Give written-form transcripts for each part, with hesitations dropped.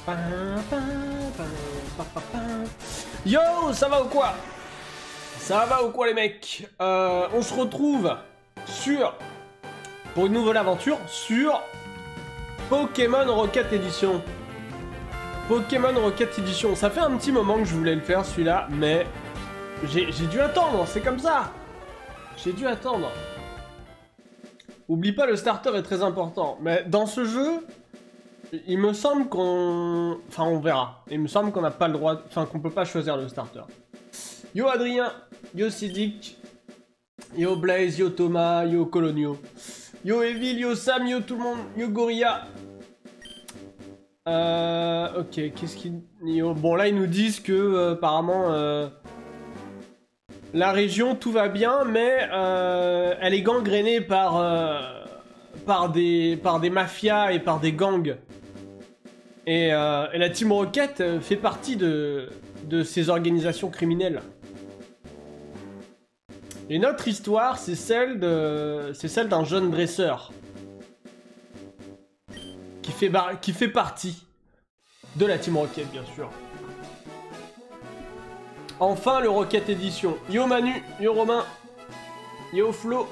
Yo, ça va ou quoi? Ça va ou quoi les mecs? On se retrouve pour une nouvelle aventure sur Pokémon Rocket Edition. Pokémon Rocket Edition, ça fait un petit moment que je voulais le faire celui-là, mais j'ai dû attendre, c'est comme ça. J'ai dû attendre. Oublie pas, le starter est très important, mais dans ce jeu, il me semble qu'on... Enfin, on verra. Il me semble qu'on n'a pas le droit... Enfin, qu'on peut pas choisir le starter. Yo Adrien, yo Sidic, yo Blaze, yo Thomas, yo Colonio, yo Evil, yo Sam, yo tout le monde, yo Gorilla. Ok, qu'est-ce qu'ils... Bon, là, ils nous disent que, apparemment, la région, tout va bien, mais elle est gangrénée par des mafias et par des gangs. Et la Team Rocket fait partie de ces organisations criminelles. Et notre histoire, c'est celle d'un jeune dresseur. Qui fait partie de la Team Rocket, bien sûr. Enfin, le Rocket Edition. Yo Manu, yo Romain, yo Flo.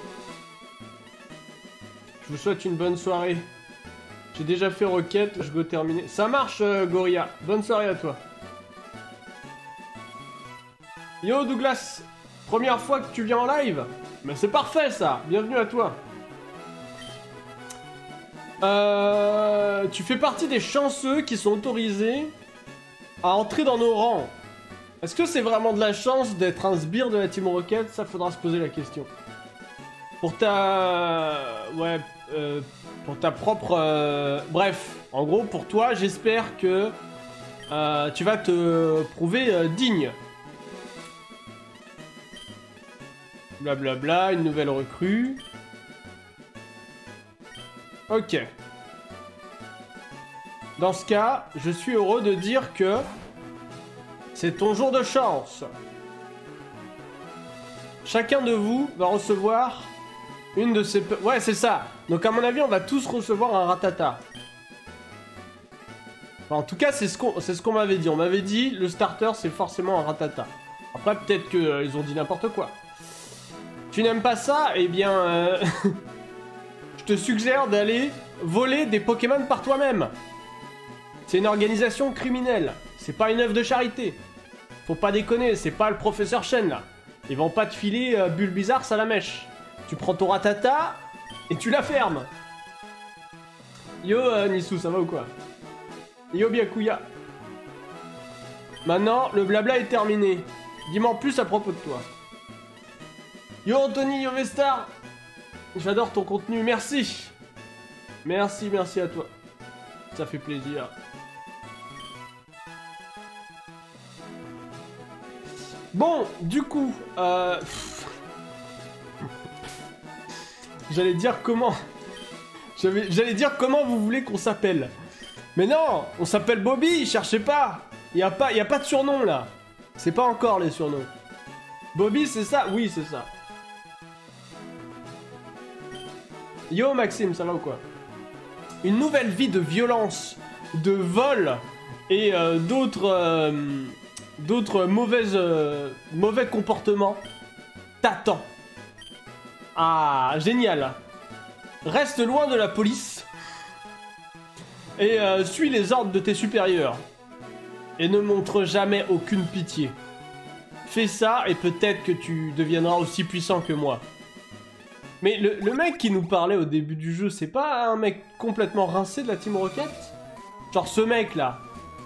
Je vous souhaite une bonne soirée. J'ai déjà fait Rocket, je veux terminer. Ça marche, Gorilla. Bonne soirée à toi. Yo Douglas. Première fois que tu viens en live? Mais c'est parfait ça. Bienvenue à toi. Tu fais partie des chanceux qui sont autorisés à entrer dans nos rangs. Est-ce que c'est vraiment de la chance d'être un sbire de la Team Rocket? Ça, faudra se poser la question. Pour ta... Ouais, pour ta propre... Bref, en gros, pour toi, j'espère que tu vas te prouver digne. Blablabla, une nouvelle recrue. Ok. Dans ce cas, je suis heureux de dire que c'est ton jour de chance. Chacun de vous va recevoir une de ces... Ouais, c'est ça. Donc à mon avis, on va tous recevoir un Rattata. Enfin, en tout cas, c'est ce qu'on m'avait dit. On m'avait dit, le starter, c'est forcément un Rattata. Après, peut-être qu'ils ont dit n'importe quoi. Tu n'aimes pas ça? Eh bien... je te suggère d'aller voler des Pokémon par toi-même. C'est une organisation criminelle. C'est pas une œuvre de charité. Faut pas déconner, c'est pas le professeur Chen là. Ils vont pas te filer Bulbizarre à la mèche. Tu prends ton Rattata et tu la fermes. Yo Nissou, ça va ou quoi? Yo Byakuya. Maintenant, le blabla est terminé. Dis-moi en plus à propos de toi. Yo Anthony, yo Vestar. J'adore ton contenu, merci. Merci à toi. Ça fait plaisir. Bon, du coup, j'allais dire comment... J'allais dire comment vous voulez qu'on s'appelle. Mais non, on s'appelle Bobby, cherchez pas. Y a pas de surnom là. C'est pas encore les surnoms. Bobby, c'est ça? Oui, c'est ça. Yo Maxime, ça va ou quoi? Une nouvelle vie de violence, de vol et d'autres mauvais comportements t'attend. Ah, génial. Reste loin de la police et suis les ordres de tes supérieurs. Et ne montre jamais aucune pitié. Fais ça et peut-être que tu deviendras aussi puissant que moi. Mais le mec qui nous parlait au début du jeu, c'est pas un mec complètement rincé de la Team Rocket? Genre ce mec là.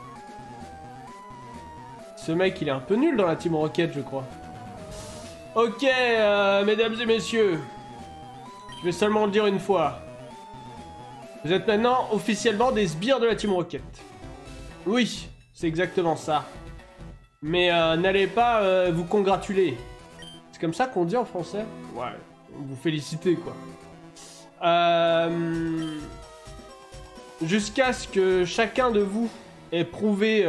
Ce mec il est un peu nul dans la Team Rocket je crois. Ok mesdames et messieurs. Je vais seulement le dire une fois. Vous êtes maintenant officiellement des sbires de la Team Rocket. Oui, c'est exactement ça. Mais n'allez pas vous congratuler. C'est comme ça qu'on dit en français? Ouais. Vous féliciter quoi. Jusqu'à ce que chacun de vous ait prouvé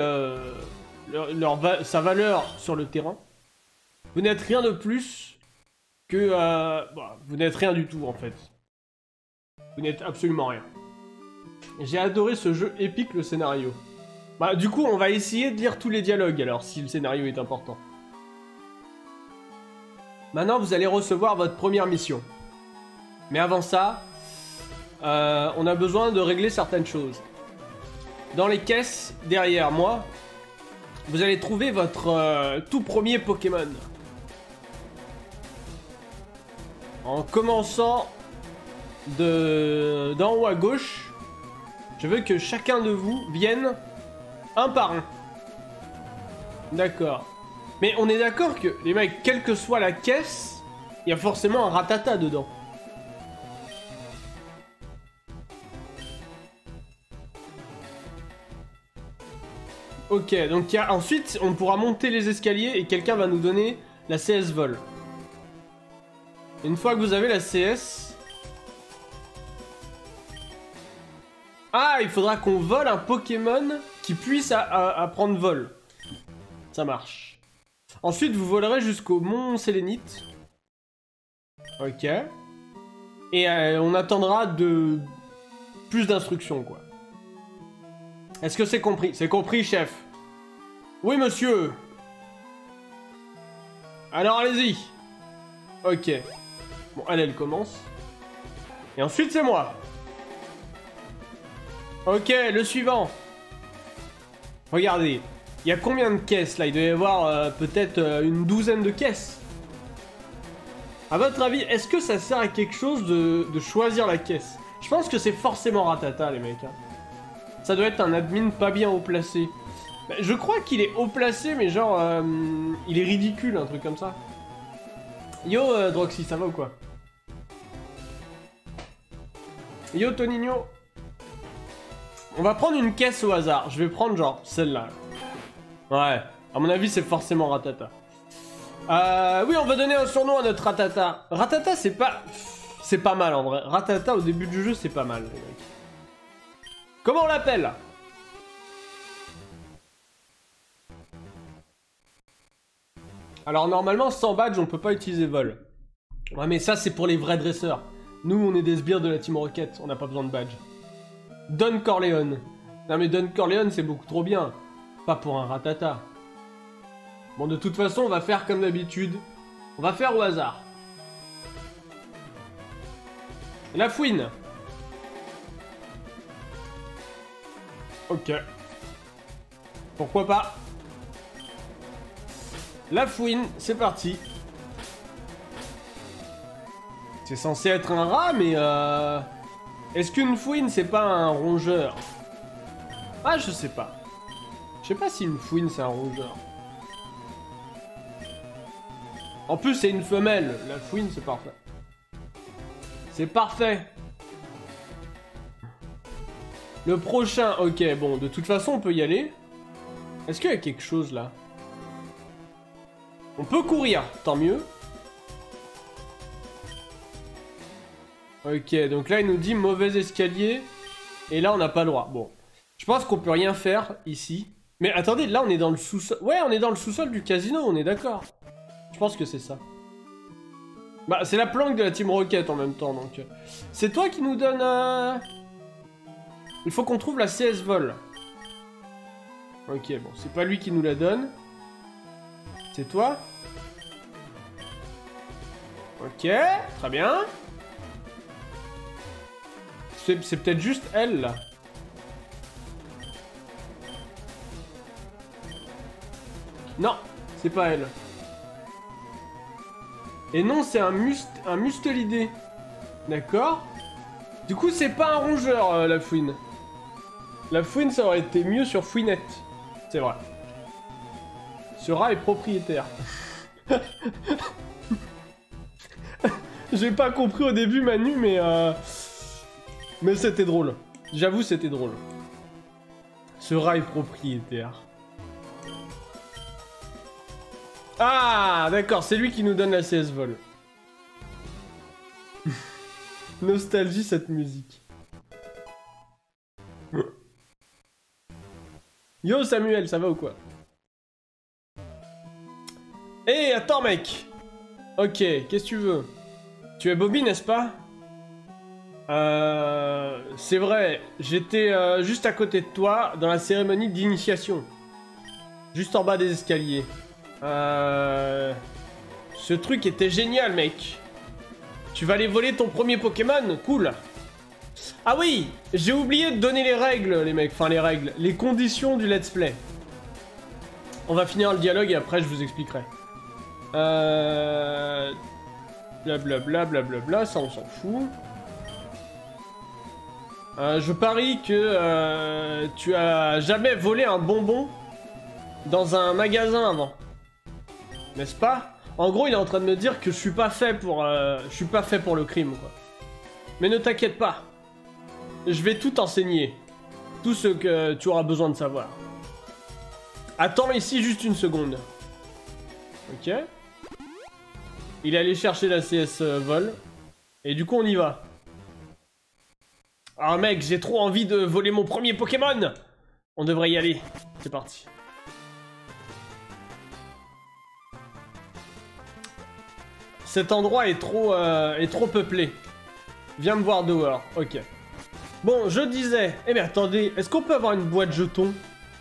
sa valeur sur le terrain. Vous n'êtes rien de plus que... vous n'êtes rien du tout en fait. Vous n'êtes absolument rien. J'ai adoré ce jeu épique, le scénario. Bah du coup, on va essayer de lire tous les dialogues alors, si le scénario est important. Maintenant, vous allez recevoir votre première mission. Mais avant ça, on a besoin de régler certaines choses. Dans les caisses, derrière moi, vous allez trouver votre tout premier Pokémon. En commençant d'en haut à gauche, je veux que chacun de vous vienne un par un. D'accord. Mais on est d'accord que, les mecs, quelle que soit la caisse, il y a forcément un Rattata dedans. Ok, donc ensuite, on pourra monter les escaliers et quelqu'un va nous donner la CS vol. Une fois que vous avez la CS... Ah, il faudra qu'on vole un Pokémon qui puisse apprendre vol. Ça marche. Ensuite, vous volerez jusqu'au Mont Sélénite. Ok. Et on attendra plus d'instructions, quoi. Est-ce que c'est compris? C'est compris, chef. Oui, monsieur. Alors, allez-y. Ok. Bon, elle commence. Et ensuite, c'est moi. Ok, le suivant. Regardez. Il y a combien de caisses, là? Il doit y avoir peut-être une douzaine de caisses. À votre avis, est-ce que ça sert à quelque chose de choisir la caisse? Je pense que c'est forcément Rattata, les mecs. Hein. Ça doit être un admin pas bien haut placé. Bah, je crois qu'il est haut placé, mais genre... il est ridicule, un truc comme ça. Yo, Droxy, ça va ou quoi? Yo, Toninho. On va prendre une caisse au hasard. Je vais prendre genre celle-là. Ouais, à mon avis, c'est forcément Rattata. Oui, on va donner un surnom à notre Rattata. Rattata, c'est pas... C'est pas mal, en vrai. Rattata, au début du jeu, c'est pas mal, les mecs. Comment on l'appelle? Alors, normalement, sans badge, on peut pas utiliser vol. Ouais, mais ça, c'est pour les vrais dresseurs. Nous, on est des sbires de la Team Rocket. On n'a pas besoin de badge. Don Corleone. Non, mais Don Corleone, c'est beaucoup trop bien. Pas pour un Rattata. Bon, de toute façon, on va faire comme d'habitude. On va faire au hasard. La fouine. Ok. Pourquoi pas. La fouine, c'est parti. C'est censé être un rat, mais est-ce qu'une fouine, c'est pas un rongeur? Ah, je sais pas. Je sais pas si une fouine, c'est un rongeur. En plus, c'est une femelle. La fouine, c'est parfait. C'est parfait. Le prochain, ok, bon, de toute façon, on peut y aller. Est-ce qu'il y a quelque chose, là? On peut courir, tant mieux. Ok, donc là, il nous dit mauvais escalier. Et là, on n'a pas le droit. Bon, je pense qu'on peut rien faire, ici. Mais attendez, là, on est dans le sous-sol. Ouais, on est dans le sous-sol du casino, on est d'accord. Je pense que c'est ça. Bah, c'est la planque de la Team Rocket en même temps, donc... C'est toi qui nous donne... Il faut qu'on trouve la CS Vol. Ok, bon, c'est pas lui qui nous la donne. C'est toi? Ok, très bien. C'est peut-être juste elle, là. Non, c'est pas elle. Et non, c'est un mustelidé. D'accord. Du coup, c'est pas un rongeur, la fouine. La fouine, ça aurait été mieux sur Fouinette. C'est vrai. Ce rat est propriétaire. J'ai pas compris au début, Manu, mais c'était drôle. J'avoue, c'était drôle. Ce rat est propriétaire. Ah, d'accord, c'est lui qui nous donne la CS Vol. Nostalgie, cette musique. Yo, Samuel, ça va ou quoi? Hé, attends, mec. Ok, qu'est-ce que tu veux? Tu es Bobby, n'est-ce pas? C'est vrai, j'étais juste à côté de toi dans la cérémonie d'initiation. Juste en bas des escaliers. Ce truc était génial, mec. Tu vas aller voler ton premier Pokémon? Cool. Ah oui, j'ai oublié de donner les règles, les mecs. Enfin, les règles. Les conditions du let's play. On va finir le dialogue et après, je vous expliquerai. Blablabla, blablabla, ça, on s'en fout. Je parie que tu as jamais volé un bonbon dans un magasin avant. N'est-ce pas? En gros, il est en train de me dire que je suis pas fait pour le crime, quoi. Mais ne t'inquiète pas. Je vais tout enseigner. Tout ce que tu auras besoin de savoir. Attends ici juste une seconde. Ok. Il est allé chercher la CS vol. Et du coup, on y va. Ah mec, j'ai trop envie de voler mon premier Pokémon. On devrait y aller. C'est parti. Cet endroit est trop peuplé. Viens me voir dehors. Ok. Bon, je disais... Eh mais attendez, est-ce qu'on peut avoir une boîte jetons?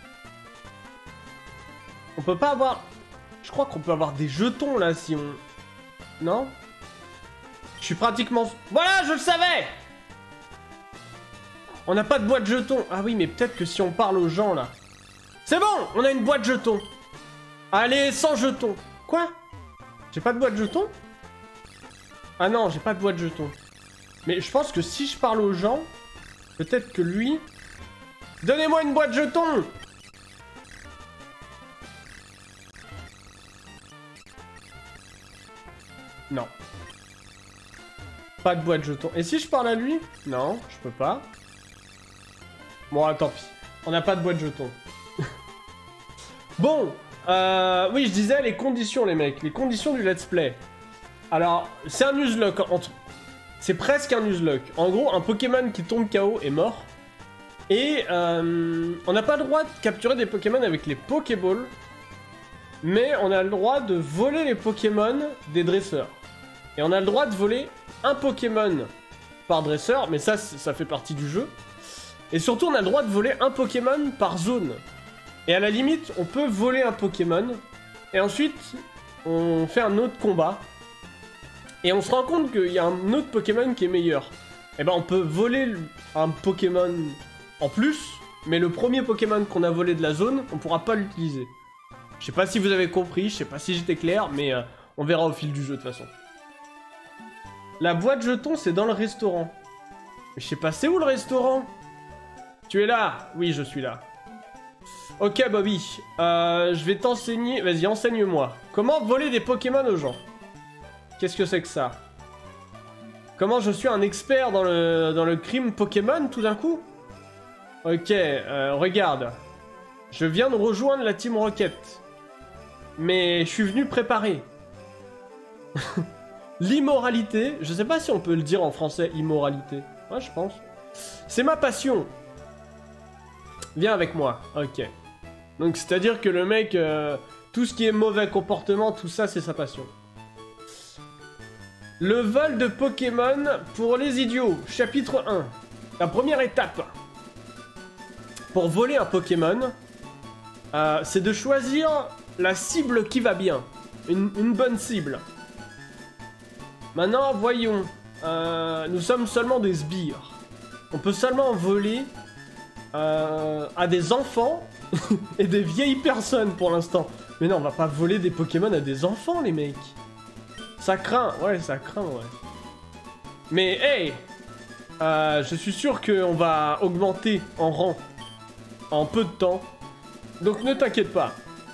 On peut pas avoir... Je crois qu'on peut avoir des jetons là si on... Non? Je suis pratiquement... Voilà, je le savais! On n'a pas de boîte jetons. Ah oui, mais peut-être que si on parle aux gens là... C'est bon, on a une boîte jetons. Allez, 100 jetons. Quoi? J'ai pas de boîte jetons? Ah non, j'ai pas de boîte jetons. Mais je pense que si je parle aux gens, peut-être que lui... Donnez-moi une boîte jetons! Non. Pas de boîte jetons. Et si je parle à lui? Non, je peux pas. Bon, tant pis. On n'a pas de boîte jetons. Bon, oui, je disais les conditions, les mecs. Les conditions du let's play. Alors, c'est un Nuzlocke. C'est presque un Nuzlocke. En gros, un Pokémon qui tombe KO est mort. Et on n'a pas le droit de capturer des Pokémon avec les Pokéballs. Mais on a le droit de voler les Pokémon des dresseurs. Et on a le droit de voler un Pokémon par dresseur. Mais ça fait partie du jeu. Et surtout, on a le droit de voler un Pokémon par zone. Et à la limite, on peut voler un Pokémon. Et ensuite, on fait un autre combat. Et on se rend compte qu'il y a un autre Pokémon qui est meilleur. Et ben on peut voler un Pokémon en plus, mais le premier Pokémon qu'on a volé de la zone, on pourra pas l'utiliser. Je sais pas si vous avez compris, je sais pas si j'étais clair, mais on verra au fil du jeu de toute façon. La boîte jetons, c'est dans le restaurant. Mais je sais pas, c'est où le restaurant? Tu es là? Oui, je suis là. Ok Bobby, je vais t'enseigner... Vas-y, enseigne-moi. Comment voler des Pokémon aux gens? Qu'est-ce que c'est que ça? Comment je suis un expert dans le crime Pokémon tout d'un coup? Ok, regarde. Je viens de rejoindre la Team Rocket. Mais je suis venu préparer. L'immoralité, je sais pas si on peut le dire en français, immoralité. Ouais, je pense. C'est ma passion. Viens avec moi. Ok. Donc c'est-à-dire que le mec, tout ce qui est mauvais comportement, tout ça, c'est sa passion. Le vol de Pokémon pour les idiots, chapitre 1. La première étape pour voler un Pokémon, c'est de choisir la cible qui va bien. Une bonne cible. Maintenant, voyons. Nous sommes seulement des sbires. On peut seulement voler à des enfants et des vieilles personnes pour l'instant. Mais non, on va pas voler des Pokémon à des enfants, les mecs. Ça craint, ouais, ça craint, ouais. Mais, hey, je suis sûr qu'on va augmenter en rang en peu de temps. Donc ne t'inquiète pas.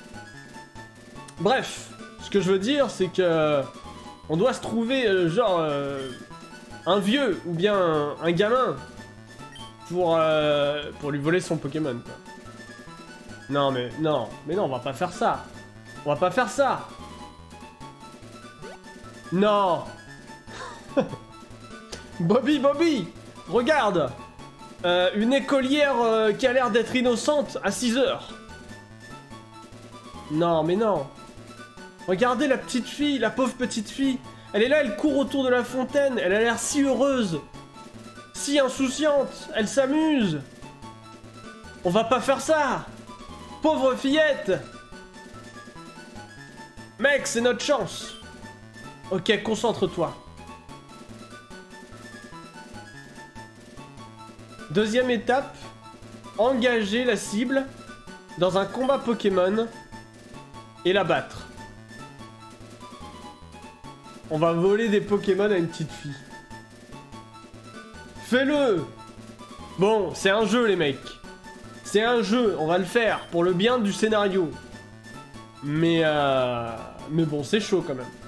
Bref, ce que je veux dire, c'est que on doit se trouver, genre, un vieux ou bien un gamin pour lui voler son Pokémon, quoi. Non, mais non, on va pas faire ça. On va pas faire ça. Non. Bobby, regarde. Une écolière qui a l'air d'être innocente à 6 heures. Non, mais non. Regardez la petite fille, la pauvre petite fille. Elle est là, elle court autour de la fontaine. Elle a l'air si heureuse. si insouciante. Elle s'amuse. On va pas faire ça. Pauvre fillette. Mec, c'est notre chance. Ok, concentre-toi. Deuxième étape. Engager la cible dans un combat Pokémon et la battre. On va voler des Pokémon à une petite fille. Fais-le! Bon, c'est un jeu, les mecs. C'est un jeu, on va le faire pour le bien du scénario. Mais bon, c'est chaud quand même.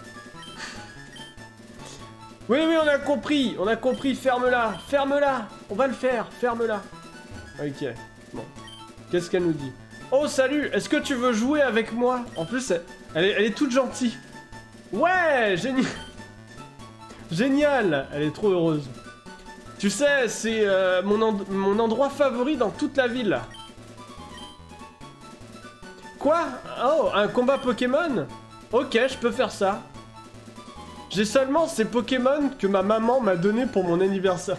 Oui, on a compris, ferme-la, ferme-la. On va le faire, ferme-la. Ok, bon. Qu'est-ce qu'elle nous dit? Oh, salut, est-ce que tu veux jouer avec moi? En plus, elle est toute gentille. Ouais, génial. Génial, elle est trop heureuse. Tu sais, c'est mon endroit favori dans toute la ville. Quoi? Oh, un combat Pokémon? Ok, je peux faire ça. J'ai seulement ces Pokémon que ma maman m'a donné pour mon anniversaire.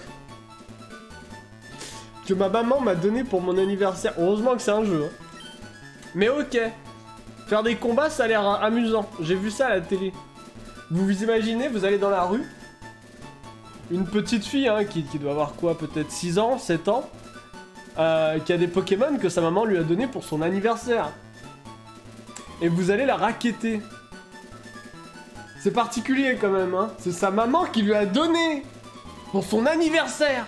Que ma maman m'a donné pour mon anniversaire. Heureusement que c'est un jeu. Hein. Mais ok. Faire des combats, ça a l'air amusant. J'ai vu ça à la télé. Vous vous imaginez, vous allez dans la rue. Une petite fille, hein, qui doit avoir quoi, peut-être 6 ans, 7 ans. Qui a des Pokémon que sa maman lui a donné pour son anniversaire. Et vous allez la racketter. C'est particulier quand même, hein. C'est sa maman qui lui a donné pour son anniversaire.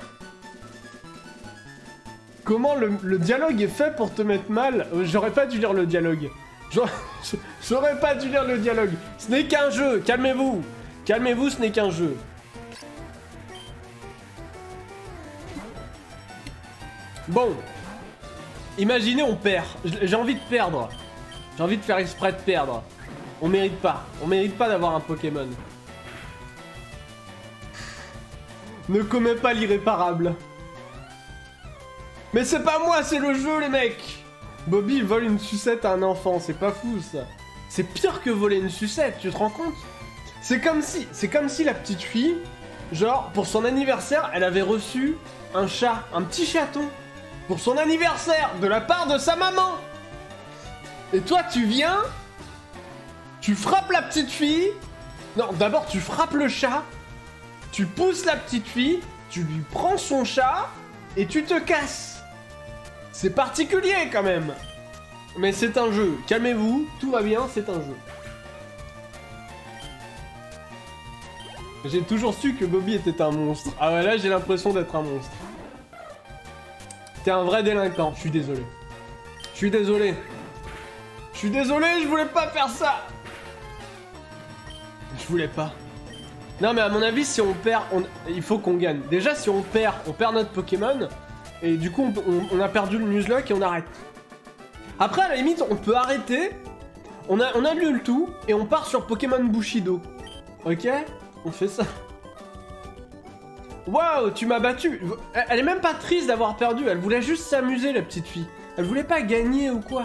Comment le dialogue est fait pour te mettre mal? J'aurais pas dû lire le dialogue. J'aurais pas dû lire le dialogue. Ce n'est qu'un jeu, calmez-vous. Calmez-vous, ce n'est qu'un jeu. Bon. Imaginez on perd. J'ai envie de perdre. J'ai envie de faire exprès de perdre. On mérite pas. On mérite pas d'avoir un Pokémon. Ne commets pas l'irréparable. Mais c'est pas moi, c'est le jeu, les mecs. Bobby vole une sucette à un enfant, c'est pas fou, ça. C'est pire que voler une sucette, tu te rends compte? C'est comme si la petite fille, genre, pour son anniversaire, elle avait reçu un chat, un petit chaton, pour son anniversaire, de la part de sa maman. Et toi, tu viens, tu frappes la petite fille. Non, d'abord, tu frappes le chat, tu pousses la petite fille, tu lui prends son chat, et tu te casses. C'est particulier quand même. Mais c'est un jeu. Calmez-vous, tout va bien, c'est un jeu. J'ai toujours su que Bobby était un monstre. Ah ouais, là j'ai l'impression d'être un monstre. T'es un vrai délinquant, je suis désolé. Je suis désolé. Je suis désolé, je voulais pas faire ça. Je voulais pas. Non mais à mon avis, si on perd, il faut qu'on gagne. Déjà, si on perd notre Pokémon. Et du coup, on a perdu le Nuzlocke et on arrête. Après, à la limite, on peut arrêter. On annule le tout et on part sur Pokémon Bushido. Ok? On fait ça. Waouh, tu m'as battu. Elle est même pas triste d'avoir perdu. Elle voulait juste s'amuser, la petite fille. Elle voulait pas gagner ou quoi.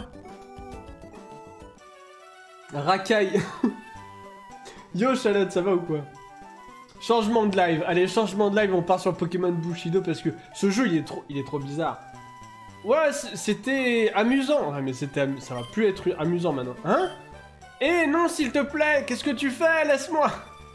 Racaille. Yo, Charlotte, ça va ou quoi? Changement de live. Allez, changement de live, on part sur Pokémon Bushido parce que ce jeu, il est trop bizarre. Ouais, c'était amusant. Ouais, mais ça va plus être amusant maintenant. Hein? Eh non, s'il te plaît, qu'est-ce que tu fais? Laisse-moi.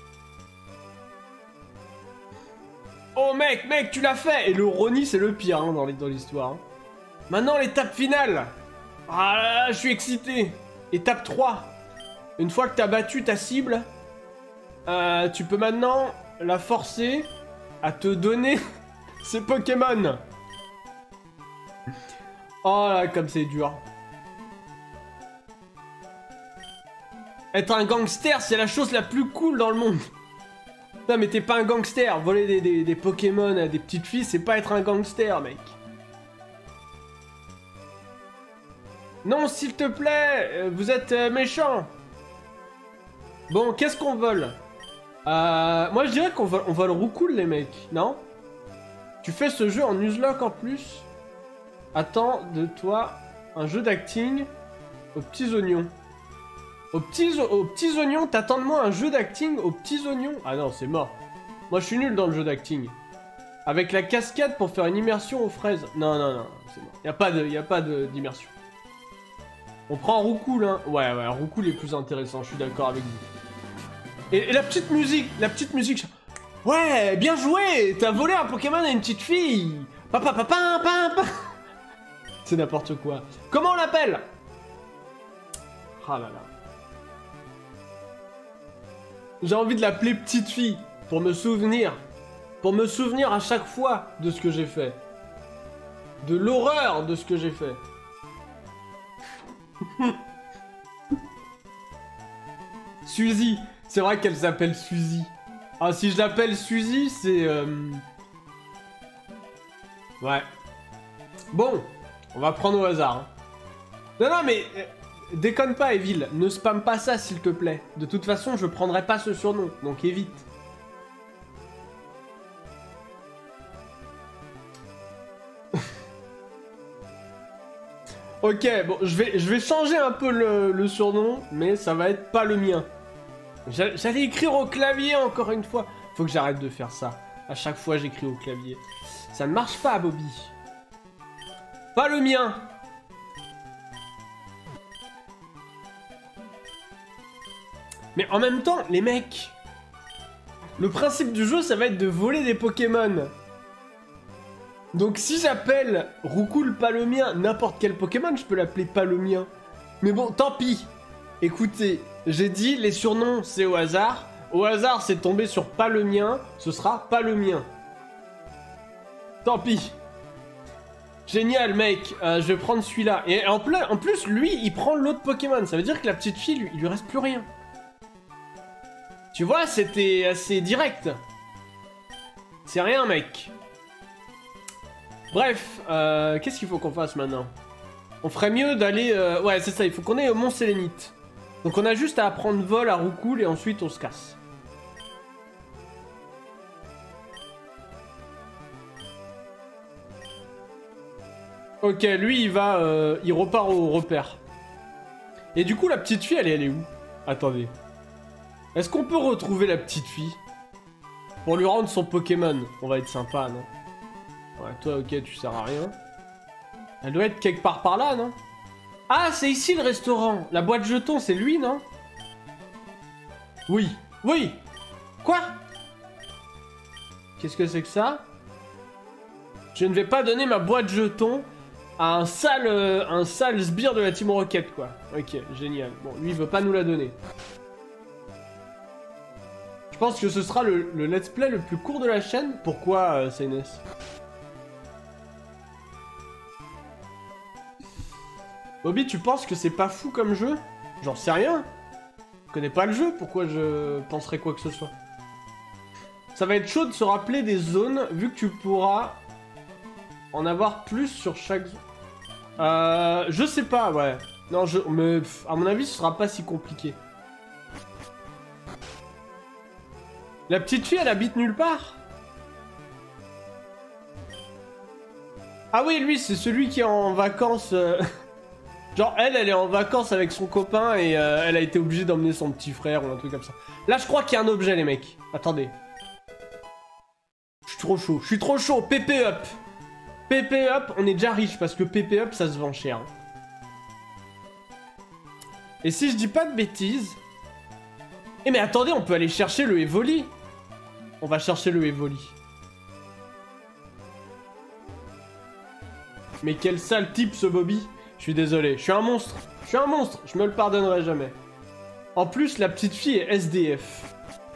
Oh mec, tu l'as fait. Et le Ronnie, c'est le pire hein, dans l'histoire. Hein. Maintenant, l'étape finale. Ah là là, je suis excité. Étape 3. Une fois que t'as battu ta cible... tu peux maintenant la forcer à te donner ses Pokémon. Oh là, comme c'est dur. Être un gangster, c'est la chose la plus cool dans le monde. Non mais t'es pas un gangster. Voler des Pokémon à des petites filles, c'est pas être un gangster, mec. Non, s'il te plaît, vous êtes méchant. Bon, qu'est-ce qu'on vole? Moi je dirais qu'on vole Roucoule les mecs, non? Tu fais ce jeu en Nuzlocke en plus. Attends de toi un jeu d'acting aux petits oignons. Aux petits oignons, t'attends de moi un jeu d'acting aux petits oignons? Ah non, c'est mort. Moi je suis nul dans le jeu d'acting. Avec la cascade pour faire une immersion aux fraises. Non, non, non, c'est bon. Y a pas d'immersion. On prend Roucoule, hein. Ouais, Roucoule est plus intéressant, je suis d'accord avec vous. Et la petite musique, Ouais, bien joué. T'as volé un Pokémon à une petite fille. Papa. C'est n'importe quoi. Comment on l'appelle? Ah là là. J'ai envie de l'appeler petite fille pour me souvenir. Pour me souvenir à chaque fois de ce que j'ai fait. De l'horreur de ce que j'ai fait. Suzy. C'est vrai qu'elle s'appelle Suzy. Ah, si je l'appelle Suzy, c'est... Ouais. Bon. On va prendre au hasard. Hein. Non, mais... déconne pas, Evil. Ne spam pas ça, s'il te plaît. De toute façon, je prendrai pas ce surnom. Donc évite. Ok, bon, je vais changer un peu le surnom, mais ça va être pas le mien. J'allais écrire au clavier encore une fois. Faut que j'arrête de faire ça. À chaque fois, j'écris au clavier. Ça ne marche pas, Bobby. Pas le mien. Mais en même temps, les mecs... Le principe du jeu, ça va être de voler des Pokémon. Donc si j'appelle Roucoule pas le mien, n'importe quel Pokémon, je peux l'appeler pas le mien. Mais bon, tant pis. Écoutez, j'ai dit les surnoms, c'est au hasard. Au hasard, c'est tombé sur pas le mien, ce sera pas le mien. Tant pis. Génial, mec. Je vais prendre celui-là. Et en plus, lui, il prend l'autre Pokémon. Ça veut dire que la petite fille, il lui reste plus rien. Tu vois, c'était assez direct. C'est rien, mec. Bref, qu'est-ce qu'il faut qu'on fasse maintenant? On ferait mieux d'aller... Ouais, c'est ça, il faut qu'on aille au Mont Sélénite. Donc on a juste à apprendre vol à Roucoule et ensuite on se casse. Ok, lui, il repart au repère. Et du coup, la petite fille, elle est où? Attendez. Est-ce qu'on peut retrouver la petite fille? Pour lui rendre son Pokémon. On va être sympa, non? Ouais, toi, ok, tu sers à rien. Elle doit être quelque part par là, non? Ah, c'est ici le restaurant. La boîte jetons, c'est lui, non? Oui. Oui. Quoi? Qu'est-ce que c'est que ça? Je ne vais pas donner ma boîte jetons à un sale sbire de la Team Rocket, quoi. Ok, génial. Bon, lui, il veut pas nous la donner. Je pense que ce sera le let's play le plus court de la chaîne. Pourquoi, CNS? Bobby, tu penses que c'est pas fou comme jeu? J'en sais rien. Je connais pas le jeu, pourquoi je penserais quoi que ce soit? Ça va être chaud de se rappeler des zones, vu que tu pourras en avoir plus sur chaque zone. Je sais pas, ouais. Non, mais à mon avis, ce sera pas si compliqué. La petite fille, elle habite nulle part? Ah oui, lui, c'est celui qui est en vacances... Genre, elle est en vacances avec son copain et elle a été obligée d'emmener son petit frère ou un truc comme ça. Là, je crois qu'il y a un objet, les mecs. Attendez. Je suis trop chaud. PP up. PP up, on est déjà riche parce que PP up, ça se vend cher. Et si je dis pas de bêtises... Eh mais attendez, on peut aller chercher le Evoli. On va chercher le Evoli. Mais quel sale type, ce Bobby. Je suis désolé, je suis un monstre. Je suis un monstre, je me le pardonnerai jamais. En plus, la petite fille est SDF.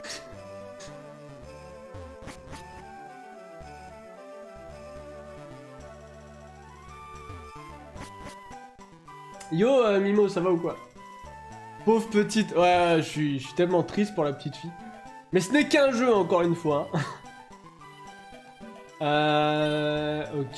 Yo, Mimo, ça va ou quoi? Pauvre petite... Ouais, je suis tellement triste pour la petite fille. Mais ce n'est qu'un jeu, encore une fois. Ok.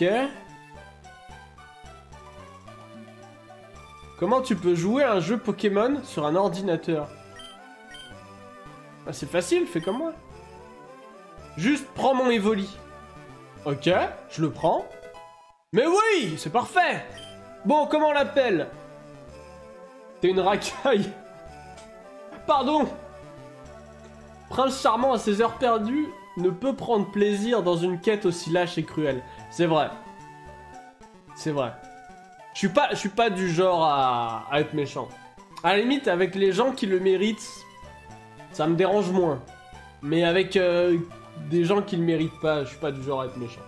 Comment tu peux jouer à un jeu Pokémon sur un ordinateur? Ah, c'est facile, fais comme moi. Juste prends mon Evoli. Ok, je le prends. Mais oui, c'est parfait. Bon, comment on l'appelle? T'es une racaille. Pardon. Prince charmant à ses heures perdues. ne peut prendre plaisir dans une quête aussi lâche et cruelle. C'est vrai. C'est vrai. Je suis pas du genre à être méchant. À la limite, avec les gens qui le méritent, ça me dérange moins. Mais avec des gens qui le méritent pas, je suis pas du genre à être méchant.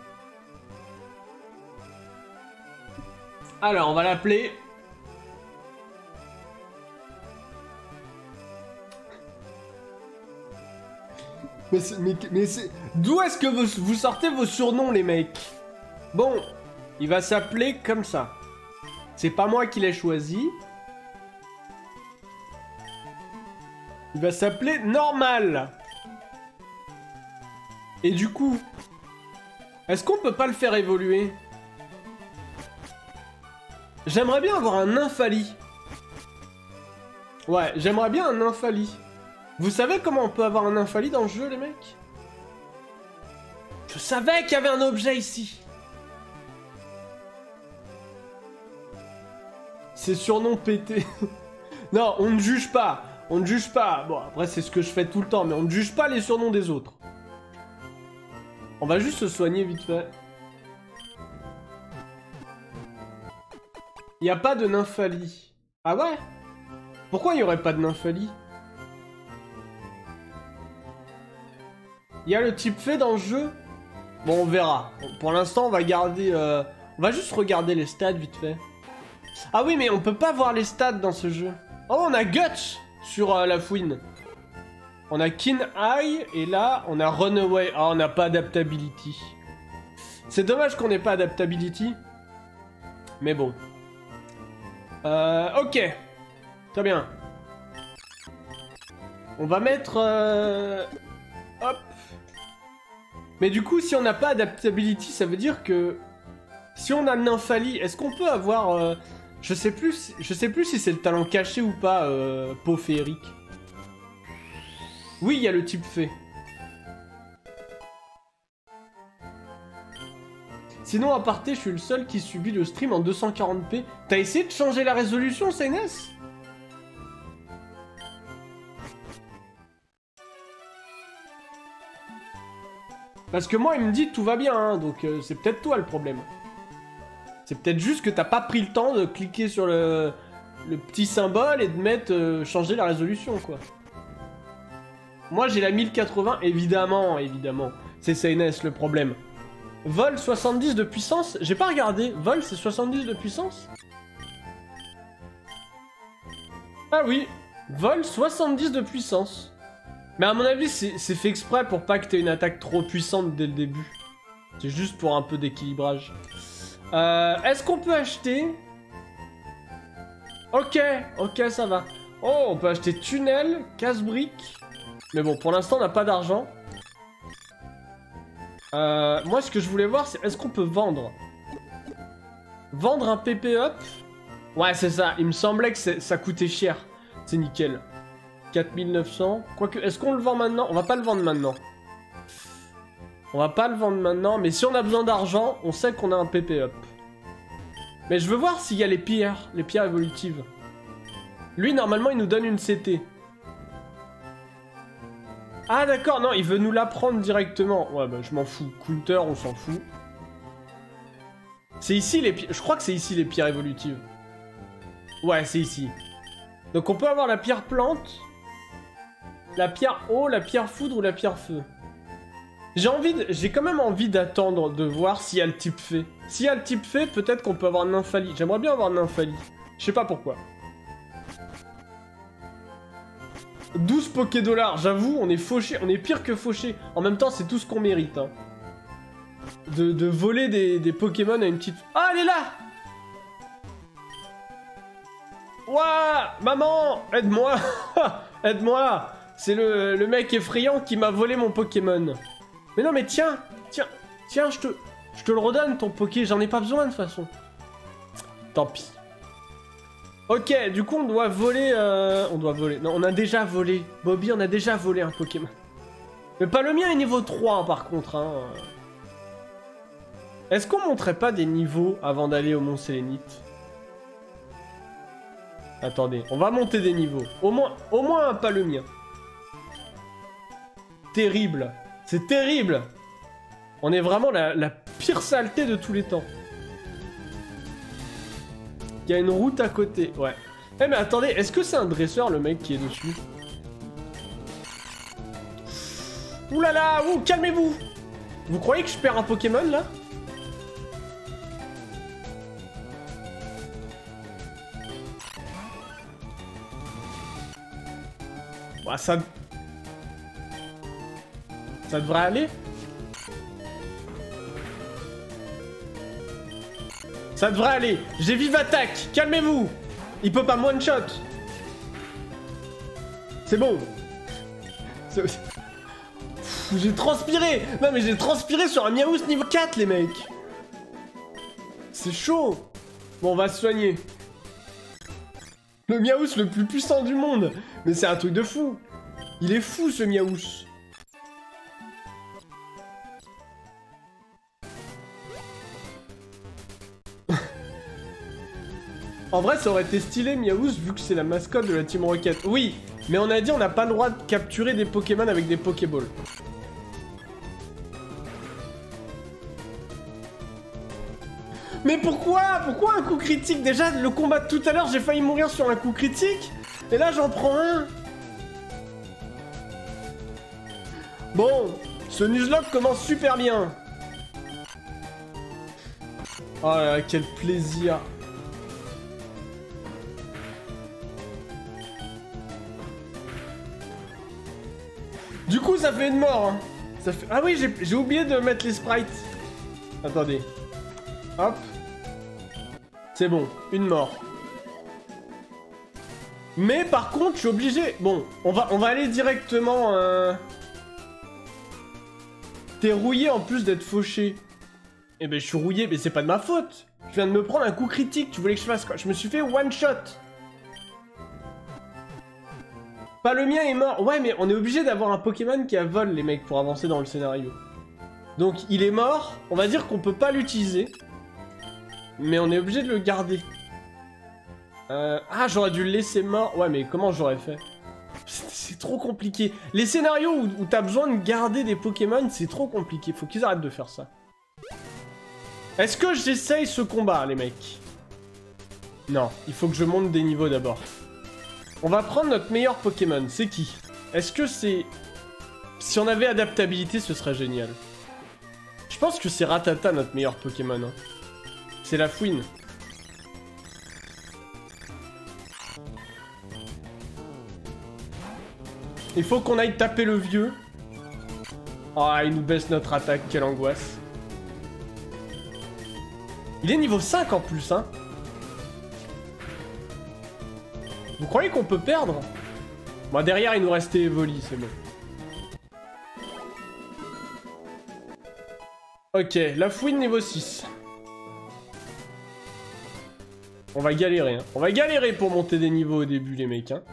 Alors, on va l'appeler... Mais c'est... D'où est-ce que vous sortez vos surnoms, les mecs? Bon, il va s'appeler comme ça. C'est pas moi qui l'ai choisi. Il va s'appeler Normal. Et du coup... Est-ce qu'on peut pas le faire évoluer? J'aimerais bien avoir un Nymphali. Ouais, j'aimerais bien un Nymphali. Vous savez comment on peut avoir un Nymphali dans le jeu, les mecs? Je savais qu'il y avait un objet ici. C'est surnom pété. Non, on ne juge pas. On ne juge pas. Bon, après, c'est ce que je fais tout le temps, mais on ne juge pas les surnoms des autres. On va juste se soigner vite fait. Il n'y a pas de Nymphali. Ah ouais? Pourquoi il n'y aurait pas de Nymphali? Il y a le type fée dans le jeu? Bon, on verra. Pour l'instant, on va garder... On va juste regarder les stats vite fait. Ah oui, mais on peut pas voir les stats dans ce jeu. Oh, on a Guts sur la fouine. On a Keen Eye, et là, on a Runaway. Ah, on n'a pas Adaptability. C'est dommage qu'on n'ait pas Adaptability. Mais bon. Ok. Très bien. On va mettre... Hop. Mais du coup, si on n'a pas Adaptability, ça veut dire que... Si on a Nymphali, est-ce qu'on peut avoir... Je sais plus si c'est le talent caché ou pas, peau féerique. Oui, il y a le type fée. Sinon, à parté, je suis le seul qui subit le stream en 240p. T'as essayé de changer la résolution, Sainès? Parce que moi, il me dit tout va bien, hein, donc c'est peut-être toi le problème. C'est peut-être juste que t'as pas pris le temps de cliquer sur le petit symbole et de mettre changer la résolution, quoi. Moi, j'ai la 1080, évidemment, évidemment. C'est CNS le problème. Vol 70 de puissance? J'ai pas regardé. Vol, c'est 70 de puissance? Ah oui. Vol 70 de puissance. Mais à mon avis, c'est fait exprès pour pas que t'aies une attaque trop puissante dès le début. C'est juste pour un peu d'équilibrage. Est-ce qu'on peut acheter? Ok, ok, ça va. Oh, on peut acheter tunnel, casse-briques. Mais bon, pour l'instant, on n'a pas d'argent. Moi, ce que je voulais voir, c'est est-ce qu'on peut vendre? Vendre un PP up? Ouais, c'est ça. Il me semblait que ça coûtait cher. C'est nickel. 4900. Quoique, est-ce qu'on le vend maintenant? On va pas le vendre maintenant. On va pas le vendre maintenant, mais si on a besoin d'argent, on sait qu'on a un PP up. Mais je veux voir s'il y a les pierres évolutives. Lui, normalement, il nous donne une CT. Ah d'accord, non, il veut nous la prendre directement. Ouais, bah je m'en fous. Counter, on s'en fout. C'est ici les pierres... Je crois que c'est ici les pierres évolutives. Ouais, c'est ici. Donc on peut avoir la pierre plante, la pierre eau, la pierre foudre ou la pierre feu. J'ai quand même envie d'attendre de voir s'il y a le type fée. S'il y a le type fée, peut-être qu'on peut avoir Nymphali. J'aimerais bien avoir Nymphali. Je sais pas pourquoi. 12 Poké-dollars, j'avoue, on est fauché, on est pire que fauché. En même temps, c'est tout ce qu'on mérite. Hein. De voler des Pokémon à une petite... Ah, elle est là! Ouah! Maman! Aide-moi! Aide-moi! C'est le mec effrayant qui m'a volé mon Pokémon. Mais non, mais tiens! Tiens, je te le redonne, ton Poké. J'en ai pas besoin, de toute façon. Tant pis. Ok, du coup, on doit voler... On doit voler. Non, on a déjà volé. Bobby, on a déjà volé un Pokémon. Mais pas le mien est niveau 3, par contre. Hein. Est-ce qu'on montrait pas des niveaux avant d'aller au Mont Sélénite? Attendez, on va monter des niveaux. Au moins pas le mien. Terrible. C'est terrible. On est vraiment la pire saleté de tous les temps. Il y a une route à côté, ouais. Eh mais attendez, est-ce que c'est un dresseur le mec qui est dessus? Ouh là là, ouh, calmez-vous. Vous croyez que je perds un Pokémon là? Bah ça devrait aller. Ça devrait aller. J'ai vive attaque. Calmez-vous. Il peut pas me one shot. C'est bon. J'ai transpiré. Non mais j'ai transpiré sur un Miaous niveau 4 les mecs. C'est chaud. Bon on va se soigner. Le Miaous le plus puissant du monde. Mais c'est un truc de fou. Il est fou ce Miaous. En vrai, ça aurait été stylé, Miaous, vu que c'est la mascotte de la Team Rocket. Oui, mais on a dit on n'a pas le droit de capturer des Pokémon avec des Pokéballs. Mais pourquoi? Pourquoi un coup critique? Déjà, le combat de tout à l'heure, j'ai failli mourir sur un coup critique. Et là, j'en prends un. Bon, ce Nuzlocke commence super bien. Oh là là, quel plaisir. Du coup, ça fait une mort. Hein. Ça fait... Ah oui, j'ai oublié de mettre les sprites. Attendez. Hop. C'est bon, une mort. Mais par contre, je suis obligé... Bon, on va aller directement... T'es rouillé en plus d'être fauché. Eh ben, je suis rouillé, mais c'est pas de ma faute. Je viens de me prendre un coup critique. Tu voulais que je fasse quoi? Je me suis fait one shot. Pas le mien est mort. Ouais, mais on est obligé d'avoir un Pokémon qui a vol, les mecs, pour avancer dans le scénario. Donc, il est mort. On va dire qu'on peut pas l'utiliser. Mais on est obligé de le garder. Ah, j'aurais dû le laisser mort. Ouais, mais comment j'aurais fait? C'est trop compliqué. Les scénarios où t'as besoin de garder des Pokémon, c'est trop compliqué. Faut qu'ils arrêtent de faire ça. Est-ce que j'essaye ce combat, les mecs? Non, il faut que je monte des niveaux d'abord. On va prendre notre meilleur Pokémon. C'est qui? Est-ce que c'est... Si on avait adaptabilité, ce serait génial. Je pense que c'est Rattata, notre meilleur Pokémon. Hein. C'est la fouine. Il faut qu'on aille taper le vieux. Ah, il nous baisse notre attaque, quelle angoisse. Il est niveau 5 en plus, hein. Vous croyez qu'on peut perdre? Bon, derrière, il nous restait Evoli, c'est bon. Ok, la fouine niveau 6. On va galérer, hein. On va galérer pour monter des niveaux au début, les mecs, hein.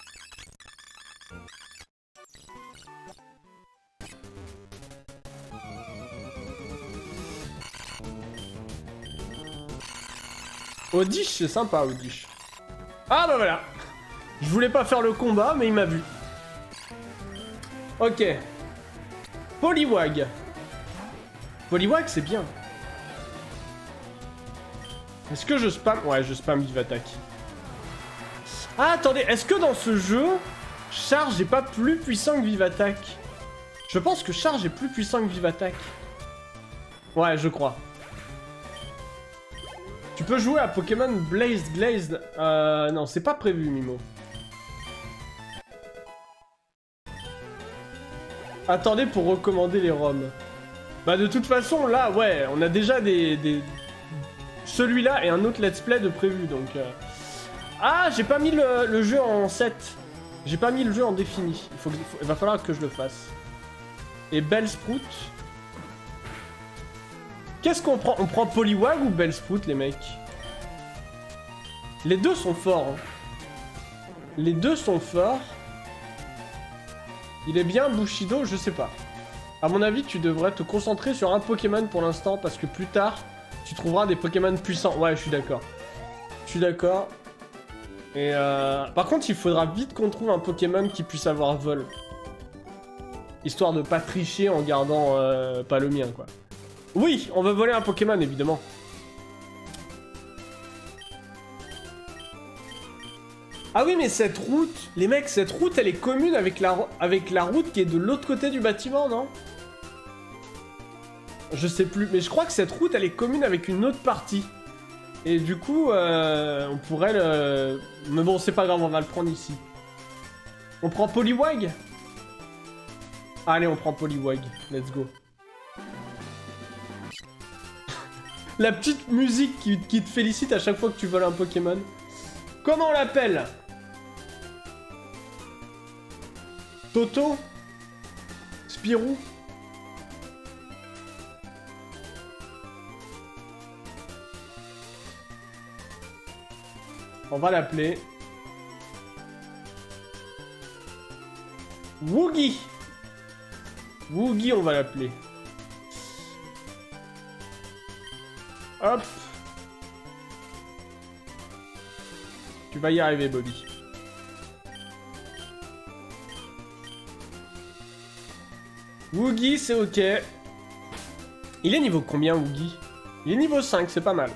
Odish, c'est sympa, Odish. Ah bah voilà. Je voulais pas faire le combat, mais il m'a vu. Ok. Poliwag. Poliwag, c'est bien. Est-ce que je spam? Ouais, je spam vive attaque. Ah, attendez, est-ce que dans ce jeu, Charge est pas plus puissant que vive attaque? Je pense que Charge est plus puissant que vive attaque. Ouais, je crois. Tu peux jouer à Pokémon Blaze Glazed. Non, c'est pas prévu, Mimo. Attendez pour recommander les ROM. Bah de toute façon, là, ouais, on a déjà des... Celui-là et un autre let's play de prévu, donc... Ah, j'ai pas mis le jeu en 7. J'ai pas mis le jeu en défini. Il va falloir que je le fasse. Et Bellsprout. Qu'est-ce qu'on prend? On prend Poliwag ou Bellsprout, les mecs? Les deux sont forts. Hein. Les deux sont forts. Il est bien Bushido, je sais pas. À mon avis, tu devrais te concentrer sur un Pokémon pour l'instant, parce que plus tard, tu trouveras des Pokémon puissants. Ouais, je suis d'accord. Je suis d'accord. Et par contre, il faudra vite qu'on trouve un Pokémon qui puisse avoir vol. Histoire de pas tricher en gardant pas le mien, quoi. Oui, on veut voler un Pokémon, évidemment. Ah oui, mais cette route... Les mecs, cette route, elle est commune avec la route qui est de l'autre côté du bâtiment, non? Je sais plus, mais je crois que cette route, elle est commune avec une autre partie. Et du coup, on pourrait le... Mais bon, c'est pas grave, on va le prendre ici. On prend Poliwag? Allez, on prend Poliwag. Let's go. La petite musique qui te félicite à chaque fois que tu voles un Pokémon. Comment on l'appelle? Toto? Spirou? On va l'appeler... Woogie. Woogie, on va l'appeler. Hop. Tu vas y arriver, Bobby. Woogie, c'est ok. Il est niveau combien, Woogie? Il est niveau 5, c'est pas mal.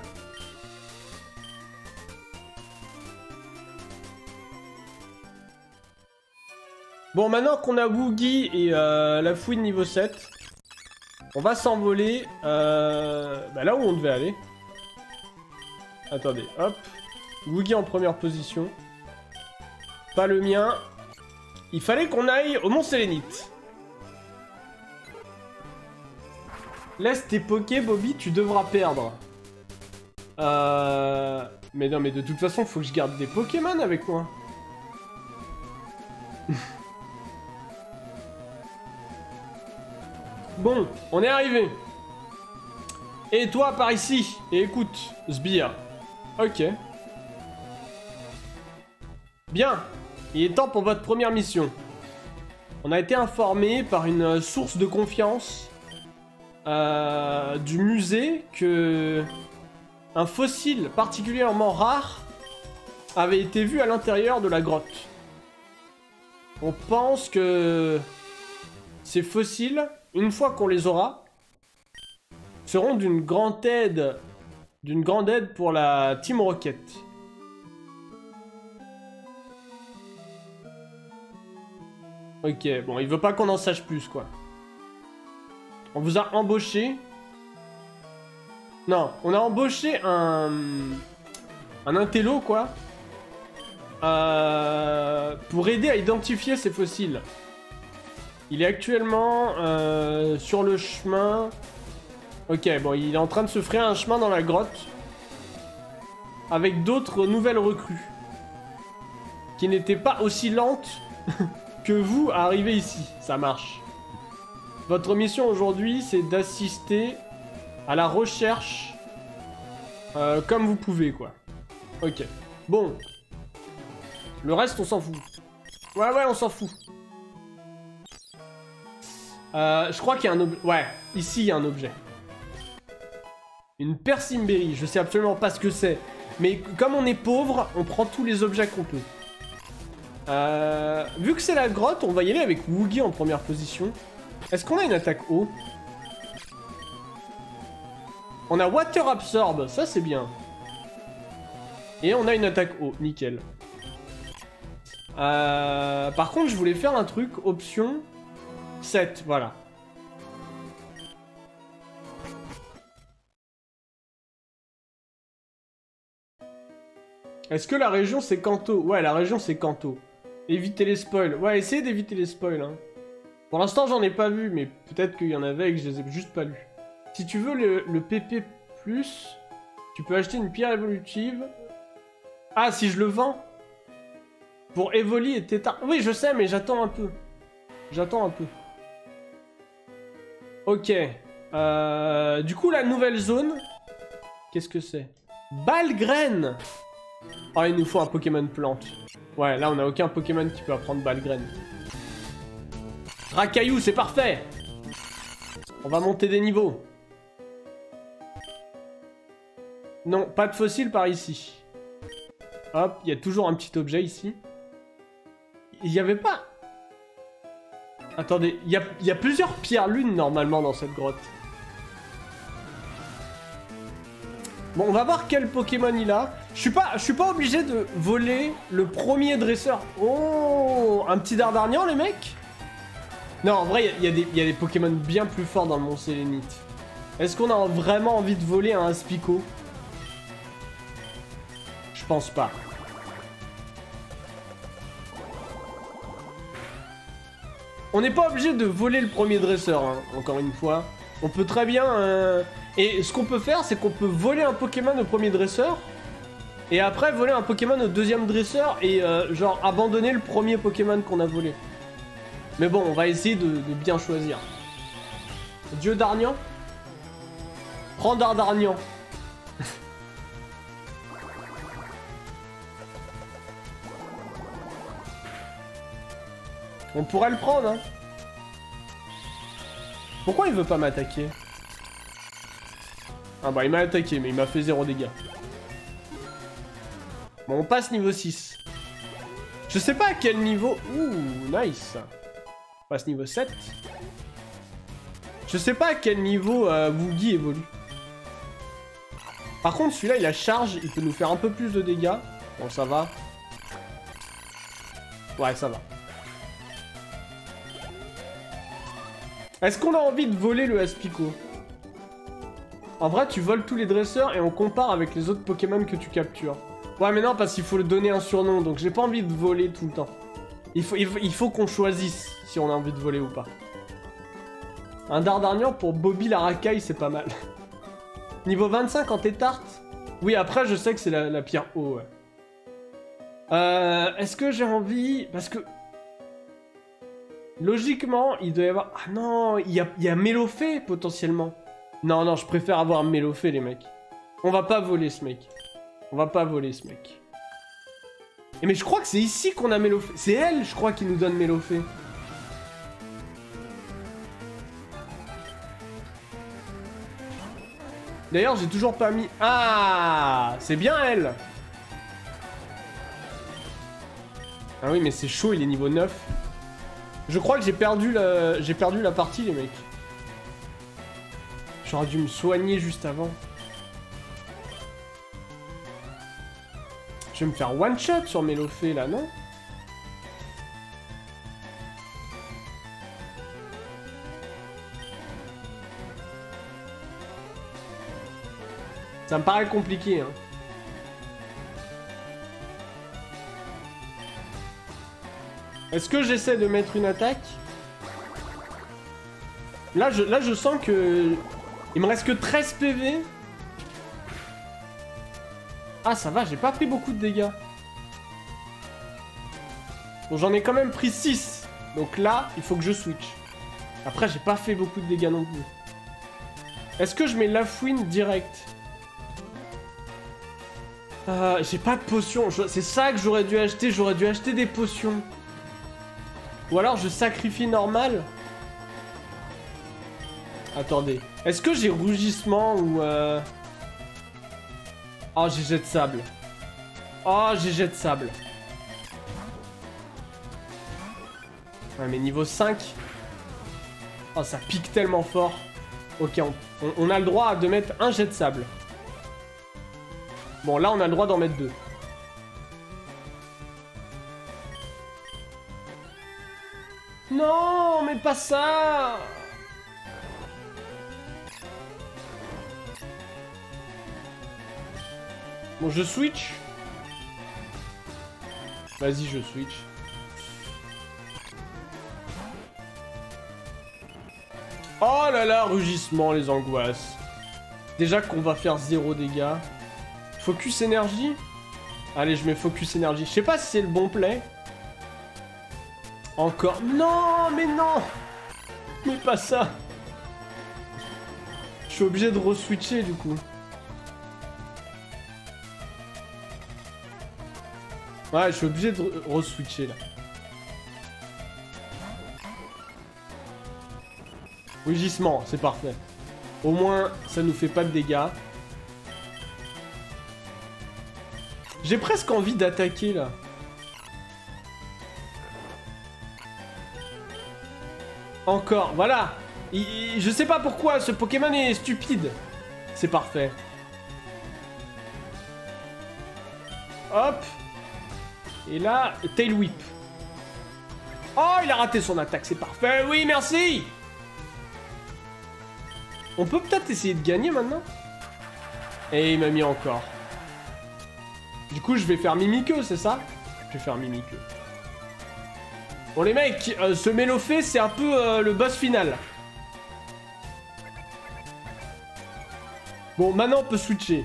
Bon, maintenant qu'on a Woogie et la fouine niveau 7, on va s'envoler bah là où on devait aller. Attendez, hop. Woogie en première position. Pas le mien. Il fallait qu'on aille au Mont Sélénite. Laisse tes pokés, Bobby, tu devras perdre. Mais non, mais de toute façon, faut que je garde des Pokémon avec moi. Bon, on est arrivé. Et toi, par ici. Et écoute, sbire. Ok. Bien. Il est temps pour votre première mission. On a été informé par une source de confiance du musée que un fossile particulièrement rare avait été vu à l'intérieur de la grotte. On pense que ces fossiles, une fois qu'on les aura, seront d'une grande aide pour la Team Rocket. Ok, bon, il veut pas qu'on en sache plus, quoi. On vous a embauché. Non, on a embauché un intello, quoi. Pour aider à identifier ces fossiles. Il est actuellement sur le chemin. Ok, bon, il est en train de se frayer un chemin dans la grotte. Avec d'autres nouvelles recrues. Qui n'étaient pas aussi lentes que vous à arriver ici. Ça marche. Votre mission aujourd'hui, c'est d'assister à la recherche comme vous pouvez, quoi. Ok. Bon. Le reste, on s'en fout. Ouais, on s'en fout. Je crois qu'il y a un objet. Ouais, ici, il y a un objet. Une Persimberry. Je sais absolument pas ce que c'est. Mais comme on est pauvre, on prend tous les objets qu'on peut. Vu que c'est la grotte, on va y aller avec Woogie en première position. Est-ce qu'on a une attaque eau? On a Water Absorb, ça c'est bien. Et on a une attaque eau, nickel. Par contre, je voulais faire un truc, option 7, voilà. Est-ce que la région c'est Kanto? Ouais, la région c'est Kanto. Éviter les spoils. Ouais, essayez d'éviter les spoils, hein. Pour l'instant, j'en ai pas vu, mais peut-être qu'il y en avait et que je les ai juste pas lus. Si tu veux le PP+, tu peux acheter une pierre évolutive. Ah, si je le vends? Pour Evoli et Tétard. Oui, je sais, mais j'attends un peu. J'attends un peu. Ok. Du coup, la nouvelle zone... Qu'est-ce que c'est? Balgraine. Oh, il nous faut un Pokémon plante. Ouais, là, on n'a aucun Pokémon qui peut apprendre Balgraine. Racaillou, c'est parfait. On va monter des niveaux. Non, pas de fossiles par ici. Hop, il y a toujours un petit objet ici. Il n'y avait pas... Attendez, il y a plusieurs pierres lunes normalement dans cette grotte. Bon, on va voir quel Pokémon il a. Je suis pas obligé de voler le premier dresseur. Oh, un petit Dardarnian, les mecs? Non, en vrai, il y a des Pokémon bien plus forts dans le monde sélénite. Est-ce qu'on a vraiment envie de voler un Aspico? Je pense pas. On n'est pas obligé de voler le premier dresseur, hein, encore une fois. On peut très bien... Et ce qu'on peut faire, c'est qu'on peut voler un Pokémon au premier dresseur, et après voler un Pokémon au deuxième dresseur, et genre abandonner le premier Pokémon qu'on a volé. Mais bon, on va essayer de bien choisir. Dieu Darnian? Prends Dardarnian. On pourrait le prendre, hein. Pourquoi il veut pas m'attaquer? Ah bah il m'a attaqué, mais il m'a fait 0 dégâts. Bon, on passe niveau 6. Je sais pas à quel niveau... Ouh, nice. On passe niveau 7. Je sais pas à quel niveau Woogie évolue. Par contre, celui-là, il a charge, il peut nous faire un peu plus de dégâts. Bon, ça va. Ouais, ça va. Est-ce qu'on a envie de voler le Aspico? En vrai, tu voles tous les dresseurs et on compare avec les autres Pokémon que tu captures. Ouais, mais non, parce qu'il faut le donner un surnom, donc j'ai pas envie de voler tout le temps. Il faut qu'on choisisse si on a envie de voler ou pas. Un Dardarnian pour Bobby la racaille, c'est pas mal. Niveau 25 en tétarte? Oui, après, je sais que c'est la pierre eau, ouais. Est-ce que j'ai envie... Parce que... Logiquement, il doit y avoir... Ah non, il y a Mélofée, potentiellement. Non, non, je préfère avoir Mélofée, les mecs. On va pas voler ce mec. On va pas voler ce mec. Et mais je crois que c'est ici qu'on a Mélofée. C'est elle, je crois, qui nous donne Mélofée. D'ailleurs, j'ai toujours pas mis... Ah, c'est bien elle. Ah oui, mais c'est chaud, il est niveau 9. Je crois que j'ai perdu la partie, les mecs. J'aurais dû me soigner juste avant. Je vais me faire one shot sur Mélofée là, non? Ça me paraît compliqué, hein. Est-ce que j'essaie de mettre une attaque? Là, je sens que... Il me reste que 13 PV. Ah, ça va, j'ai pas pris beaucoup de dégâts. Bon, j'en ai quand même pris 6. Donc là, il faut que je switch. Après, j'ai pas fait beaucoup de dégâts non plus. Est-ce que je mets Lafouine direct? J'ai pas de potions. C'est ça que j'aurais dû acheter. J'aurais dû acheter des potions. Ou alors je sacrifie normal. Attendez. Est-ce que j'ai rougissement ou... Oh, j'ai jet de sable. Oh, j'ai jet de sable. Ouais, mais niveau 5. Oh, ça pique tellement fort. Ok, on a le droit de mettre un jet de sable. Bon, là, on a le droit d'en mettre 2. Non, mais pas ça. Bon, je switch. Vas-y, je switch. Oh là là, rugissement, les angoisses. Déjà qu'on va faire 0 dégâts. Focus énergie. Allez, je mets focus énergie. Je sais pas si c'est le bon play. Encore. Non, mais non. Mais pas ça. Je suis obligé de re-switcher du coup. Ouais, je suis obligé de re-switcher là. Rugissement, c'est parfait. Au moins, ça nous fait pas de dégâts. J'ai presque envie d'attaquer là. Encore, voilà. Je sais pas pourquoi, ce Pokémon est stupide. C'est parfait. Hop. Et là, Tail Whip. Oh, il a raté son attaque, c'est parfait. Oui, merci. On peut peut-être essayer de gagner maintenant. Et il m'a mis encore. Du coup, je vais faire Mimikyu, c'est ça? Je vais faire Mimikyu. Bon, les mecs, ce Mélofée, c'est un peu le boss final. Bon, maintenant, on peut switcher.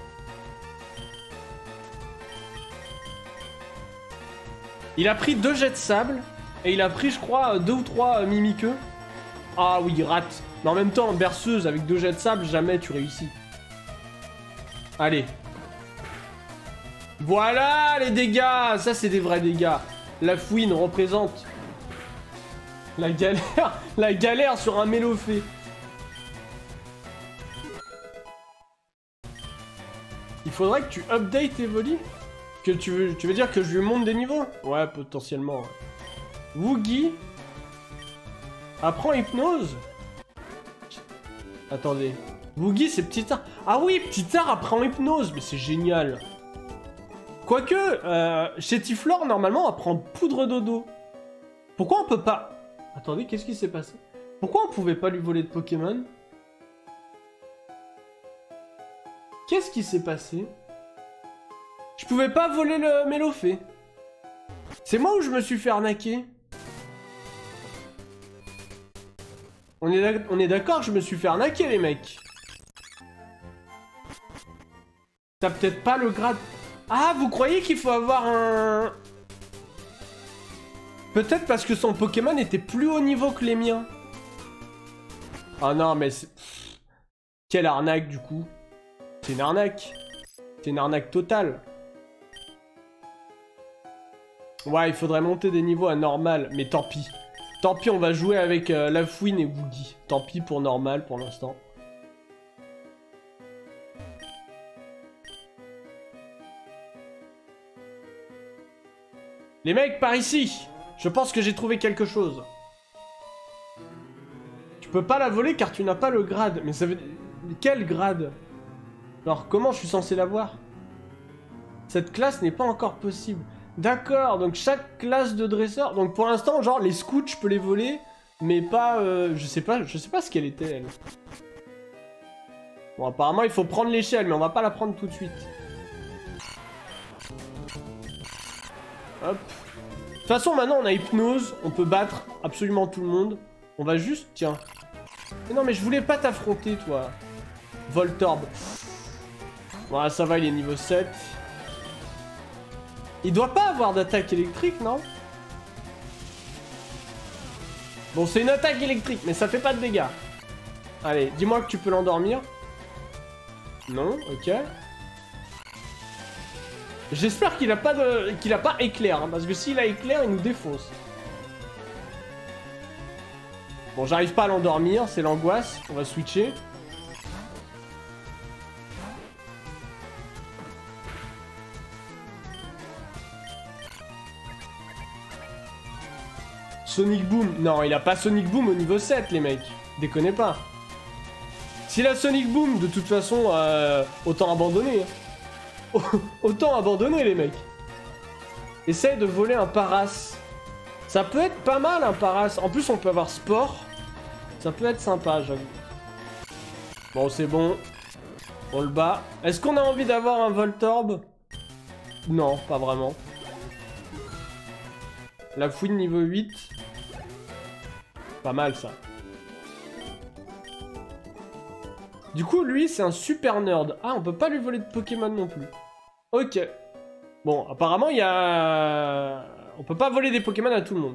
Il a pris 2 jets de sable. Et il a pris, je crois, 2 ou 3 Mimikyu. Ah oui, il rate. Mais en même temps, berceuse avec 2 jets de sable, jamais tu réussis. Allez. Voilà les dégâts. Ça, c'est des vrais dégâts. La fouine représente la galère sur un Mélofée. Il faudrait que tu updates Evoli. Que tu veux dire que je lui monte des niveaux? Ouais, potentiellement. Woogie apprend hypnose. Attendez. Woogie, c'est Petit Art. Ah oui, Petit Art apprend hypnose. Mais c'est génial. Quoique, chez Tiflor, normalement, on apprend poudre dodo. Pourquoi on peut pas... Attendez, qu'est-ce qui s'est passé? Pourquoi on pouvait pas lui voler de Pokémon? Qu'est-ce qui s'est passé? Je pouvais pas voler le Mélofée. C'est moi où je me suis fait arnaquer? On est d'accord, je me suis fait arnaquer, les mecs. T'as peut-être pas le grade... Ah, vous croyez qu'il faut avoir un... Peut-être parce que son Pokémon était plus haut niveau que les miens. Ah non, mais c'est... Quelle arnaque, du coup. C'est une arnaque. C'est une arnaque totale. Ouais, il faudrait monter des niveaux à normal, mais tant pis. Tant pis, on va jouer avec Lafouine et Woogie. Tant pis pour normal, pour l'instant. Les mecs, par ici. Je pense que j'ai trouvé quelque chose. Tu peux pas la voler car tu n'as pas le grade. Mais ça veut... Quel grade? Alors, comment je suis censé l'avoir? Cette classe n'est pas encore possible. D'accord, donc chaque classe de dresseur... Donc pour l'instant, genre, les scouts, je peux les voler, mais pas... je sais pas ce qu'elle était, elle. Bon, apparemment, il faut prendre l'échelle, mais on va pas la prendre tout de suite. Hop. De toute façon, maintenant, on a hypnose. On peut battre absolument tout le monde. On va juste... Tiens. Mais non, mais je voulais pas t'affronter, toi. Voltorb. Voilà, ça va, il est niveau 7. Il doit pas avoir d'attaque électrique, non? Bon, c'est une attaque électrique, mais ça fait pas de dégâts. Allez, dis-moi que tu peux l'endormir. Non, ok. J'espère qu'il a pas éclair, hein, parce que s'il a éclair, il nous défonce. Bon, j'arrive pas à l'endormir, c'est l'angoisse. On va switcher. Sonic Boom. Non, il a pas Sonic Boom au niveau 7, les mecs. Déconnez pas. S'il a Sonic Boom, de toute façon, autant abandonner. Autant abandonner, les mecs. Essaye de voler un Paras. Ça peut être pas mal, un Paras. En plus, on peut avoir Sport. Ça peut être sympa, j'avoue. Bon, c'est bon. On le bat. Est-ce qu'on a envie d'avoir un Voltorb? Non, pas vraiment. La fouine niveau 8. Pas mal, ça. Du coup, lui, c'est un super nerd. Ah, on peut pas lui voler de Pokémon non plus. Ok. Bon, apparemment, il y a... On peut pas voler des Pokémon à tout le monde.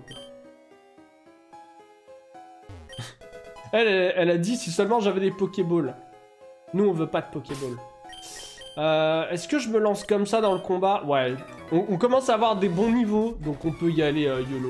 Elle a dit si seulement j'avais des Pokéballs. Nous, on veut pas de Pokéball. Est-ce que je me lance comme ça dans le combat? Ouais. On commence à avoir des bons niveaux, donc on peut y aller YOLO.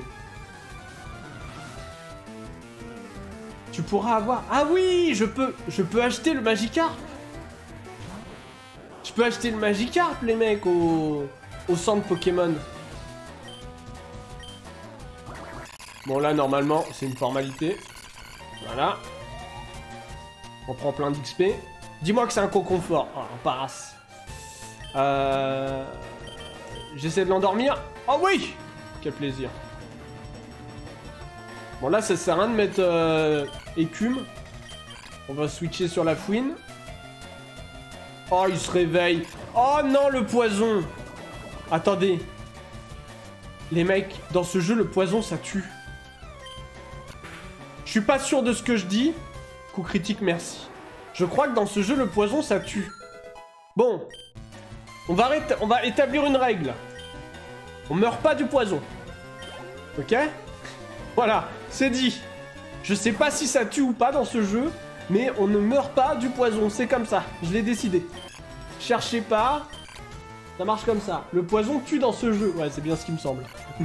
Tu pourras avoir... Ah oui, je peux acheter le Magikarp. Je peux acheter le Magikarp, les mecs, au centre Pokémon. Bon, là, normalement, c'est une formalité. Voilà. On prend plein d'XP. Dis-moi que c'est un cocon fort. Oh, un paras. J'essaie de l'endormir. Oh oui! Quel plaisir. Bon, là, ça sert à rien de mettre écume. On va switcher sur la fouine. Oh, il se réveille. Oh non, le poison. Attendez. Les mecs, dans ce jeu, le poison, ça tue. Je suis pas sûr de ce que je dis. Coup critique, merci. Je crois que dans ce jeu, le poison, ça tue. Bon. On va établir une règle. On meurt pas du poison. Ok? Voilà, c'est dit. Je sais pas si ça tue ou pas dans ce jeu, mais on ne meurt pas du poison. C'est comme ça. Je l'ai décidé. Cherchez pas. Ça marche comme ça. Le poison tue dans ce jeu. Ouais, c'est bien ce qui me semble.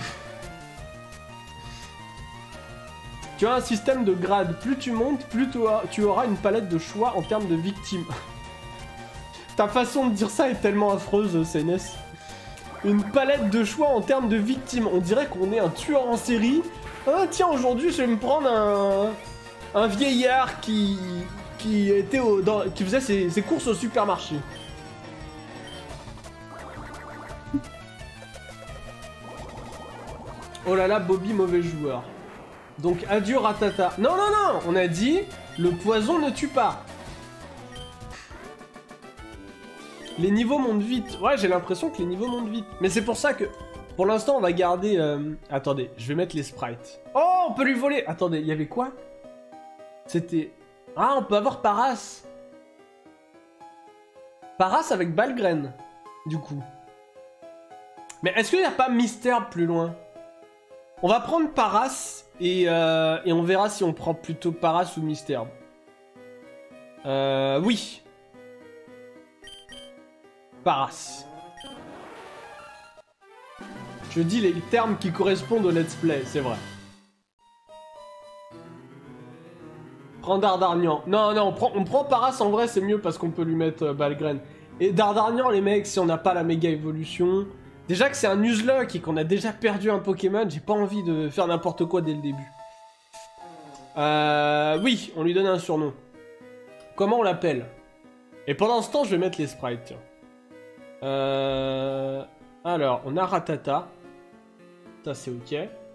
Tu as un système de grade. Plus tu montes, plus tu auras une palette de choix en termes de victimes. Ta façon de dire ça est tellement affreuse, CNS. Une palette de choix en termes de victimes. On dirait qu'on est un tueur en série. Ah tiens, aujourd'hui, je vais me prendre un vieillard qui faisait ses courses au supermarché. Oh là là, Bobby, mauvais joueur. Donc, adieu Ratata. Non, non, non, on a dit, le poison ne tue pas. Les niveaux montent vite. Ouais, j'ai l'impression que les niveaux montent vite. Mais c'est pour ça que, pour l'instant, on va garder... Attendez, je vais mettre les sprites. Oh, on peut lui voler. Attendez, il y avait quoi? C'était... Ah, on peut avoir Paras. Paras avec Balgraine, du coup. Mais est-ce qu'il n'y a pas Mystère plus loin? On va prendre Paras et on verra si on prend plutôt Paras ou Mystère. Oui. Paras. Je dis les termes qui correspondent au let's play, c'est vrai. Prends Dardarnian. Non, non, on prend Paras en vrai, c'est mieux parce qu'on peut lui mettre Balgraine. Et Dardarnian, les mecs, si on n'a pas la méga évolution... Déjà que c'est un Nuzlocke et qu'on a déjà perdu un Pokémon, j'ai pas envie de faire n'importe quoi dès le début. Oui, on lui donne un surnom. Comment on l'appelle? Et pendant ce temps, je vais mettre les sprites, tiens. Alors, on a Ratata. Ça, c'est ok.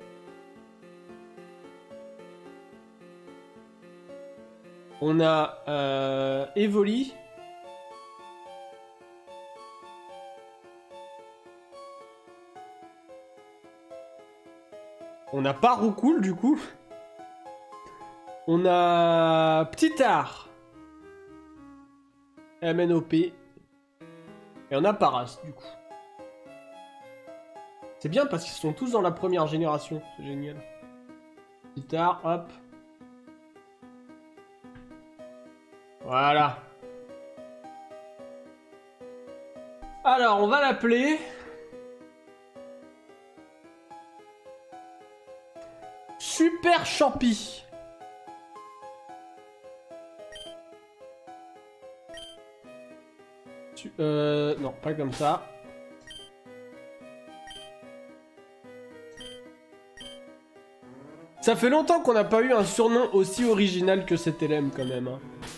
On a Evoli. On a pas Roucoule, du coup. On a Ptitar. MNOP. Et on a Paras, du coup. C'est bien parce qu'ils sont tous dans la première génération. C'est génial. Ptitar, hop. Voilà. Alors, on va l'appeler... Super Champi. Non, pas comme ça. Ça fait longtemps qu'on n'a pas eu un surnom aussi original que cet LM quand même.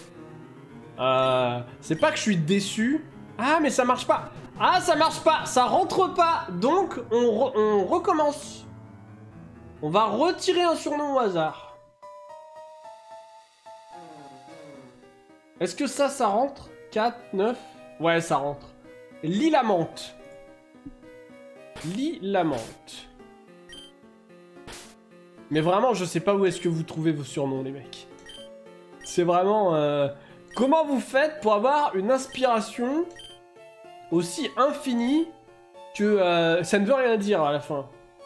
Hein. C'est pas que je suis déçu. Ah, mais ça marche pas. Ah, ça marche pas. Ça rentre pas. Donc, on recommence. On va retirer un surnom au hasard. Est-ce que ça rentre? 4, 9... Ouais, ça rentre. Lilamante. Lilamante. Mais vraiment, je sais pas où est-ce que vous trouvez vos surnoms, les mecs. C'est vraiment... Comment vous faites pour avoir une inspiration aussi infinie que ça ne veut rien dire à la fin?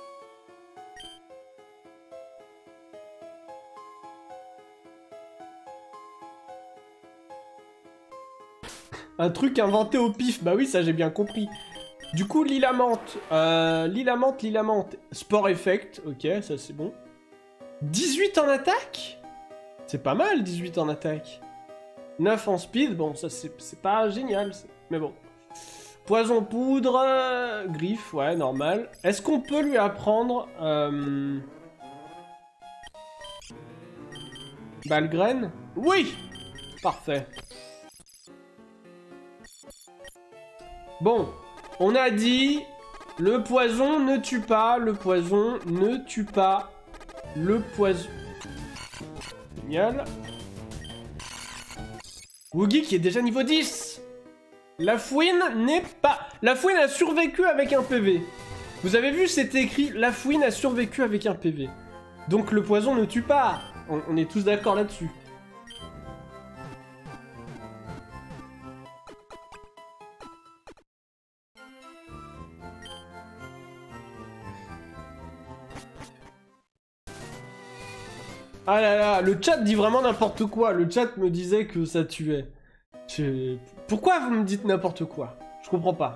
Un truc inventé au pif, bah oui, ça j'ai bien compris. Du coup, Lilamante, Lilamante, Sport Effect, ok, ça c'est bon. 18 en attaque? C'est pas mal, 18 en attaque. 9 en speed, bon, ça c'est pas génial, mais bon. Poison poudre, griffe, ouais, normal. Est-ce qu'on peut lui apprendre Balgraine? Oui! Parfait. Bon, on a dit... Le poison ne tue pas, le poison ne tue pas. Le poison... Génial. Woogie qui est déjà niveau 10. La fouine n'est pas... La fouine a survécu avec un PV. Vous avez vu, c'était écrit « La fouine a survécu avec un PV ». Donc le poison ne tue pas. On est tous d'accord là-dessus. Ah là là, le chat dit vraiment n'importe quoi. Le chat me disait que ça tuait. Pourquoi vous me dites n'importe quoi? Je comprends pas.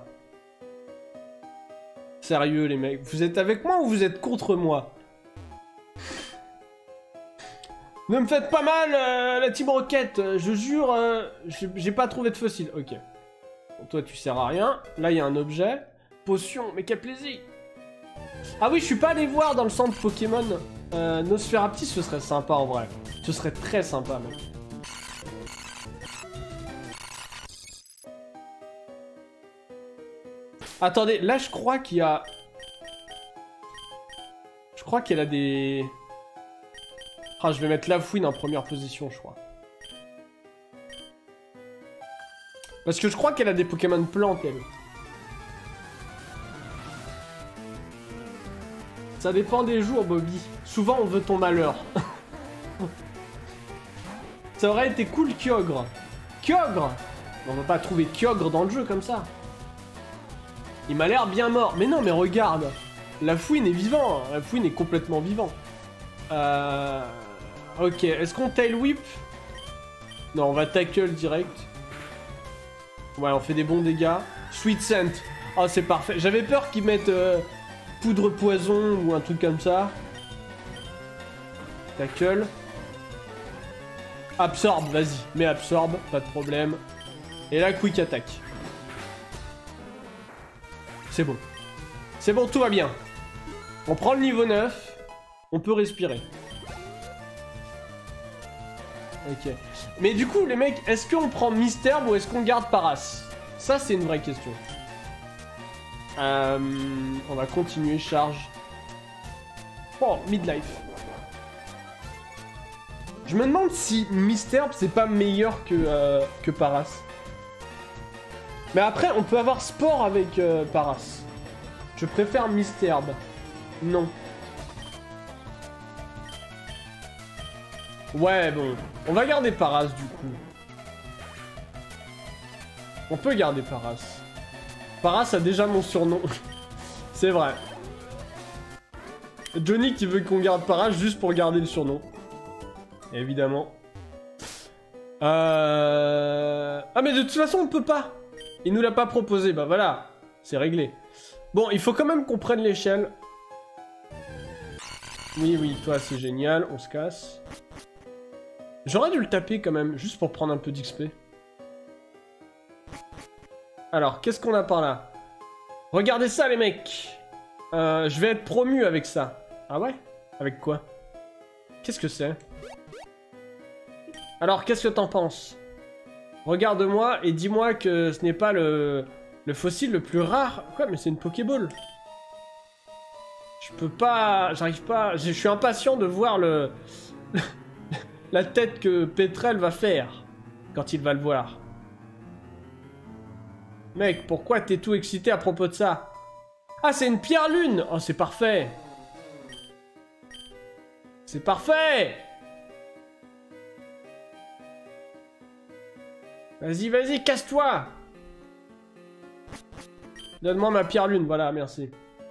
Sérieux les mecs, vous êtes avec moi ou vous êtes contre moi? Ne me faites pas mal la Team Rocket, je jure, j'ai pas trouvé de fossile. Ok. Bon, toi tu sers à rien. Là il y a un objet. Potion, mais quel plaisir. Ah oui, je suis pas allé voir dans le centre Pokémon. Nosferaptis, ce serait sympa en vrai. Ce serait très sympa mec. Attendez, là je crois qu'il y a... Je crois qu'elle a des... Ah, je vais mettre la fouine en première position, je crois. Parce que je crois qu'elle a des Pokémon plantes, elle. Ça dépend des jours, Bobby. Souvent, on veut ton malheur. Ça aurait été cool, Kyogre. Kyogre! On va pas trouver Kyogre dans le jeu comme ça. Il m'a l'air bien mort. Mais non, mais regarde. La fouine est vivant. La fouine est complètement vivant. Ok, est-ce qu'on tail whip? Non, on va tackle direct. Ouais, on fait des bons dégâts. Sweet scent. Oh, c'est parfait. J'avais peur qu'ils mettent poudre poison ou un truc comme ça. Tackle. Absorbe, vas-y. Mais absorbe, pas de problème. Et là, quick attack. C'est bon. C'est bon, tout va bien. On prend le niveau 9. On peut respirer. Ok. Mais du coup, les mecs, est-ce qu'on prend Mystherbe ou est-ce qu'on garde Paras? Ça, c'est une vraie question. On va continuer, charge. Oh, midlife. Je me demande si Mystherbe, c'est pas meilleur que Paras. Mais après, on peut avoir Sport avec Paras. Je préfère Mystherbe. Non. Ouais, bon. On va garder Paras, du coup. On peut garder Paras. Paras a déjà mon surnom. C'est vrai. Johnny qui veut qu'on garde Paras juste pour garder le surnom. Évidemment. Ah, mais de toute façon, on peut pas. Il nous l'a pas proposé. Bah voilà. C'est réglé. Bon, il faut quand même qu'on prenne l'échelle. Oui, oui, toi, c'est génial. On se casse. J'aurais dû le taper quand même, juste pour prendre un peu d'XP. Alors, qu'est-ce qu'on a par là? Regardez ça, les mecs. Je vais être promu avec ça. Ah ouais? Avec quoi? Qu'est-ce que c'est? Alors, qu'est-ce que t'en penses? Regarde-moi et dis-moi que ce n'est pas le fossile le plus rare. Quoi? Mais c'est une Pokéball. Je peux pas... J'arrive pas... Je suis impatient de voir la tête que Petrel va faire quand il va le voir. Mec, pourquoi t'es tout excité à propos de ça? Ah, c'est une pierre lune! Oh, c'est parfait! C'est parfait! Vas-y, vas-y, casse-toi! Donne-moi ma pierre lune, voilà, merci.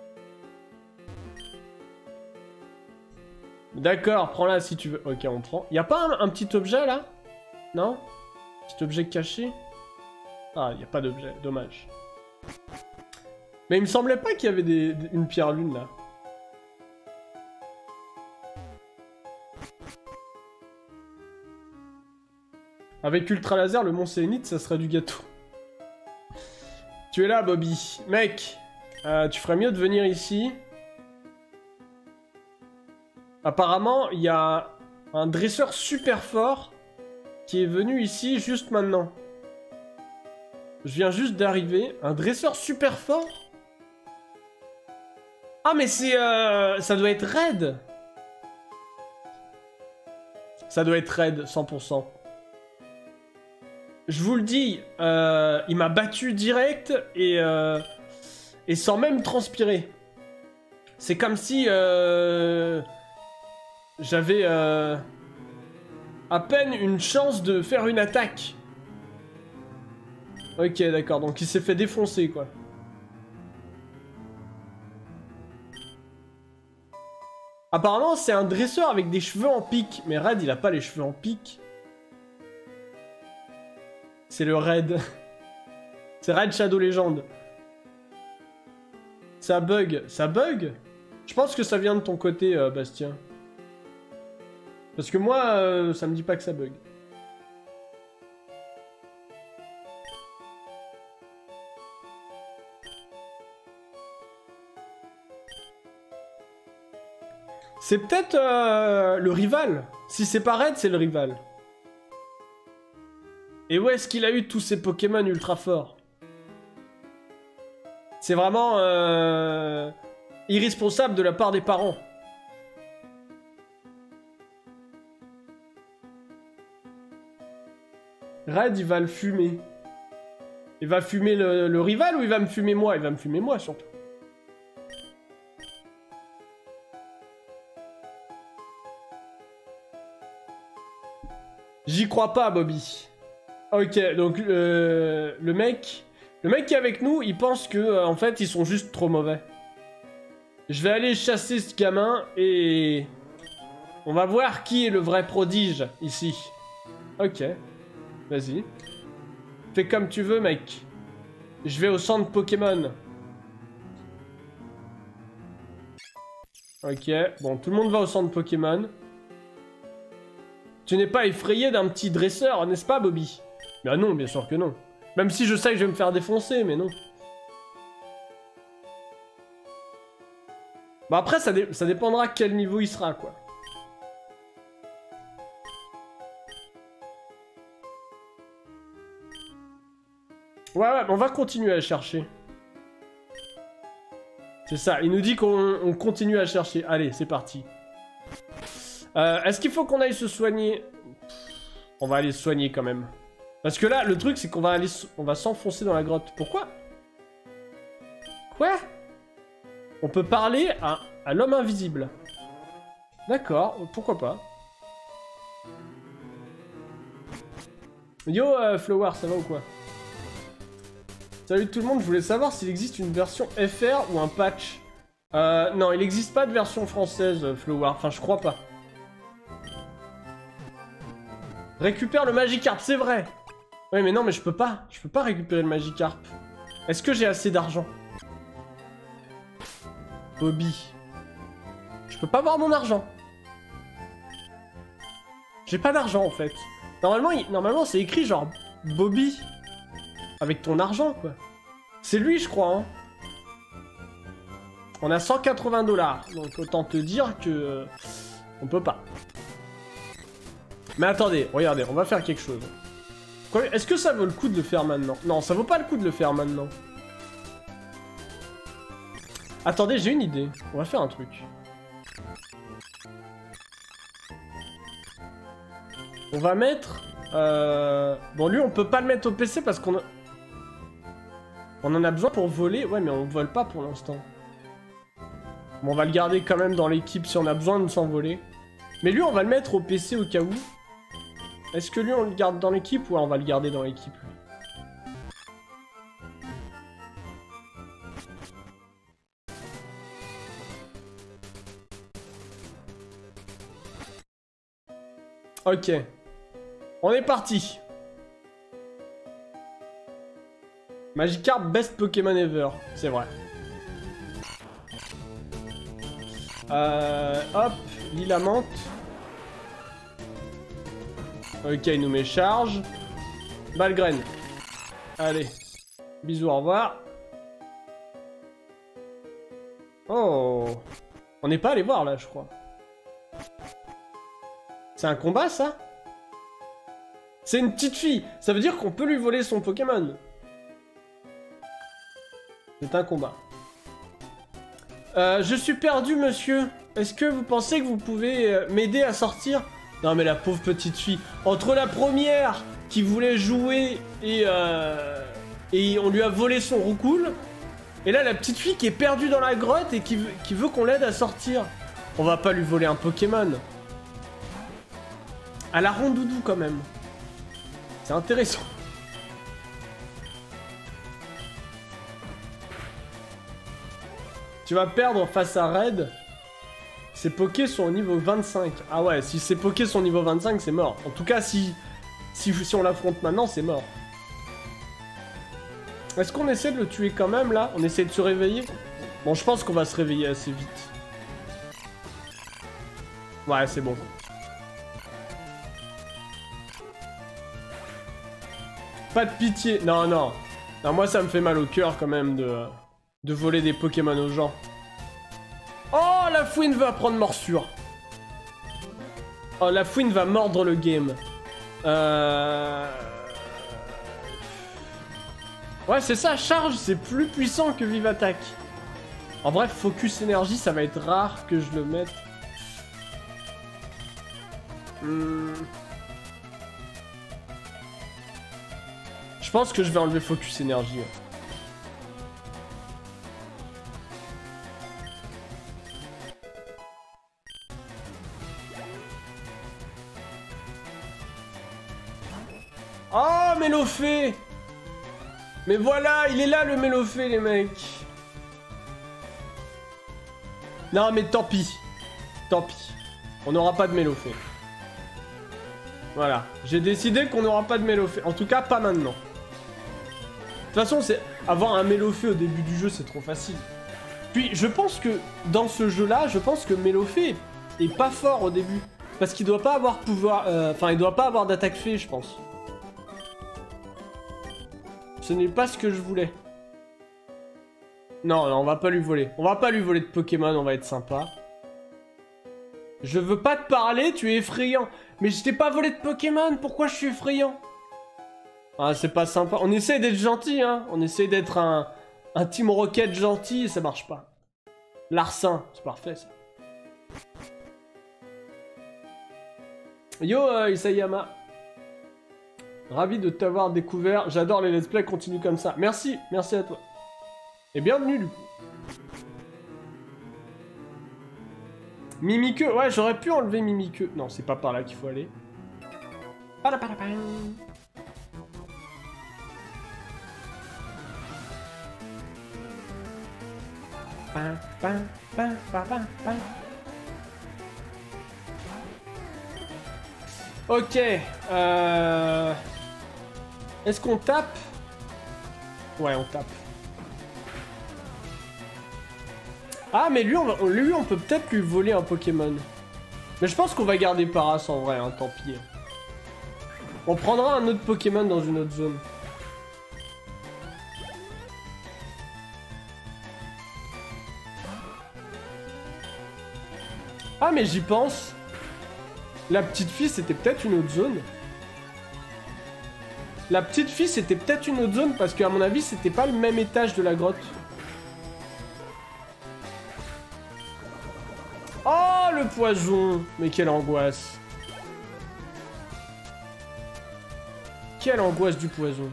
D'accord, prends-la si tu veux. Ok, on prend. Y'a pas un petit objet, là? Non? Petit objet caché? Ah, y a pas d'objet, dommage. Mais il me semblait pas qu'il y avait une pierre lune, là. Avec Ultra Laser, le Mont Sélénite, ça serait du gâteau. Tu es là, Bobby. Mec, tu ferais mieux de venir ici. Apparemment, il y a Un dresseur super fort qui est venu ici juste maintenant. Je viens juste d'arriver. Un dresseur super fort? Ah mais c'est... ça doit être raid. Ça doit être raid, 100%. Je vous le dis, il m'a battu direct et sans même transpirer. C'est comme si j'avais à peine une chance de faire une attaque. Ok, d'accord, donc il s'est fait défoncer, quoi. Apparemment, c'est un dresseur avec des cheveux en pique. Mais Red, il a pas les cheveux en pique. C'est le Red. C'est Red Shadow Legend. Ça bug. Ça bug? Je pense que ça vient de ton côté, Bastien. Parce que moi, ça me dit pas que ça bug. C'est peut-être le rival. Si c'est pas Red, c'est le rival. Et où est-ce qu'il a eu tous ces Pokémon ultra forts? C'est vraiment irresponsable de la part des parents. Red, il va le fumer. Il va fumer le rival ou il va me fumer moi? Il va me fumer moi, surtout. J'y crois pas, Bobby. Ok, donc le mec qui est avec nous, il pense que en fait, ils sont juste trop mauvais. Je vais aller chasser ce gamin et on va voir qui est le vrai prodige ici. Ok, vas-y. Fais comme tu veux, mec. Je vais au centre Pokémon. Ok, bon, tout le monde va au centre Pokémon. Tu n'es pas effrayé d'un petit dresseur, n'est-ce pas, Bobby? Bah non, bien sûr que non. Même si je sais que je vais me faire défoncer, mais non. Bah après, ça dépendra quel niveau il sera, quoi. Ouais, on va continuer à chercher. C'est ça, il nous dit qu'on continue à chercher. Allez, c'est parti. Est-ce qu'il faut qu'on aille se soigner? On va aller se soigner quand même. Parce que là, le truc, c'est qu'on va aller... On va s'enfoncer dans la grotte. Pourquoi? Quoi? On peut parler à l'homme invisible. D'accord, pourquoi pas. Yo, Flower, ça va ou quoi? Salut tout le monde, je voulais savoir s'il existe une version FR ou un patch. Non, il n'existe pas de version française, Flower. Enfin, je crois pas. Récupère le Magikarp, c'est vrai. Ouais, mais non, mais je peux pas. Je peux pas récupérer le Magikarp. Est-ce que j'ai assez d'argent? Bobby. Je peux pas avoir mon argent. J'ai pas d'argent, en fait. Normalement c'est écrit genre Bobby. Avec ton argent, quoi. C'est lui, je crois, hein. On a 180 $. Donc autant te dire que... on peut pas. Mais attendez, regardez, on va faire quelque chose. Est-ce que ça vaut le coup de le faire maintenant? Non, ça vaut pas le coup de le faire maintenant. Attendez, j'ai une idée. On va faire un truc. On va mettre... Bon, lui, on peut pas le mettre au PC parce qu'on a... On en a besoin pour voler. Ouais, mais on vole pas pour l'instant. Bon, on va le garder quand même dans l'équipe si on a besoin de s'envoler. Mais lui, on va le mettre au PC au cas où. Est-ce que lui, on le garde dans l'équipe ou on va le garder dans l'équipe, lui? Ok. On est parti. Magikarp, best Pokémon ever. C'est vrai. Hop, Lilamante. Ok, il nous met charge. Balgraine. Allez. Bisous, au revoir. Oh. On n'est pas allé voir là, je crois. C'est un combat, ça? C'est une petite fille. Ça veut dire qu'on peut lui voler son Pokémon. C'est un combat. Je suis perdu, monsieur. Est-ce que vous pensez que vous pouvez m'aider à sortir? Non, mais la pauvre petite fille. Entre la première qui voulait jouer et on lui a volé son roucoule. Et là, la petite fille qui est perdue dans la grotte et qui veut qu'on l'aide à sortir. On va pas lui voler un Pokémon. À la rondoudou, quand même. C'est intéressant. Tu vas perdre face à Red. Ses Pokés sont au niveau 25. Ah ouais, si ses Pokés sont au niveau 25, c'est mort. En tout cas, si on l'affronte maintenant, c'est mort. Est-ce qu'on essaie de le tuer quand même, là? On essaie de se réveiller? Bon, je pense qu'on va se réveiller assez vite. Ouais, c'est bon. Pas de pitié. Non, non. Non, moi, ça me fait mal au cœur, quand même, de voler des Pokémon aux gens. Oh, la fouine va prendre morsure. Oh, la fouine va mordre le game. Ouais, c'est ça, charge, c'est plus puissant que Vive Attaque. En bref, focus énergie, ça va être rare que je le mette. Je pense que je vais enlever focus énergie. Ouais. Oh, Mélophée! Mais voilà, il est là le Mélophée, les mecs. Non, mais tant pis. Tant pis. On n'aura pas de Mélophée. Voilà. J'ai décidé qu'on n'aura pas de Mélophée. En tout cas, pas maintenant. De toute façon, avoir un Mélophée au début du jeu, c'est trop facile. Puis, je pense que dans ce jeu-là, je pense que Mélophée est pas fort au début. Parce qu'il doit pas avoir pouvoir... Enfin, il doit pas avoir d'attaque fée, je pense. Ce n'est pas ce que je voulais. Non, non, on va pas lui voler. On va pas lui voler de Pokémon, on va être sympa. Je veux pas te parler, tu es effrayant. Mais je t'ai pas volé de Pokémon, pourquoi je suis effrayant? Ah, c'est pas sympa. On essaie d'être gentil, hein. On essaie d'être un Team Rocket gentil et ça marche pas. Larcin, c'est parfait, ça. Yo, Isayama. Ravi de t'avoir découvert. J'adore les let's play, continue comme ça. Merci, merci à toi. Et bienvenue, du coup. Mimiqueux, ouais, j'aurais pu enlever Mimiqueux. Non, c'est pas par là qu'il faut aller. Ok, est-ce qu'on tape? Ouais, on tape. Ah, mais lui, on peut peut-être lui voler un Pokémon. Mais je pense qu'on va garder Paras en vrai, hein, tant pis. On prendra un autre Pokémon dans une autre zone. Ah, mais j'y pense. La petite fille, c'était peut-être une autre zone. La petite fille, c'était peut-être une autre zone parce qu'à mon avis, c'était pas le même étage de la grotte. Oh, le poison! Mais quelle angoisse. Quelle angoisse du poison.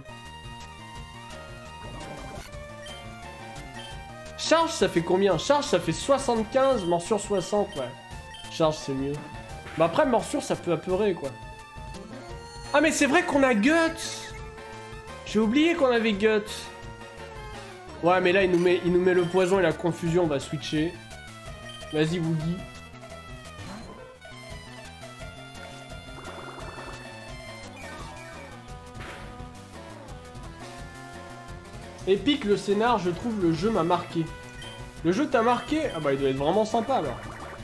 Charge, ça fait combien? Charge, ça fait 75, morsure 60, ouais. Charge, c'est mieux. Bah après, morsure, ça peut apeurer, quoi. Ah, mais c'est vrai qu'on a Guts! J'ai oublié qu'on avait Guts. Ouais, mais là, il nous met le poison et la confusion, on va switcher. Vas-y, Woogie. Épique, le scénar, je trouve le jeu m'a marqué. Le jeu t'a marqué? Ah bah, il doit être vraiment sympa, alors.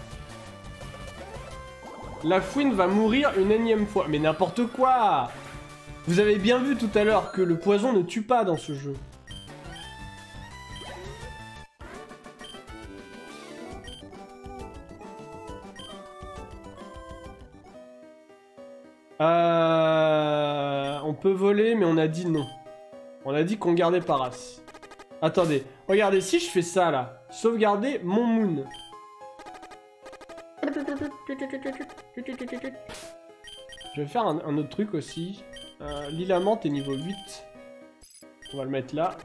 La fouine va mourir une énième fois. Mais n'importe quoi! Vous avez bien vu tout à l'heure que le poison ne tue pas dans ce jeu. On peut voler, mais on a dit non. On a dit qu'on gardait Paras. Attendez, regardez, si je fais ça là, sauvegarder mon moon. Je vais faire un autre truc aussi. L'île est niveau 8. On va le mettre là.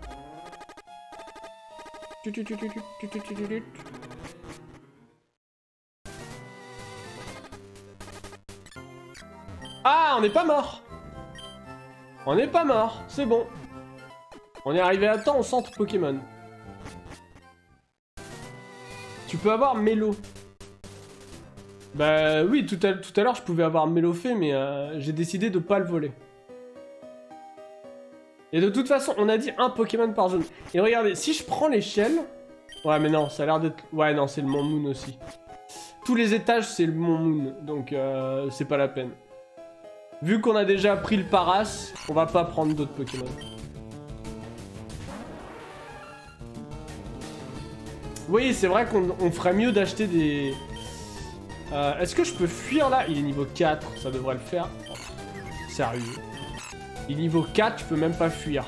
Ah, on n'est pas mort. On n'est pas mort, c'est bon. On est arrivé à temps au centre Pokémon. Tu peux avoir Mélo. Bah oui, tout à l'heure je pouvais avoir Mélofée, mais j'ai décidé de pas le voler. Et de toute façon, on a dit un Pokémon par zone. Et regardez, si je prends l'échelle... Ouais, mais non, ça a l'air d'être... Ouais, non, c'est le Mont Moon aussi. Tous les étages, c'est le Mont Moon, donc c'est pas la peine. Vu qu'on a déjà pris le Paras, on va pas prendre d'autres Pokémon. Oui, c'est vrai qu'on ferait mieux d'acheter des... Est-ce que je peux fuir là? Il est niveau 4, ça devrait le faire. Oh, sérieux. Il est niveau 4, je peux même pas fuir.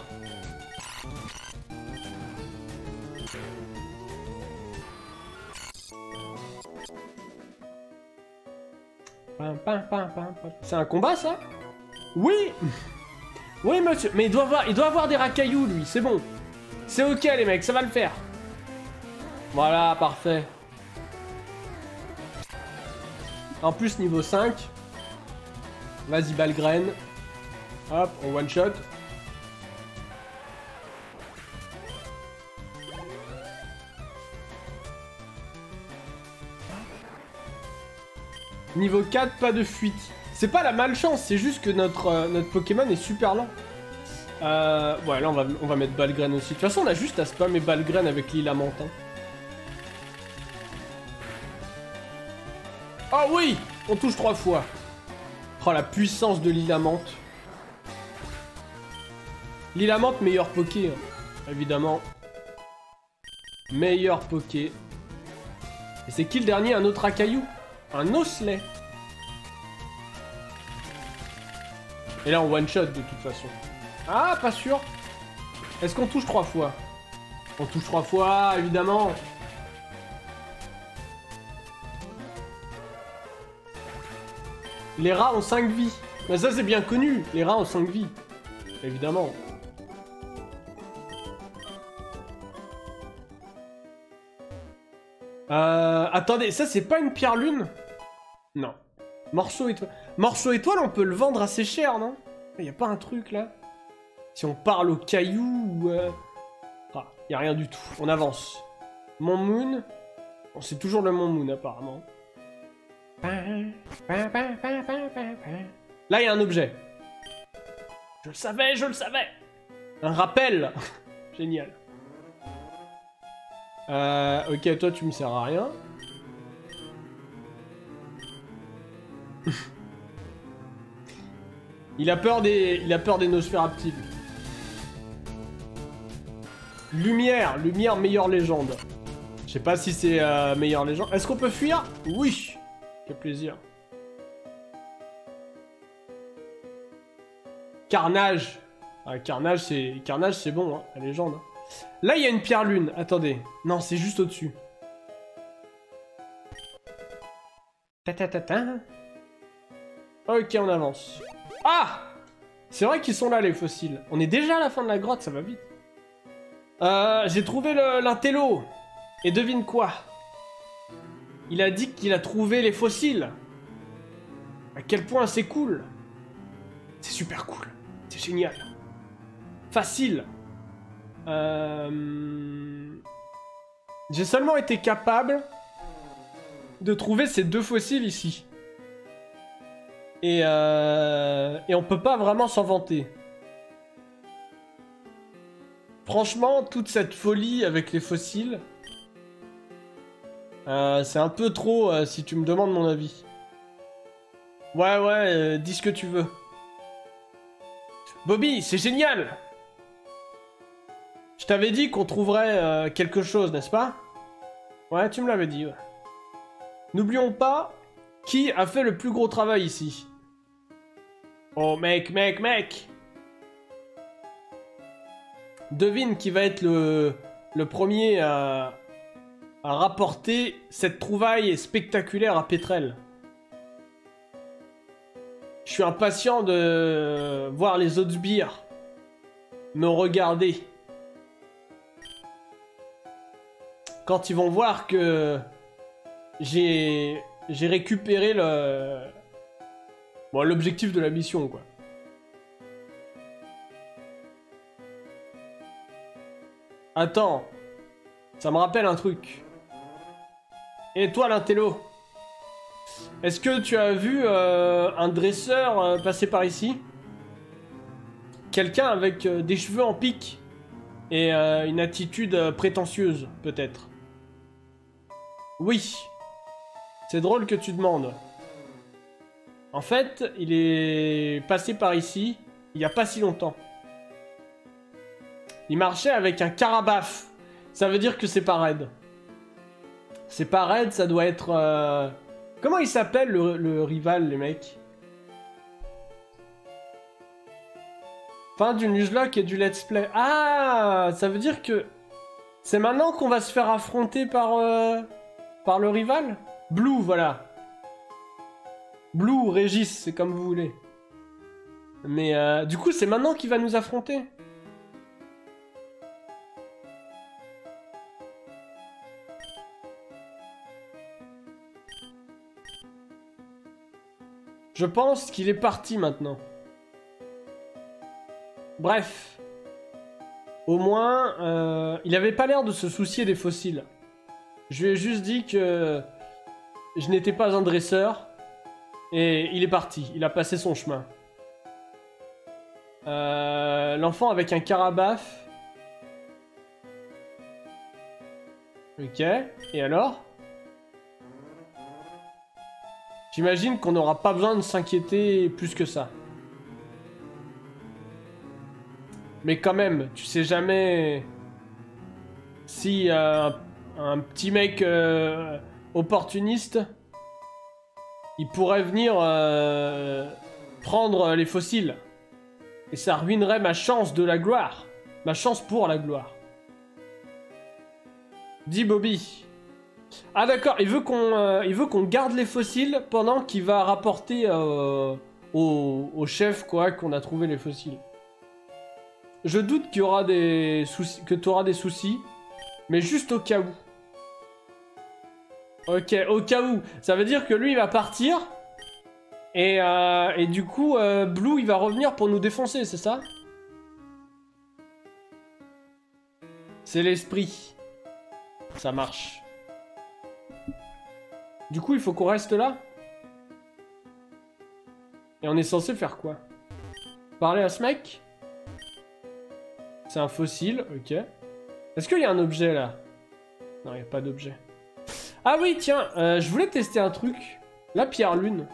C'est un combat, ça? Oui. Oui, monsieur. Mais il doit avoir des racailloux, lui. C'est bon. C'est ok, les mecs. Ça va le faire. Voilà, parfait. En plus, niveau 5. Vas-y, Balgraine. Hop, on one shot. Niveau 4, pas de fuite. C'est pas la malchance, c'est juste que notre Pokémon est super lent. Ouais, là on va mettre Balgraine aussi. De toute façon, on a juste à spammer Balgraine avec l'île Lamentin. Oh oui, on touche 3 fois. Oh, la puissance de l'Ilamante. L'Ilamante, meilleur Poké, hein. Évidemment. Meilleur Poké. Et c'est qui le dernier? Un autre Racaillou? Un Osselet. Et là, on one-shot de toute façon. Ah, pas sûr. Est-ce qu'on touche 3 fois? On touche 3 fois, évidemment. Les rats ont 5 vies. Mais ça, c'est bien connu. Les rats ont 5 vies. Évidemment. Attendez, ça, c'est pas une pierre lune? Non. Morceau étoile. Morceau étoile, on peut le vendre assez cher, non? Y a pas un truc, là? Si on parle aux cailloux ou... Ah, y a rien du tout. On avance. Mont Moon. Bon, c'est toujours le Mont Moon, apparemment. Là, il y a un objet. Je le savais, je le savais. Un rappel. Génial. Ok, toi, tu me sers à rien. Il a peur des Nosferaptiles. Lumière, meilleure légende. Je sais pas si c'est meilleure légende. Est-ce qu'on peut fuir? Oui. Quel plaisir. Carnage. Ah, Carnage, c'est bon, hein, la légende. Là, il y a une pierre lune. Attendez. Non, c'est juste au-dessus. Ok, on avance. Ah! C'est vrai qu'ils sont là, les fossiles. On est déjà à la fin de la grotte, ça va vite. J'ai trouvé l'intello. Et devine quoi? Il a dit qu'il a trouvé les fossiles. À quel point c'est cool. C'est super cool. C'est génial. Facile. J'ai seulement été capable de trouver ces 2 fossiles ici. Et on peut pas vraiment s'en vanter. Franchement, toute cette folie avec les fossiles... c'est un peu trop, si tu me demandes mon avis. Ouais, dis ce que tu veux. Bobby, c'est génial! Je t'avais dit qu'on trouverait quelque chose, n'est-ce pas? Ouais, tu me l'avais dit, ouais. N'oublions pas qui a fait le plus gros travail ici. Oh mec. Devine qui va être le premier à rapporter cette trouvaille spectaculaire à Petrel. Je suis impatient de voir les autres sbires me regarder. Quand ils vont voir que j'ai récupéré l'objectif de la mission, quoi. Attends, ça me rappelle un truc. Et toi, l'intello, est-ce que tu as vu un dresseur passer par ici? Quelqu'un avec des cheveux en pique et une attitude prétentieuse, peut-être. Oui. C'est drôle que tu demandes. En fait, il est passé par ici il n'y a pas si longtemps. Il marchait avec un carabaf. Ça veut dire que c'est pas raid. C'est pas raid, ça doit être... Comment il s'appelle le rival, les mecs? Fin du newslock et du let's play. Ah, ça veut dire que... C'est maintenant qu'on va se faire affronter par le rival? Blue, voilà. Blue ou Régis, c'est comme vous voulez. Mais du coup, c'est maintenant qu'il va nous affronter. Je pense qu'il est parti maintenant. Bref. Au moins, il avait pas l'air de se soucier des fossiles. Je lui ai juste dit que je n'étais pas un dresseur. Et il est parti. Il a passé son chemin. L'enfant avec un carabaf. Ok. Et alors ? J'imagine qu'on n'aura pas besoin de s'inquiéter plus que ça. Mais quand même, tu sais jamais si un petit mec opportuniste, il pourrait venir prendre les fossiles. Et ça ruinerait ma chance de la gloire. Ma chance pour la gloire. Dis Bobby. Ah d'accord, il veut qu'on garde les fossiles pendant qu'il va rapporter au chef quoi qu'on a trouvé les fossiles. Je doute qu'il y aura des soucis, que tu auras des soucis, mais juste au cas où. Ok, au cas où. Ça veut dire que lui il va partir et du coup Blue il va revenir pour nous défoncer, c'est ça? C'est l'esprit. Ça marche. Du coup, il faut qu'on reste là. Et on est censé faire quoi? Parler à ce mec? C'est un fossile, ok. Est-ce qu'il y a un objet là? Non, il n'y a pas d'objet. Ah oui, tiens, je voulais tester un truc. La pierre lune.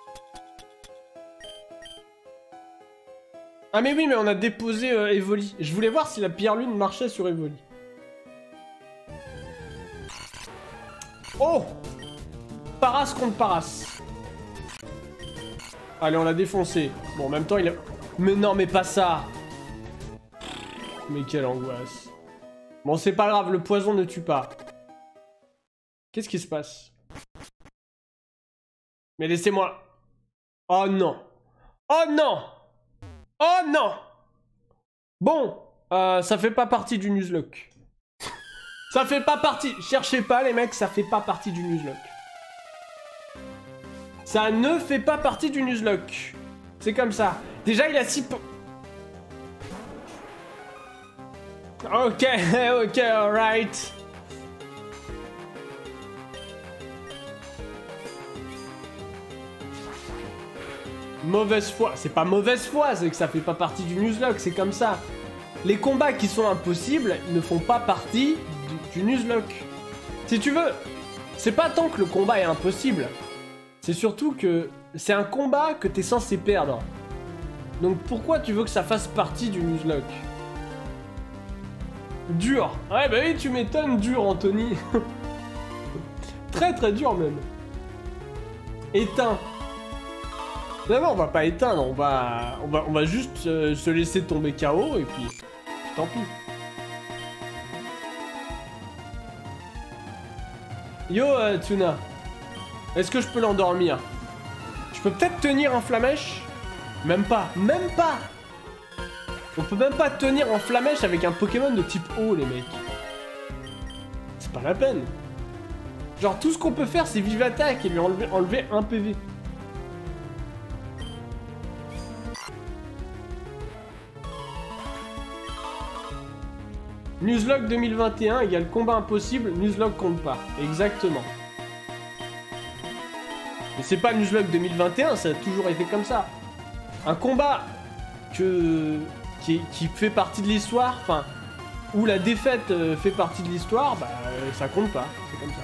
Ah mais oui, mais on a déposé Evoli. Je voulais voir si la pierre lune marchait sur Evoli. Oh! Paras contre Paras. Allez, on l'a défoncé. Bon, en même temps, il a... Mais non, mais pas ça. Mais quelle angoisse. Bon, c'est pas grave, le poison ne tue pas. Qu'est-ce qui se passe? Mais laissez-moi... Oh non. Oh non. Oh non. Bon, ça fait pas partie du newslock. Ça fait pas partie... Cherchez pas, les mecs, ça fait pas partie du newslock. Ça ne fait pas partie du newslock. C'est comme ça. Déjà, il a 6 points. Ok, ok, alright. Mauvaise foi. C'est pas mauvaise foi, c'est que ça fait pas partie du newslock, c'est comme ça. Les combats qui sont impossibles ne font pas partie du newslock. Si tu veux, c'est pas tant que le combat est impossible. C'est surtout que c'est un combat que t'es censé perdre. Donc pourquoi tu veux que ça fasse partie du newslock? Dur. Ouais bah oui, tu m'étonnes, dur Anthony. Très très dur même. Éteint. Non, non, on va pas éteindre, on va juste se laisser tomber KO et puis tant pis. Yo Tuna, est-ce que je peux l'endormir? Je peux peut-être tenir en flamèche? Même pas, même pas. On peut même pas tenir en flamèche avec un Pokémon de type eau, les mecs. C'est pas la peine. Genre tout ce qu'on peut faire c'est vive attaque et lui enlever 1 PV. Nuzlocke 2021 égale combat impossible, Nuzlocke compte pas. Exactement. Mais c'est pas Nuzlocke 2021, ça a toujours été comme ça. Un combat qui fait partie de l'histoire, enfin, où la défaite fait partie de l'histoire, bah ça compte pas, c'est comme ça.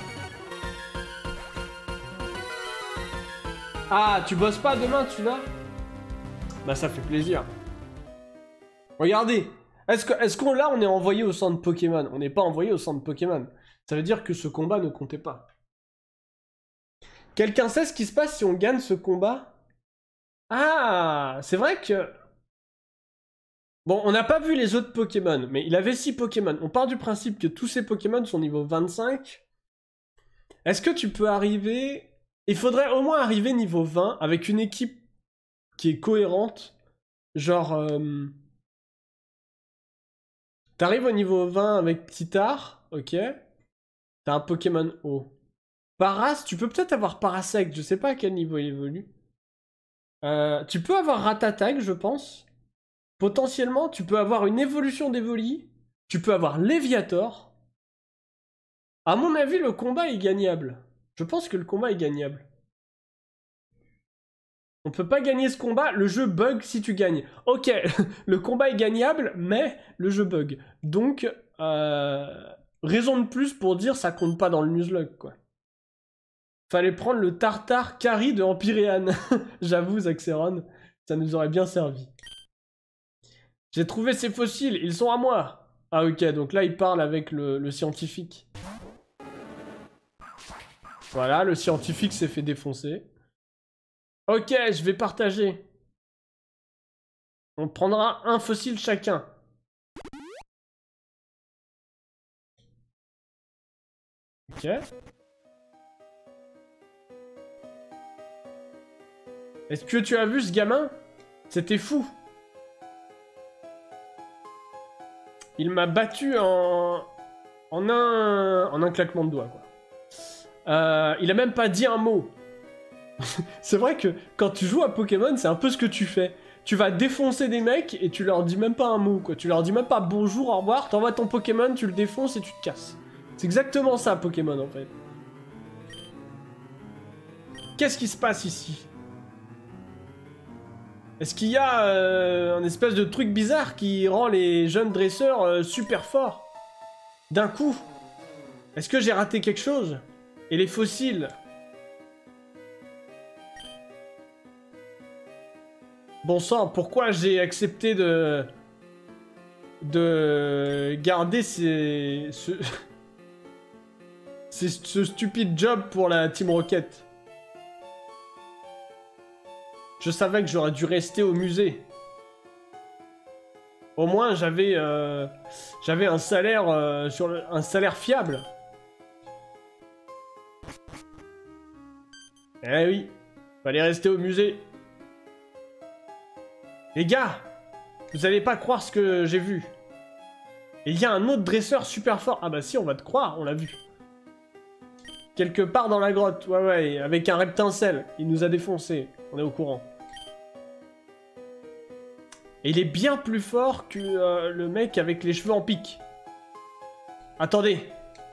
Ah, tu bosses pas demain, tu l'as? Bah ça fait plaisir. Regardez. Est-ce qu'on là on est envoyé au centre Pokémon? On n'est pas envoyé au centre Pokémon. Ça veut dire que ce combat ne comptait pas. Quelqu'un sait ce qui se passe si on gagne ce combat? Ah, c'est vrai que... Bon, on n'a pas vu les autres Pokémon, mais il avait 6 Pokémon. On part du principe que tous ces Pokémon sont niveau 25. Est-ce que tu peux arriver... Il faudrait au moins arriver niveau 20 avec une équipe qui est cohérente. Genre... T'arrives au niveau 20 avec Titar, ok. T'as un Pokémon eau. Paras, tu peux peut-être avoir Parasect, je sais pas à quel niveau il évolue. Tu peux avoir Ratatak, je pense. Potentiellement, tu peux avoir une évolution d'Evoli. Tu peux avoir Léviator. À mon avis, le combat est gagnable. Je pense que le combat est gagnable. On peut pas gagner ce combat, le jeu bug si tu gagnes. Ok, le combat est gagnable, mais le jeu bug. Donc, raison de plus pour dire ça compte pas dans le Nuzlocke, quoi. Fallait prendre le Tartare Carry de Empyrean. J'avoue, Zaxxeron, ça nous aurait bien servi. J'ai trouvé ces fossiles, ils sont à moi. Ah ok, donc là il parle avec le scientifique. Voilà, le scientifique s'est fait défoncer. Ok, je vais partager. On prendra un fossile chacun. Ok. Est-ce que tu as vu ce gamin? C'était fou. Il m'a battu en un claquement de doigts, quoi. Il a même pas dit un mot. C'est vrai que quand tu joues à Pokémon, c'est un peu ce que tu fais. Tu vas défoncer des mecs et tu leur dis même pas un mot, quoi. Tu leur dis même pas bonjour, au revoir, t'envoies ton Pokémon, tu le défonces et tu te casses. C'est exactement ça, Pokémon, en fait. Qu'est-ce qui se passe ici? Est-ce qu'il y a un espèce de truc bizarre qui rend les jeunes dresseurs super forts? D'un coup? Est-ce que j'ai raté quelque chose? Et les fossiles? Bon sang, pourquoi j'ai accepté de garder ce stupide job pour la Team Rocket? Je savais que j'aurais dû rester au musée. Au moins, j'avais un salaire un salaire fiable. Eh oui, fallait rester au musée. Les gars, vous allez pas croire ce que j'ai vu. Et il y a un autre dresseur super fort. Ah bah si, on va te croire, on l'a vu. Quelque part dans la grotte, ouais, avec un reptincelle. Il nous a défoncé, on est au courant. Et il est bien plus fort que le mec avec les cheveux en pique. Attendez.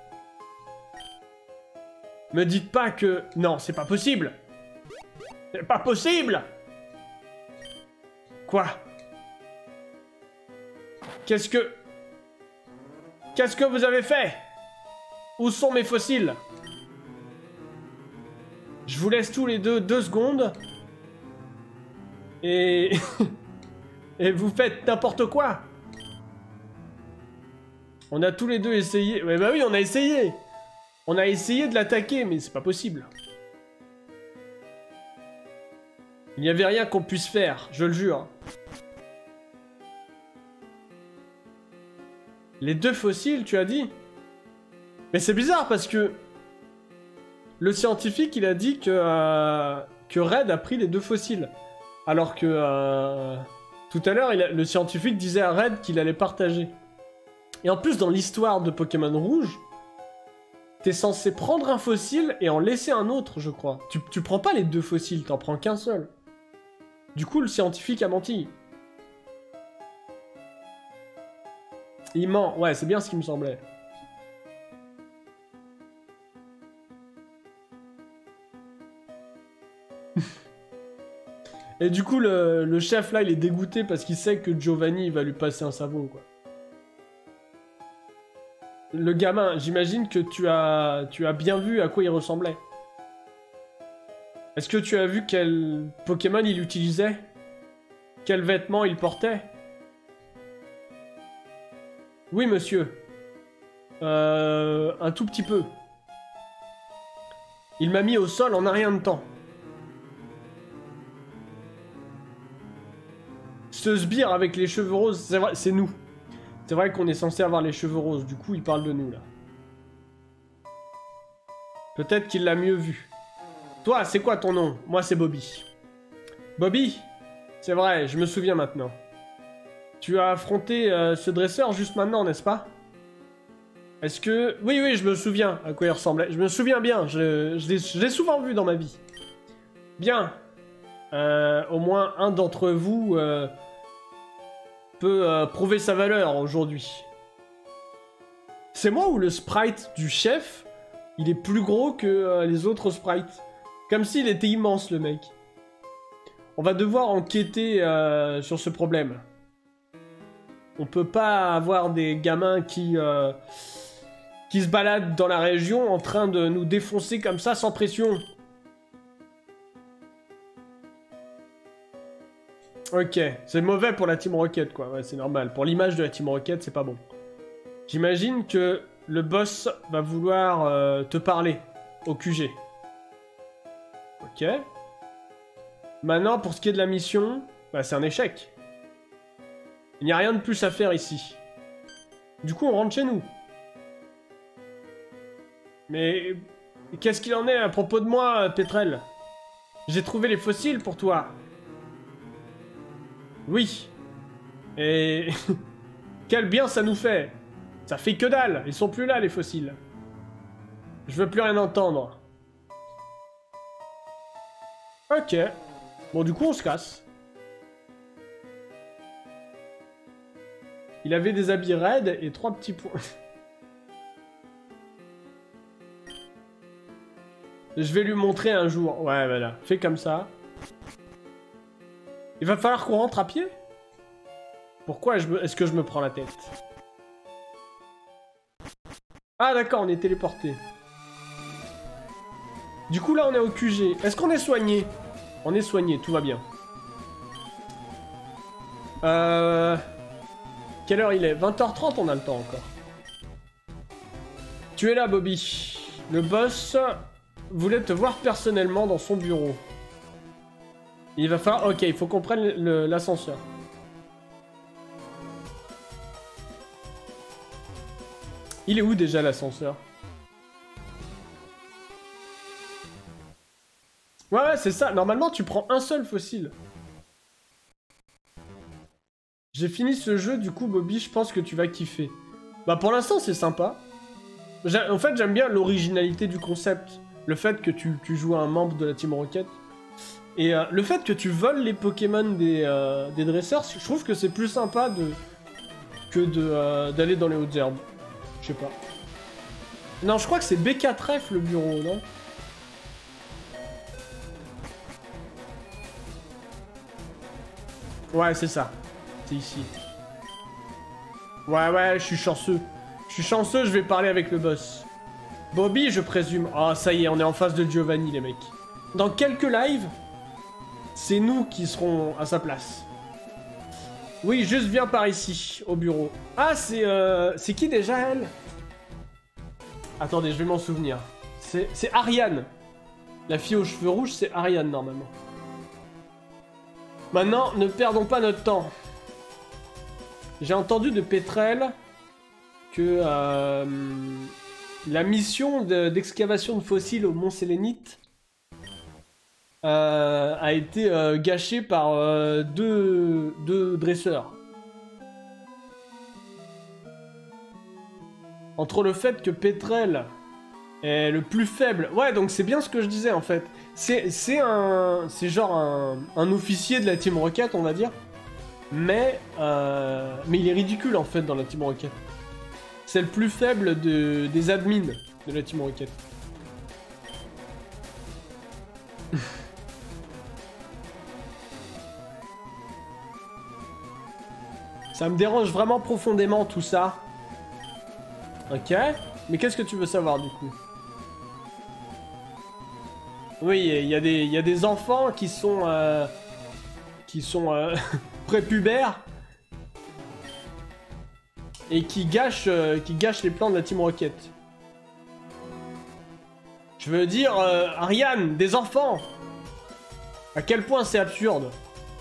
Me dites pas que... Non, c'est pas possible. C'est pas possible. Quoi? Qu'est-ce que vous avez fait? Où sont mes fossiles? Je vous laisse tous les deux 2 secondes. Et... Et vous faites n'importe quoi. On a tous les deux essayé... Ouais, bah oui, on a essayé. On a essayé de l'attaquer, mais c'est pas possible. Il n'y avait rien qu'on puisse faire, je le jure. Les 2 fossiles, tu as dit? Mais c'est bizarre parce que... Le scientifique, il a dit que Red a pris les 2 fossiles. Alors que... tout à l'heure, le scientifique disait à Red qu'il allait partager. Et en plus, dans l'histoire de Pokémon Rouge, t'es censé prendre un fossile et en laisser un autre, je crois. Tu prends pas les 2 fossiles, t'en prends qu'un seul. Du coup, le scientifique a menti. Il ment, ouais, c'est bien ce qui me semblait. Et du coup, le chef, là, il est dégoûté parce qu'il sait que Giovanni, il va lui passer un savon, quoi. Le gamin, j'imagine que tu as bien vu à quoi il ressemblait. Est-ce que tu as vu quel Pokémon il utilisait? Quels vêtements il portait? Oui, monsieur. Un tout petit peu. Il m'a mis au sol en un rien de temps. Ce sbire avec les cheveux roses, c'est vrai, c'est nous. C'est vrai qu'on est censé avoir les cheveux roses, du coup il parle de nous là. Peut-être qu'il l'a mieux vu. Toi, c'est quoi ton nom? Moi c'est Bobby. Bobby? C'est vrai, je me souviens maintenant. Tu as affronté ce dresseur juste maintenant, n'est-ce pas? Est-ce que... Oui, oui, je me souviens à quoi il ressemblait. Je me souviens bien, je l'ai souvent vu dans ma vie. Bien. Au moins un d'entre vous peut prouver sa valeur aujourd'hui. C'est moi ou le sprite du chef, il est plus gros que les autres sprites? Comme s'il était immense, le mec. On va devoir enquêter sur ce problème. On peut pas avoir des gamins qui se baladent dans la région en train de nous défoncer comme ça sans pression. Ok, c'est mauvais pour la Team Rocket, quoi. Ouais, c'est normal. Pour l'image de la Team Rocket, c'est pas bon. J'imagine que le boss va vouloir te parler au QG. Ok. Maintenant, pour ce qui est de la mission, bah, c'est un échec. Il n'y a rien de plus à faire ici. Du coup, on rentre chez nous. Mais qu'est-ce qu'il en est à propos de moi, Petrel? J'ai trouvé les fossiles pour toi. Oui. Et... quel bien ça nous fait. Ça fait que dalle. Ils sont plus là, les fossiles. Je veux plus rien entendre. Ok. Bon, du coup, on se casse. Il avait des habits raides et 3 petits points. Je vais lui montrer un jour. Ouais, voilà. Fais comme ça. Il va falloir qu'on rentre à pied? Pourquoi est-ce que je me prends la tête? Ah d'accord, on est téléporté. Du coup là on est au QG. Est-ce qu'on est soigné? On est soigné, tout va bien. Quelle heure il est? 20h30, on a le temps encore. Tu es là, Bobby. Le boss voulait te voir personnellement dans son bureau. Il va falloir... Ok, il faut qu'on prenne l'ascenseur. Il est où déjà l'ascenseur? Ouais, ouais, c'est ça. Normalement, tu prends un seul fossile. J'ai fini ce jeu, du coup, Bobby, je pense que tu vas kiffer. Bah, pour l'instant, c'est sympa. En fait, j'aime bien l'originalité du concept. Le fait que tu joues à un membre de la Team Rocket. Et le fait que tu voles les Pokémon des dresseurs, je trouve que c'est plus sympa que d'aller dans les hautes herbes. Je sais pas. Non, je crois que c'est B4F le bureau, non? Ouais, c'est ça. C'est ici. Ouais, ouais, je suis chanceux. Je suis chanceux, je vais parler avec le boss. Bobby, je présume. Ah, ça y est, on est en face de Giovanni, les mecs. Dans quelques lives, c'est nous qui serons à sa place. Oui, juste viens par ici, au bureau. Ah, c'est qui déjà, elle? Attendez, je vais m'en souvenir. C'est Ariane. La fille aux cheveux rouges, c'est Ariane, normalement. Maintenant, ne perdons pas notre temps. J'ai entendu de Petrel que la mission d'excavation de fossiles au Mont Sélénite a été gâchée par deux dresseurs. Entre le fait que Petrel est le plus faible... Ouais, donc c'est bien ce que je disais en fait. C'est genre un officier de la Team Rocket, on va dire. Mais il est ridicule en fait dans la Team Rocket. C'est le plus faible des admins de la Team Rocket. Ça me dérange vraiment profondément tout ça. Ok. Mais qu'est-ce que tu veux savoir du coup? Oui, il y a des enfants qui sont prépubères et qui gâchent les plans de la Team Rocket. Je veux dire, Ariane, des enfants. À quel point c'est absurde.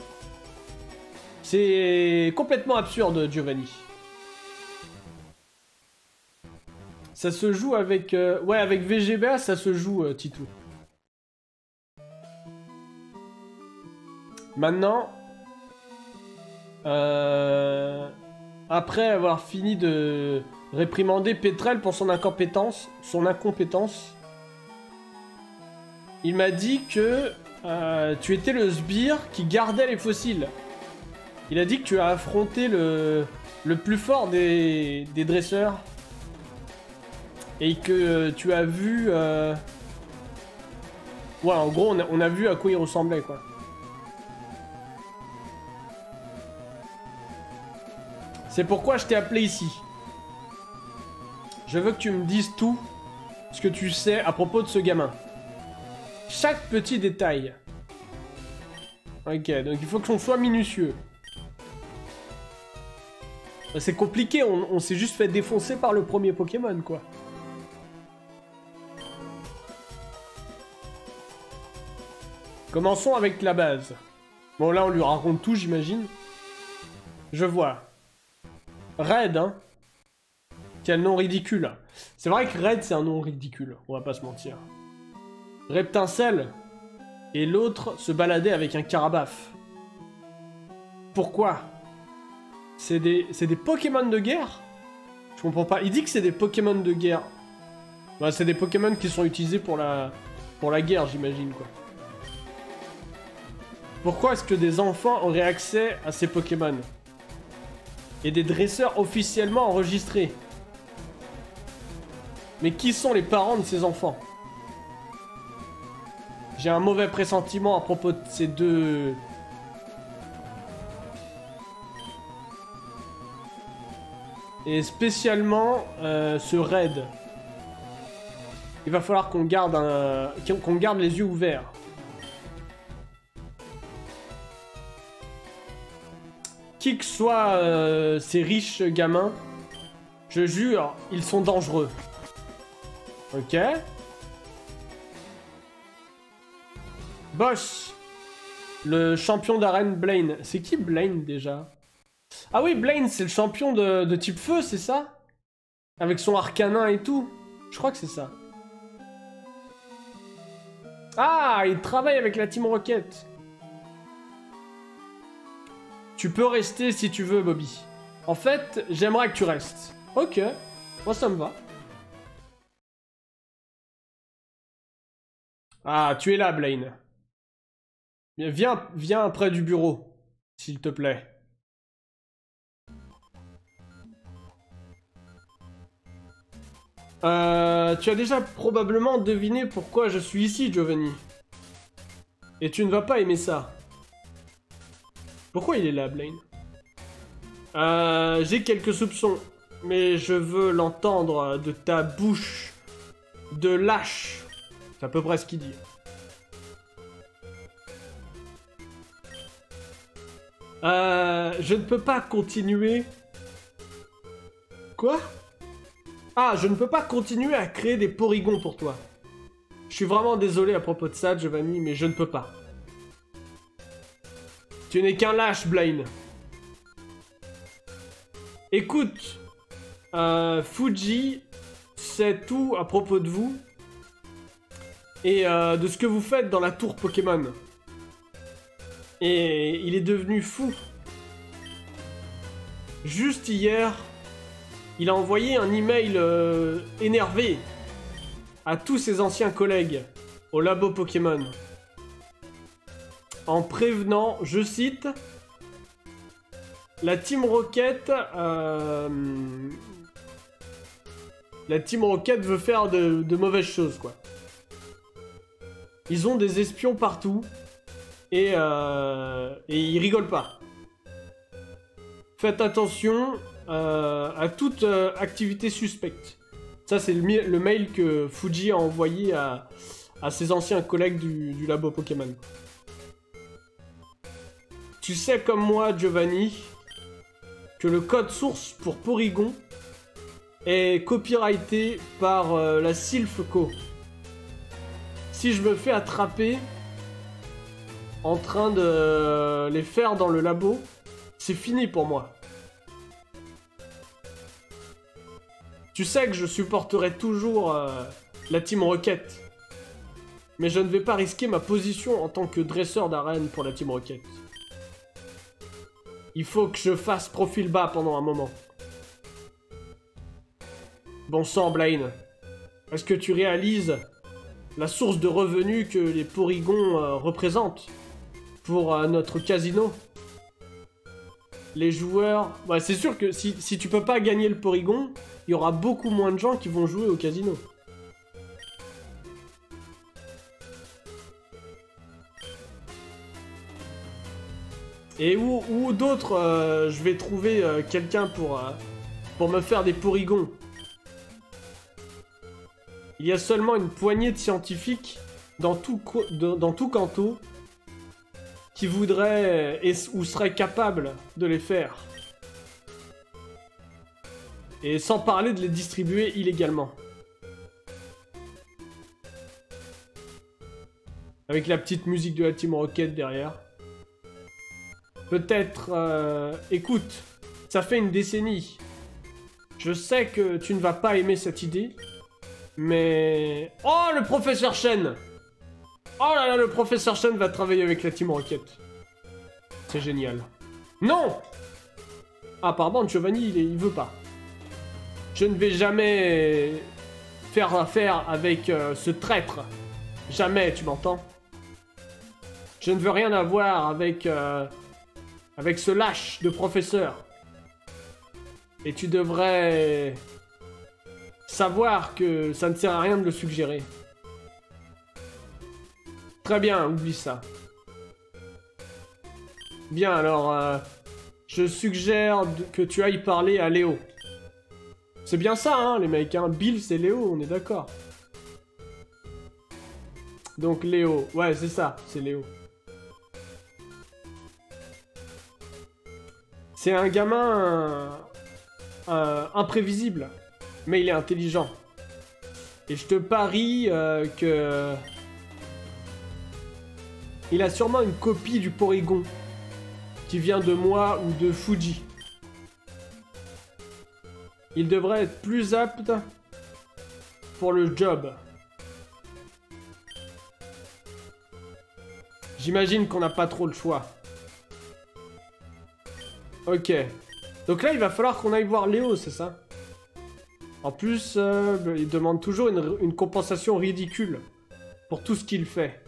C'est complètement absurde, Giovanni. Ça se joue avec... Ouais, avec VGBA, ça se joue, Titou. Maintenant... Après avoir fini de réprimander Petrel pour son incompétence, il m'a dit que tu étais le sbire qui gardait les fossiles. Il a dit que tu as affronté le plus fort des dresseurs. Et que tu as vu... Ouais, en gros, on a vu à quoi il ressemblait, quoi. C'est pourquoi je t'ai appelé ici. Je veux que tu me dises tout ce que tu sais à propos de ce gamin. Chaque petit détail. Ok, donc il faut qu'on soit minutieux. C'est compliqué, on s'est juste fait défoncer par le premier Pokémon, quoi. Commençons avec la base. Bon, là, on lui raconte tout, j'imagine. Je vois. Red, hein. Quel nom ridicule. C'est vrai que Red, c'est un nom ridicule. On va pas se mentir. Reptincelle. Et l'autre se baladait avec un Carabaf. Pourquoi? C'est des Pokémon de guerre? Je comprends pas. Il dit que c'est des Pokémon de guerre. Bah, c'est des Pokémon qui sont utilisés pour la guerre, j'imagine, quoi. Pourquoi est-ce que des enfants auraient accès à ces Pokémon? Et des dresseurs officiellement enregistrés? Mais qui sont les parents de ces enfants? J'ai un mauvais pressentiment à propos de ces deux... Et spécialement ce raid. Il va falloir qu'on garde les yeux ouverts. Qui que soient ces riches gamins, je jure, ils sont dangereux. Ok. Boss. Le champion d'arène Blaine. C'est qui Blaine déjà? Ah oui, Blaine, c'est le champion de type feu, c'est ça? Avec son arcanin et tout. Je crois que c'est ça. Ah, il travaille avec la Team Rocket. Tu peux rester si tu veux, Bobby. En fait, j'aimerais que tu restes. Ok, moi ça me va. Ah, tu es là, Blaine. Viens près du bureau, s'il te plaît. Tu as déjà probablement deviné pourquoi je suis ici, Giovanni. Et tu ne vas pas aimer ça. Pourquoi il est là, Blaine? J'ai quelques soupçons, mais je veux l'entendre de ta bouche de lâche. C'est à peu près ce qu'il dit. Je ne peux pas continuer... Quoi? Ah, je ne peux pas continuer à créer des porygons pour toi. Je suis vraiment désolé à propos de ça, Giovanni, mais je ne peux pas. Tu n'es qu'un lâche, Blaine. Écoute, Fuji sait tout à propos de vous et de ce que vous faites dans la tour Pokémon. Et il est devenu fou. Juste hier, il a envoyé un email énervé à tous ses anciens collègues au labo Pokémon. En prévenant, je cite, la Team Rocket... la Team Rocket veut faire de mauvaises choses, quoi. Ils ont des espions partout et ils rigolent pas. Faites attention à toute activité suspecte. Ça, c'est le mail que Fuji a envoyé à ses anciens collègues du labo Pokémon. Tu sais comme moi, Giovanni, que le code source pour Porygon est copyrighté par la Silph Co. Si je me fais attraper en train de les faire dans le labo, c'est fini pour moi. Tu sais que je supporterai toujours la Team Rocket. Mais je ne vais pas risquer ma position en tant que dresseur d'arène pour la Team Rocket. Il faut que je fasse profil bas pendant un moment. Bon sang, Blaine. Est-ce que tu réalises la source de revenus que les Porygons représentent pour notre casino? Les joueurs... Bah, c'est sûr que si tu peux pas gagner le Porygon, il y aura beaucoup moins de gens qui vont jouer au casino. Et où d'autres je vais trouver quelqu'un pour me faire des Porygons? Il y a seulement une poignée de scientifiques dans tout Kanto qui voudraient ou seraient capables de les faire. Et sans parler de les distribuer illégalement. Avec la petite musique de la Team Rocket derrière. Peut-être... écoute, ça fait une décennie. Je sais que tu ne vas pas aimer cette idée. Mais... Oh, le professeur Shen! Oh là là, le professeur Shen va travailler avec la Team Rocket. C'est génial. Non! Ah, pardon, Giovanni, il veut pas. Je ne vais jamais faire affaire avec ce traître. Jamais, tu m'entends? Je ne veux rien avoir avec ce lâche de professeur. Et tu devrais savoir que ça ne sert à rien de le suggérer. Très bien, oublie ça. Bien, alors, je suggère que tu ailles parler à Léo. C'est bien ça, hein, les mecs, hein. Bill, c'est Léo, on est d'accord. Donc, Léo. Ouais, c'est ça, c'est Léo. C'est un gamin imprévisible, mais il est intelligent. Et je te parie que... Il a sûrement une copie du Porygon qui vient de moi ou de Fuji. Il devrait être plus apte pour le job. J'imagine qu'on n'a pas trop le choix. Ok. Donc là, il va falloir qu'on aille voir Léo, c'est ça? En plus, il demande toujours une compensation ridicule pour tout ce qu'il fait.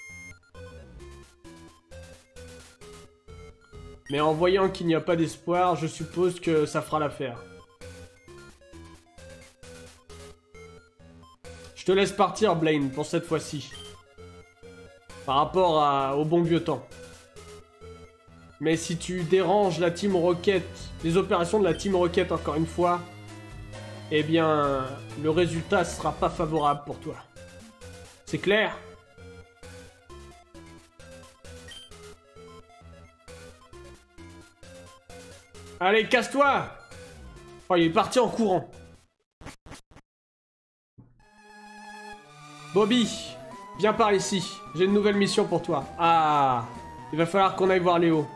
Mais en voyant qu'il n'y a pas d'espoir, je suppose que ça fera l'affaire. Je te laisse partir, Blaine, pour cette fois-ci. Par rapport au bon vieux temps. Mais si tu déranges la Team Rocket, les opérations de la Team Rocket encore une fois, eh bien, le résultat sera pas favorable pour toi. C'est clair? Allez, casse-toi! Oh, il est parti en courant. Bobby, viens par ici. J'ai une nouvelle mission pour toi. Ah, Il va falloir qu'on aille voir Léo.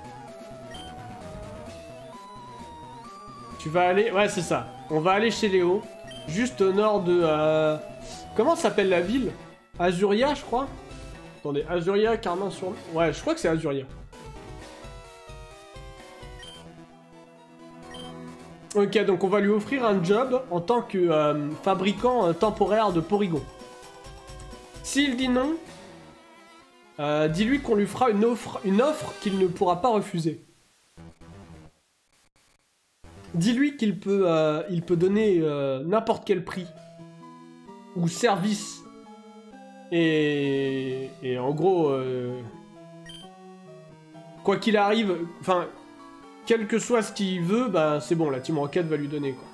Tu vas aller... Ouais, c'est ça. On va aller chez Léo. Juste au nord de... Comment s'appelle la ville? Azuria, je crois. Attendez, Azuria, Carmin-sur... Ouais, je crois que c'est Azuria. Ok, donc on va lui offrir un job en tant que fabricant temporaire de Porygon. S'il dit non, dis-lui qu'on lui fera une offre qu'il ne pourra pas refuser. Dis-lui qu'il peut, il peut donner n'importe quel prix ou service. Et en gros, quoi qu'il arrive, enfin, quel que soit ce qu'il veut, bah c'est bon, la Team Rocket va lui donner quoi.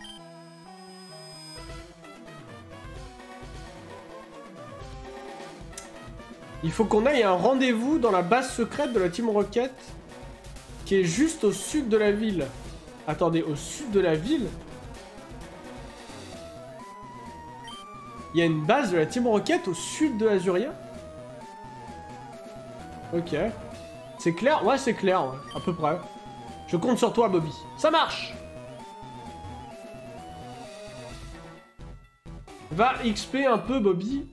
Il faut qu'on aille à un rendez-vous dans la base secrète de la Team Rocket, qui est juste au sud de la ville. Attendez, au sud de la ville? Il y a une base de la Team Rocket au sud de Azuria? Ok. C'est clair? Ouais, c'est clair, ouais, à peu près. Je compte sur toi, Bobby. Ça marche! Va XP un peu, Bobby.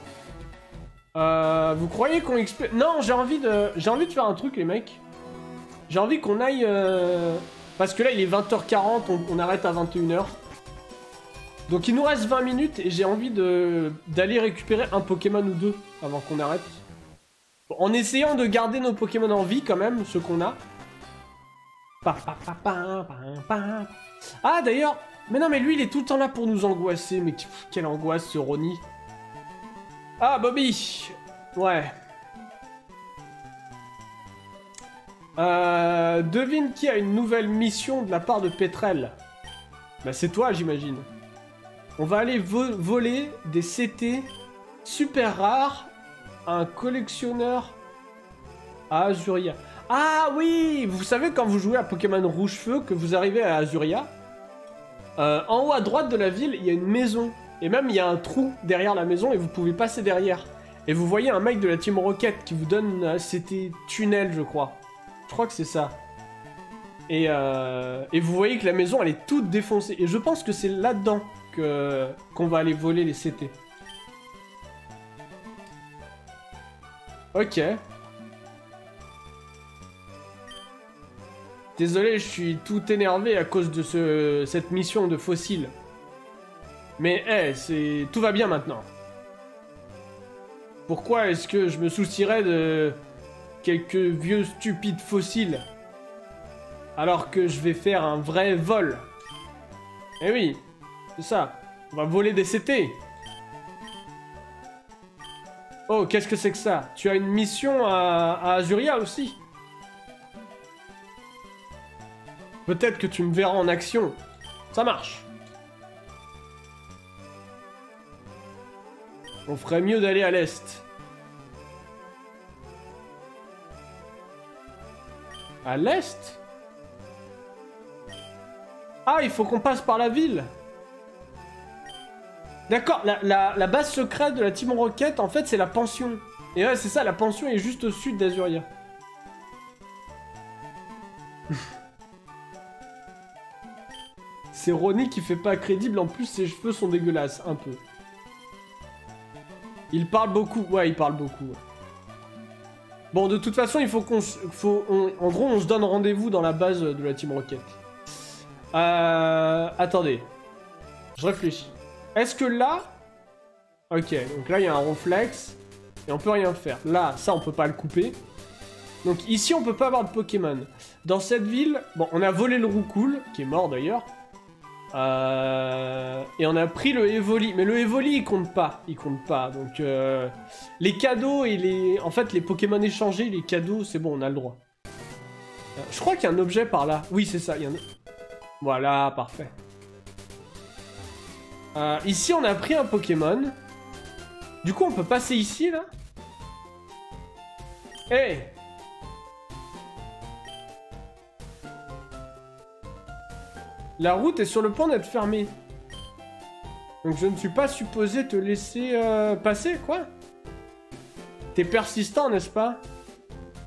Vous croyez qu'on XP... Non, j'ai envie de faire un truc, les mecs. J'ai envie qu'on aille... Parce que là, il est 20h40, on arrête à 21h. Donc il nous reste 20 minutes et j'ai envie d'aller récupérer un Pokémon ou deux avant qu'on arrête. Bon, en essayant de garder nos Pokémon en vie quand même, ceux qu'on a. Ah d'ailleurs, mais non mais lui il est tout le temps là pour nous angoisser, mais quelle angoisse ce Ronnie. Ah Bobby. Ouais. Devine qui a une nouvelle mission de la part de Petrel. Bah c'est toi j'imagine. On va aller voler des CT super rares à un collectionneur à Azuria. Ah oui, vous savez quand vous jouez à Pokémon Rouge-Feu, que vous arrivez à Azuria, en haut à droite de la ville, il y a une maison. Et même il y a un trou derrière la maison et vous pouvez passer derrière. Et vous voyez un mec de la Team Rocket qui vous donne... C'était tunnel je crois. Je crois que c'est ça. Et vous voyez que la maison elle est toute défoncée. Et je pense que c'est là-dedans qu'on va aller voler les CT. Ok. Désolé, je suis tout énervé à cause de cette mission de fossiles. Mais hey, tout va bien maintenant. Pourquoi est-ce que je me soucierais de quelques vieux stupides fossiles alors que je vais faire un vrai vol? Eh oui, c'est ça. On va voler des CT. Oh, qu'est-ce que c'est que ça? Tu as une mission à Azuria aussi? Peut-être que tu me verras en action. Ça marche. On ferait mieux d'aller à l'est. À l'est? Ah, il faut qu'on passe par la ville. D'accord, la base secrète de la Team Rocket, en fait, c'est la pension. Et ouais, c'est ça, la pension est juste au sud d'Azuria. C'est Ronnie qui fait pas crédible, en plus ses cheveux sont dégueulasses, un peu. Il parle beaucoup, ouais, il parle beaucoup. Bon, de toute façon, il faut qu'on... En gros, on se donne rendez-vous dans la base de la Team Rocket. Attendez. Je réfléchis. Est-ce que là... Ok, donc là, il y a un Ronflex. Et on peut rien faire. Là, ça, on peut pas le couper. Donc ici, on peut pas avoir de Pokémon. Dans cette ville... Bon, on a volé le Roucoule, qui est mort d'ailleurs. Et on a pris le Evoli. Mais le Evoli, il compte pas. Il compte pas. Donc, les cadeaux et les... En fait, les Pokémon échangés, les cadeaux, c'est bon, on a le droit. Je crois qu'il y a un objet par là. Oui, c'est ça. Il y en a... Voilà, parfait. Ici, on a pris un Pokémon. Du coup, on peut passer ici, là. Hey! La route est sur le point d'être fermée. Donc je ne suis pas supposé te laisser passer, quoi? T'es persistant, n'est-ce pas?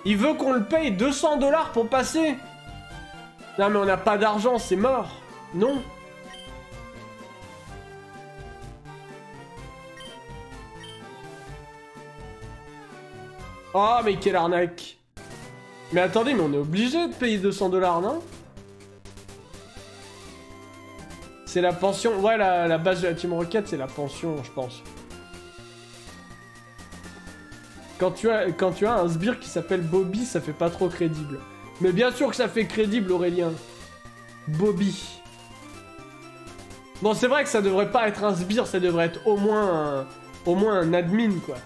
Il veut qu'on le paye 200 $ pour passer. Non mais on n'a pas d'argent, c'est mort. Non. Oh mais quelle arnaque. Mais attendez, mais on est obligé de payer 200 $, non? C'est la pension. Ouais, la base de la Team Rocket, c'est la pension, je pense. Quand tu as un sbire qui s'appelle Bobby, ça fait pas trop crédible. Mais bien sûr que ça fait crédible, Aurélien. Bobby. Bon, c'est vrai que ça devrait pas être un sbire, ça devrait être au moins un admin, quoi.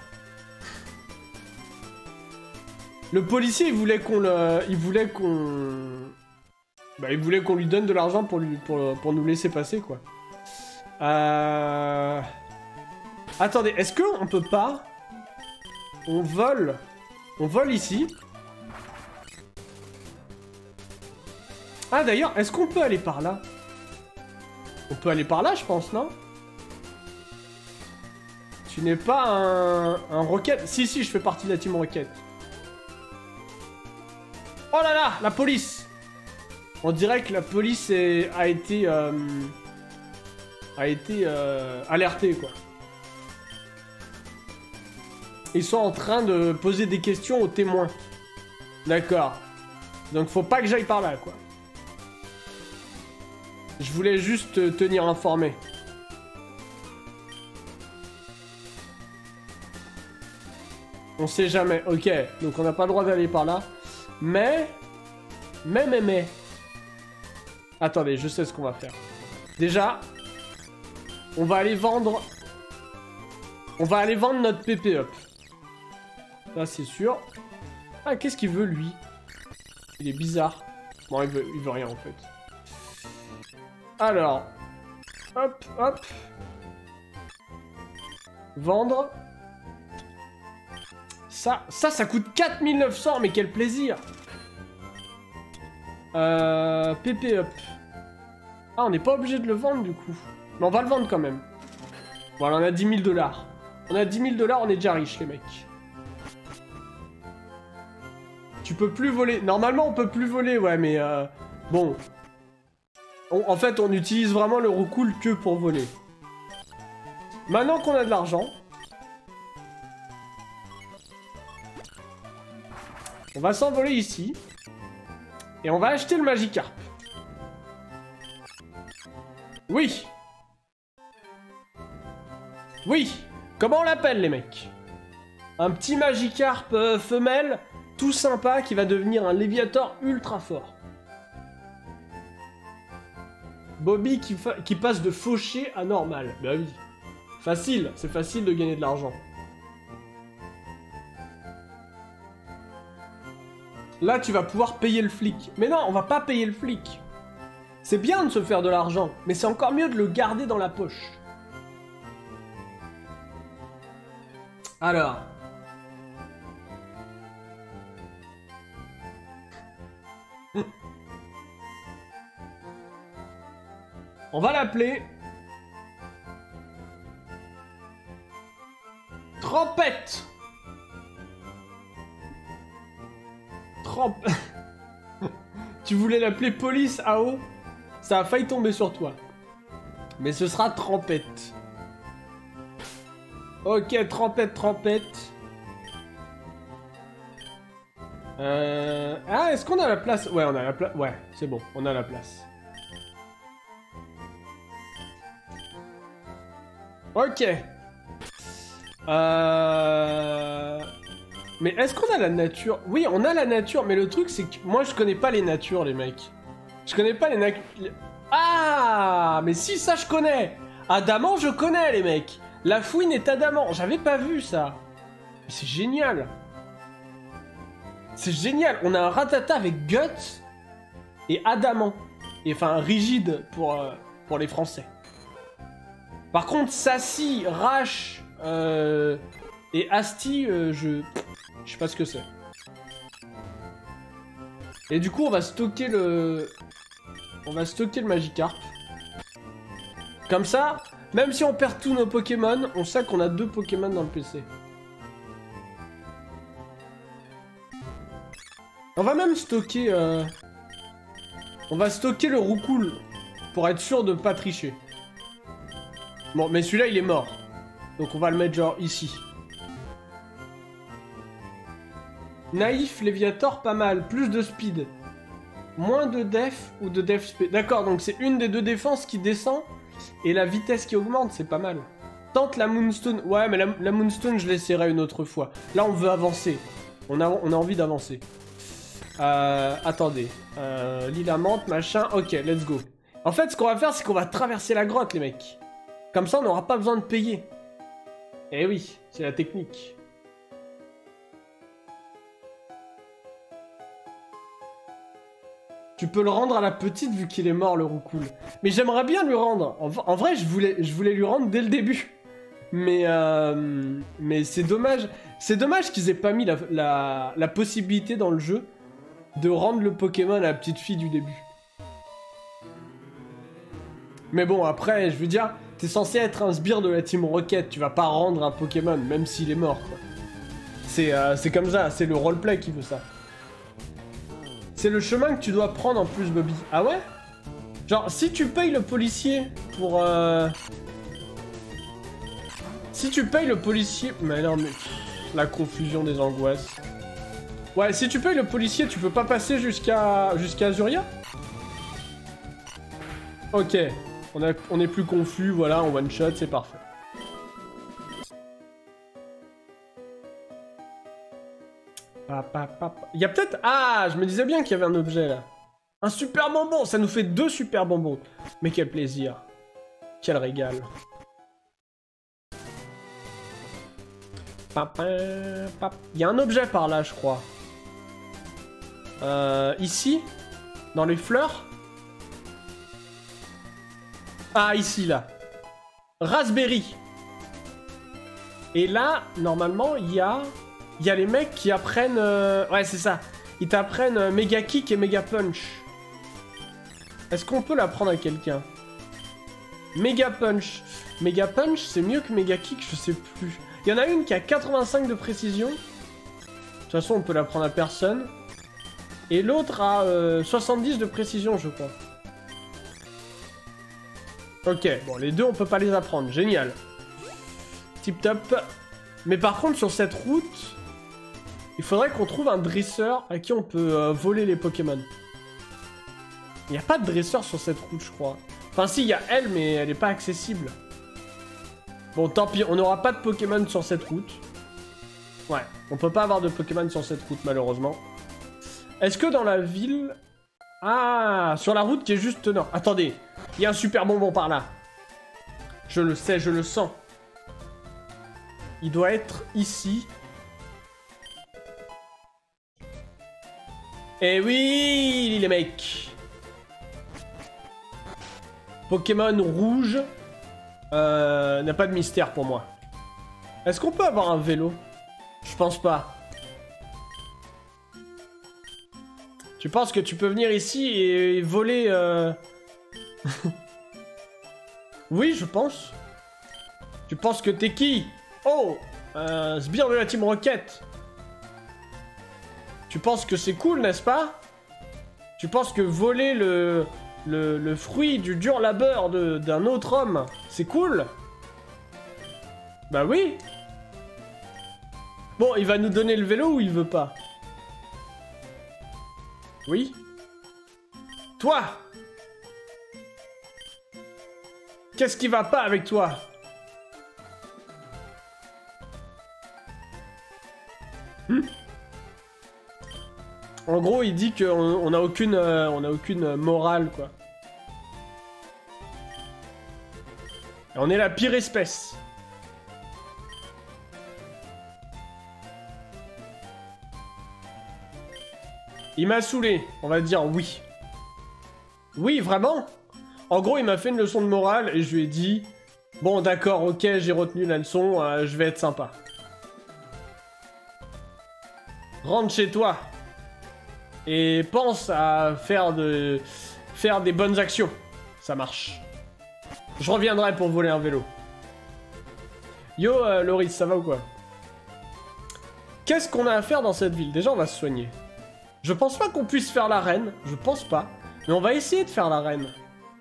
Le policier, il voulait qu'on lui donne de l'argent pour nous laisser passer, quoi. Attendez, est-ce qu'on peut pas... On vole ici. Ah, d'ailleurs, est-ce qu'on peut aller par là? On peut aller par là, je pense, non? Tu n'es pas un Rocket? Si, je fais partie de la Team Rocket. Oh là là, la police! On dirait que la police a été alertée, quoi. Ils sont en train de poser des questions aux témoins. D'accord. Donc faut pas que j'aille par là, quoi. Je voulais juste te tenir informé. On sait jamais. Ok, donc on n'a pas le droit d'aller par là. Mais... Attendez, je sais ce qu'on va faire. Déjà, on va aller vendre... notre PP Up. Ça, c'est sûr. Ah, qu'est-ce qu'il veut, lui? Il est bizarre. Bon, il veut rien, en fait. Alors... Hop. Vendre. Ça coûte 4900, mais quel plaisir! PP Up. Ah, on n'est pas obligé de le vendre, du coup. Mais on va le vendre, quand même. Voilà, on a 10 000 $. On a 10 000 $, on est déjà riches, les mecs. Tu peux plus voler. Normalement, on peut plus voler, ouais, mais... bon. En fait, on utilise vraiment le roucoule que pour voler. Maintenant qu'on a de l'argent... On va s'envoler ici. Et on va acheter le Magikarp. Oui. Oui. Comment on l'appelle, les mecs? Un petit Magikarp femelle, tout sympa, qui va devenir un Léviator ultra fort. Bobby qui passe de fauché à normal. Bah oui. Facile, c'est facile de gagner de l'argent. Là, tu vas pouvoir payer le flic. Mais non, on va pas payer le flic. C'est bien de se faire de l'argent, mais c'est encore mieux de le garder dans la poche. Alors... on va l'appeler... Trompette. Tu voulais l'appeler Police AO? Ça a failli tomber sur toi. Mais ce sera Trompette. Ok, Trompette. Ah, est-ce qu'on a la place? Ouais, on a la place. Ouais, c'est bon, on a la place. Ok. Mais est-ce qu'on a la nature? Oui, on a la nature, mais le truc, c'est que moi, je connais pas les natures, les mecs. Je connais pas les natures... Ah, mais si, ça, je connais. Adamant, je connais, les mecs. La fouine est adamant. J'avais pas vu ça. C'est génial. C'est génial. On a un Rattata avec Guts et adamant. Et enfin, rigide pour les Français. Par contre, Sassy, Rash et Asti, je sais pas ce que c'est. Et du coup, on va stocker le Magikarp. Comme ça, même si on perd tous nos Pokémon, on sait qu'on a 2 Pokémon dans le PC. On va même stocker... On va stocker le roucoule pour être sûr de pas tricher. Bon, mais celui-là, il est mort. Donc on va le mettre genre ici. Naïf, Léviator, pas mal. Plus de speed. Moins de def ou de def speed. D'accord, donc c'est une des deux défenses qui descend. Et la vitesse qui augmente, c'est pas mal. Tente la Moonstone. Ouais, mais la Moonstone, je l'essaierai une autre fois. Là, on veut avancer. On a envie d'avancer. Attendez. Lila menthe, machin. Ok, let's go. En fait, ce qu'on va faire, c'est qu'on va traverser la grotte, les mecs. Comme ça, on n'aura pas besoin de payer. Eh oui, c'est la technique. Tu peux le rendre à la petite vu qu'il est mort, le roucoule. Mais j'aimerais bien lui rendre. En vrai, je voulais lui rendre dès le début. Mais c'est dommage. C'est dommage qu'ils aient pas mis la possibilité dans le jeu de rendre le Pokémon à la petite fille du début. Mais bon, après, je veux dire, t'es censé être un sbire de la Team Rocket. Tu vas pas rendre un Pokémon, même s'il est mort, quoi. C'est comme ça, c'est le roleplay qui veut ça. C'est le chemin que tu dois prendre en plus, Bobby. Ah ouais? Genre, si tu payes le policier pour... Si tu payes le policier... Mais non, mais... La confusion des angoisses. Ouais, si tu payes le policier, tu peux pas passer jusqu'à Azuria? Ok. On est plus confus, voilà, en one shot, c'est parfait. Il y a peut-être... Ah, je me disais bien qu'il y avait un objet, là. Un super bonbon. Ça nous fait 2 super bonbons. Mais quel plaisir. Quel régal. Il y a un objet par là, je crois. Ici. Dans les fleurs. Ah, ici, là. Raspberry. Et là, normalement, il y a les mecs qui apprennent... Ouais, c'est ça. Ils t'apprennent Mega Kick et Mega Punch. Est-ce qu'on peut l'apprendre à quelqu'un? Mega Punch. Mega Punch, c'est mieux que Mega Kick, je sais plus. Il y en a une qui a 85 de précision. De toute façon, on peut l'apprendre à personne. Et l'autre a 70 de précision, je crois. Ok, bon, les deux, on peut pas les apprendre. Génial. Tip top. Mais par contre, sur cette route... Il faudrait qu'on trouve un dresseur à qui on peut voler les Pokémon. Il n'y a pas de dresseur sur cette route, je crois. Enfin, si, il y a elle, mais elle n'est pas accessible. Bon, tant pis, on n'aura pas de Pokémon sur cette route. Ouais, on peut pas avoir de Pokémon sur cette route, malheureusement. Est-ce que dans la ville... Ah, sur la route qui est juste nord. Attendez, il y a un super bonbon par là. Je le sais, je le sens. Il doit être ici. Eh oui, les mecs. Pokémon rouge. N'a pas de mystère pour moi. Est-ce qu'on peut avoir un vélo? Je pense pas. Tu penses que tu peux venir ici et voler Oui, je pense. Tu penses que t'es qui? Oh, sbire de la Team Rocket. Tu penses que c'est cool, n'est-ce pas? Tu penses que voler le fruit du dur labeur d'un autre homme, c'est cool? Bah oui. Bon, il va nous donner le vélo ou il veut pas? Oui. Toi! Qu'est-ce qui va pas avec toi? En gros, il dit qu'on n'a aucune morale, quoi. Et on est la pire espèce. Il m'a saoulé, on va dire oui. Oui, vraiment? En gros, il m'a fait une leçon de morale et je lui ai dit... Bon, d'accord, ok, j'ai retenu la leçon, je vais être sympa. Rentre chez toi. Et pense à faire des bonnes actions. Ça marche. Je reviendrai pour voler un vélo. Yo, Loris, ça va ou quoi? Qu'est-ce qu'on a à faire dans cette ville? Déjà, on va se soigner. Je pense pas qu'on puisse faire la reine. Je pense pas. Mais on va essayer de faire la reine.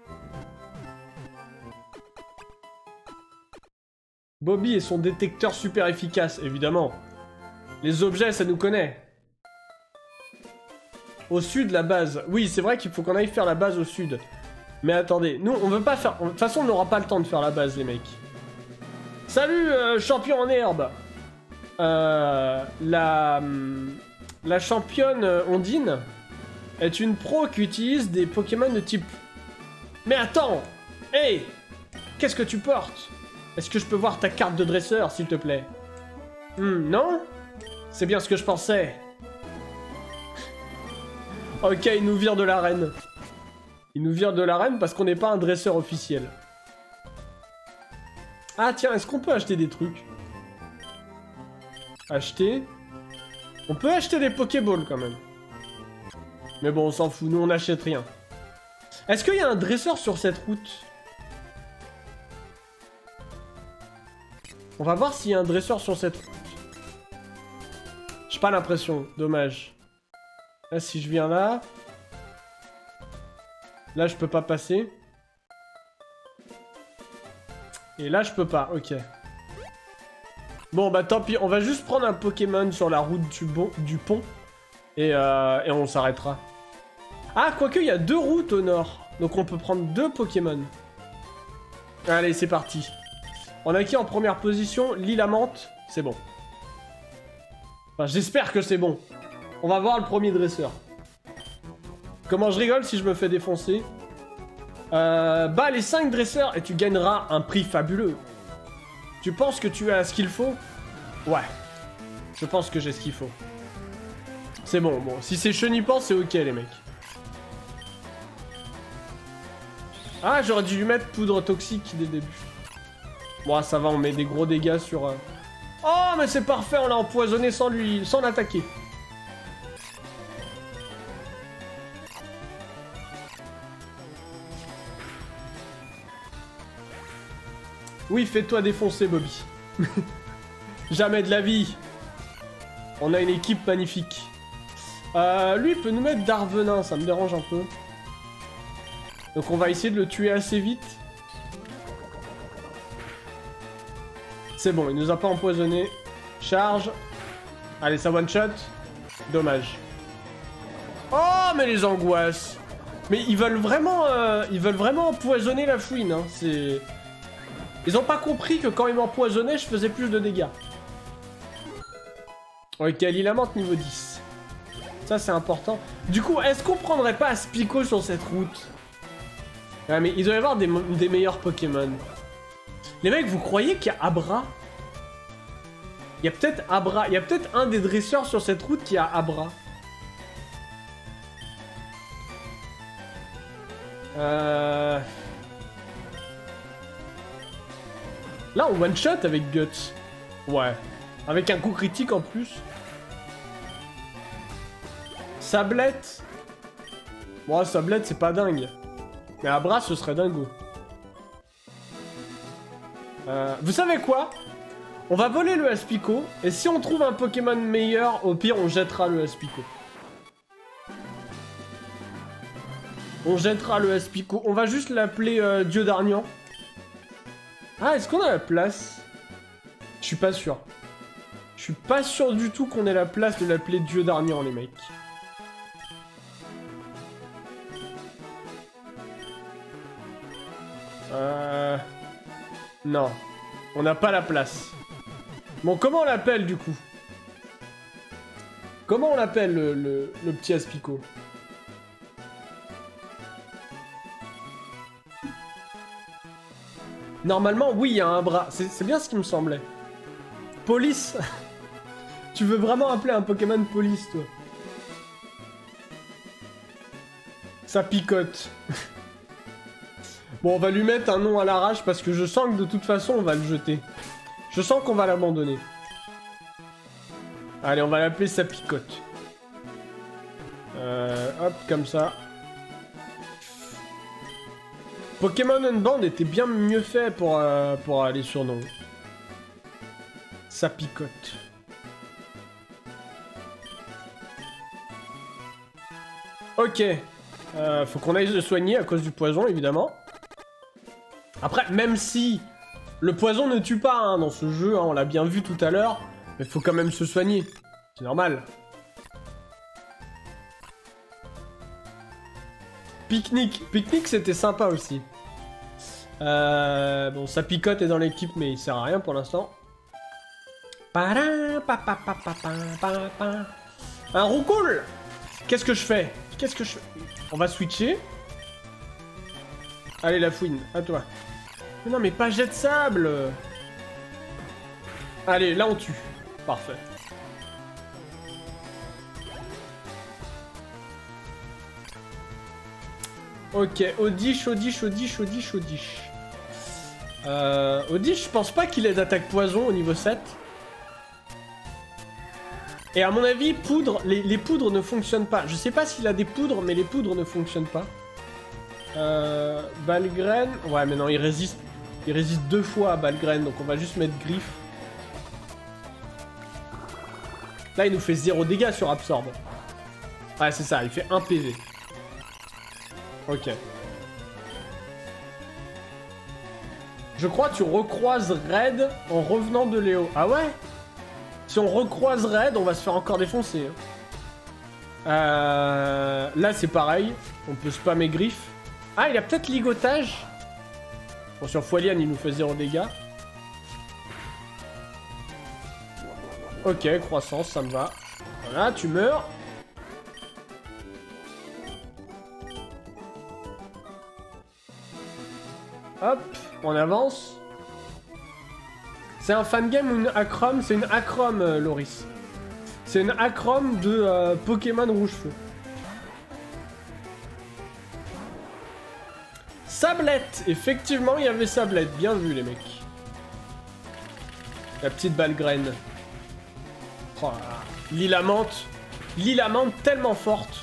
Bobby et son détecteur super efficace, évidemment. Les objets, ça nous connaît. Au sud, la base. Oui, c'est vrai qu'il faut qu'on aille faire la base au sud. Mais attendez, nous, on veut pas faire... De toute façon, on n'aura pas le temps de faire la base, les mecs. Salut, champion en herbe. La championne Ondine est une pro qui utilise des Pokémon de type... Mais attends! Hey! Qu'est-ce que tu portes? Est-ce que je peux voir ta carte de dresseur, s'il te plaît? Non? C'est bien ce que je pensais. Ok, il nous vire de l'arène. Il nous vire de l'arène parce qu'on n'est pas un dresseur officiel. Ah tiens, est-ce qu'on peut acheter des trucs? Acheter? On peut acheter des Pokéballs quand même. Mais bon, on s'en fout, nous on n'achète rien. Est-ce qu'il y a un dresseur sur cette route? On va voir s'il y a un dresseur sur cette route. J'ai pas l'impression, dommage. Là, si je viens là... Là, je peux pas passer. Et là, je peux pas, ok. Bon, bah tant pis, on va juste prendre un Pokémon sur la route du pont. Et on s'arrêtera. Ah, quoique, il y a 2 routes au nord. Donc on peut prendre 2 Pokémon. Allez, c'est parti. On a qui en première position? Lilamante, c'est bon. Enfin, j'espère que c'est bon. On va voir le premier dresseur. Comment je rigole si je me fais défoncer. Bah, les 5 dresseurs et tu gagneras un prix fabuleux. Tu penses que tu as ce qu'il faut? Ouais. Je pense que j'ai ce qu'il faut. C'est bon, bon. Si c'est chenippant, c'est ok, les mecs. Ah, j'aurais dû lui mettre poudre toxique dès le début. Bon, ça va, on met des gros dégâts sur... Oh, mais c'est parfait, on l'a empoisonné sans l'attaquer. Oui, fais-toi défoncer, Bobby. Jamais de la vie. On a une équipe magnifique. Lui, il peut nous mettre d'Arvenin, ça me dérange un peu. Donc on va essayer de le tuer assez vite. C'est bon, il nous a pas empoisonné. Charge. Allez, ça one-shot. Dommage. Oh, mais les angoisses. Mais ils veulent vraiment empoisonner la fouine. Hein. C'est... Ils ont pas compris que quand ils m'empoisonnaient, je faisais plus de dégâts. Ok, Lilamante niveau 10. Ça, c'est important. Du coup, est-ce qu'on prendrait pas Aspico sur cette route? Ah, mais il doit y avoir des meilleurs Pokémon. Les mecs, vous croyez qu'il y a Abra? Il y a peut-être Abra. Il y a peut-être un des dresseurs sur cette route qui a Abra. Là, on one-shot avec Guts. Ouais. Avec un coup critique en plus. Sablette. Bon, Sablette, c'est pas dingue. Mais Abra, ce serait dingo. Vous savez quoi? On va voler le Aspico. Et si on trouve un Pokémon meilleur, au pire, on jettera le Aspico. On jettera le Aspico. On va juste l'appeler Dieu d'Arnian. Ah, est-ce qu'on a la place? Je suis pas sûr. Je suis pas sûr du tout qu'on ait la place de l'appeler Dieu d'Arnian, les mecs. Non. On n'a pas la place. Bon, comment on l'appelle, du coup? Comment on l'appelle, le petit Aspico? Normalement, oui, il y a un bras. C'est bien ce qui me semblait. Police. Tu veux vraiment appeler un Pokémon Police, toi? Ça picote. Bon, on va lui mettre un nom à l'arrache parce que je sens que de toute façon, on va le jeter. Je sens qu'on va l'abandonner. Allez, on va l'appeler Ça picote. Hop, comme ça. Pokémon Unbound était bien mieux fait pour les surnoms. Ça picote. Ok. Faut qu'on aille se soigner à cause du poison, évidemment. Après, même si le poison ne tue pas hein, dans ce jeu, hein, on l'a bien vu tout à l'heure, mais faut quand même se soigner. C'est normal. Pique-nique. Pique-nique, c'était sympa aussi. Bon, ça picote est dans l'équipe, mais il sert à rien pour l'instant. Un roucoule. Qu'est-ce que je fais? Qu'est-ce que je fais? On va switcher. Allez, la fouine, à toi. Mais non, mais pas jet de sable. Allez, là on tue. Parfait. Ok, Odish. Odish, je pense pas qu'il ait d'attaque poison au niveau 7. Et à mon avis, poudre, les poudres ne fonctionnent pas. Je sais pas s'il a des poudres, mais les poudres ne fonctionnent pas. Balgraine. Ouais, mais non, il résiste 2 fois à Balgraine, donc on va juste mettre griffe. Là, il nous fait 0 dégâts sur Absorb. Ouais, c'est ça, il fait 1 PV. Ok. Je crois que tu recroises Red en revenant de Léo. Ah ouais? Si on recroise Red, on va se faire encore défoncer. Là, c'est pareil. On peut spammer griffe. Ah, il a peut-être ligotage. Bon, sur Foualian, il nous fait 0 dégâts. Ok, croissance, ça me va. Voilà, tu meurs. Hop, on avance. C'est un fangame ou une acrome? C'est une acrome, Loris. C'est une acrome de Pokémon Rouge-Feu. Sablette! Effectivement, il y avait Sablette. Bien vu, les mecs. La petite Balgraine. Oh là là. Lilamante. Lilamante tellement forte.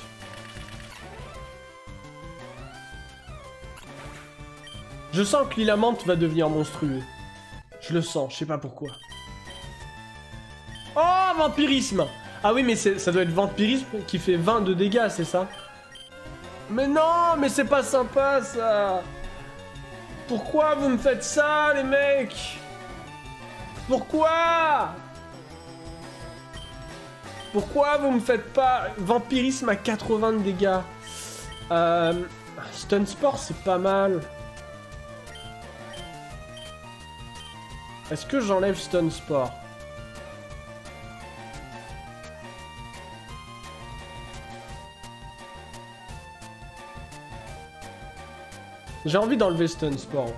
Je sens que Lilamante va devenir monstrueux. Je le sens, je sais pas pourquoi. Oh, vampirisme! Ah oui, mais ça doit être vampirisme qui fait 20 de dégâts, c'est ça? Mais non, mais c'est pas sympa, ça! Pourquoi vous me faites ça, les mecs? Pourquoi? Pourquoi vous me faites pas vampirisme à 80 de dégâts? Stun Sport, c'est pas mal. Est-ce que j'enlève Stun Sport? J'ai envie d'enlever Stun Sport.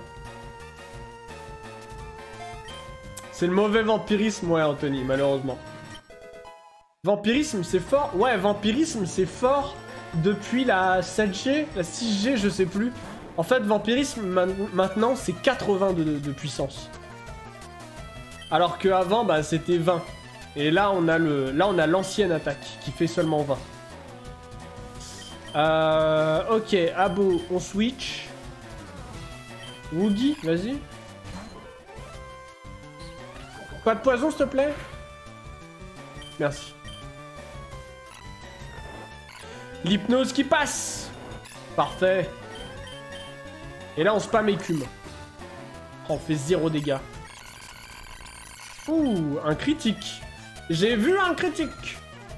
C'est le mauvais vampirisme, ouais, Anthony, malheureusement. Vampirisme, c'est fort. Ouais, vampirisme, c'est fort depuis la 7G, la 6G, je sais plus. En fait, vampirisme, maintenant, c'est 80 de puissance. Alors qu'avant, bah, c'était 20. Et là, on a l'ancienne attaque, qui fait seulement 20. Ok, Abo, on switch. Woogie, vas-y. Pas de poison, s'il te plaît? Merci. L'hypnose qui passe. Parfait. Et là, on spam écume. Oh, on fait 0 dégâts. Ouh, un critique. J'ai vu un critique.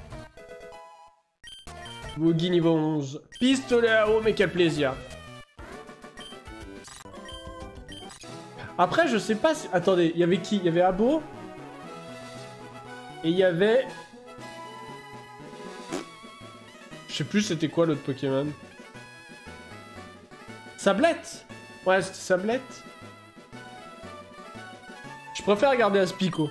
Woogie niveau 11. Pistolet à eau, mais quel plaisir. Après, je sais pas si... Attendez, il y avait qui? Il y avait Abo. Et il y avait... Je sais plus c'était quoi l'autre Pokémon. Sablette. Ouais, c'était Sablette. Je préfère regarder Aspico.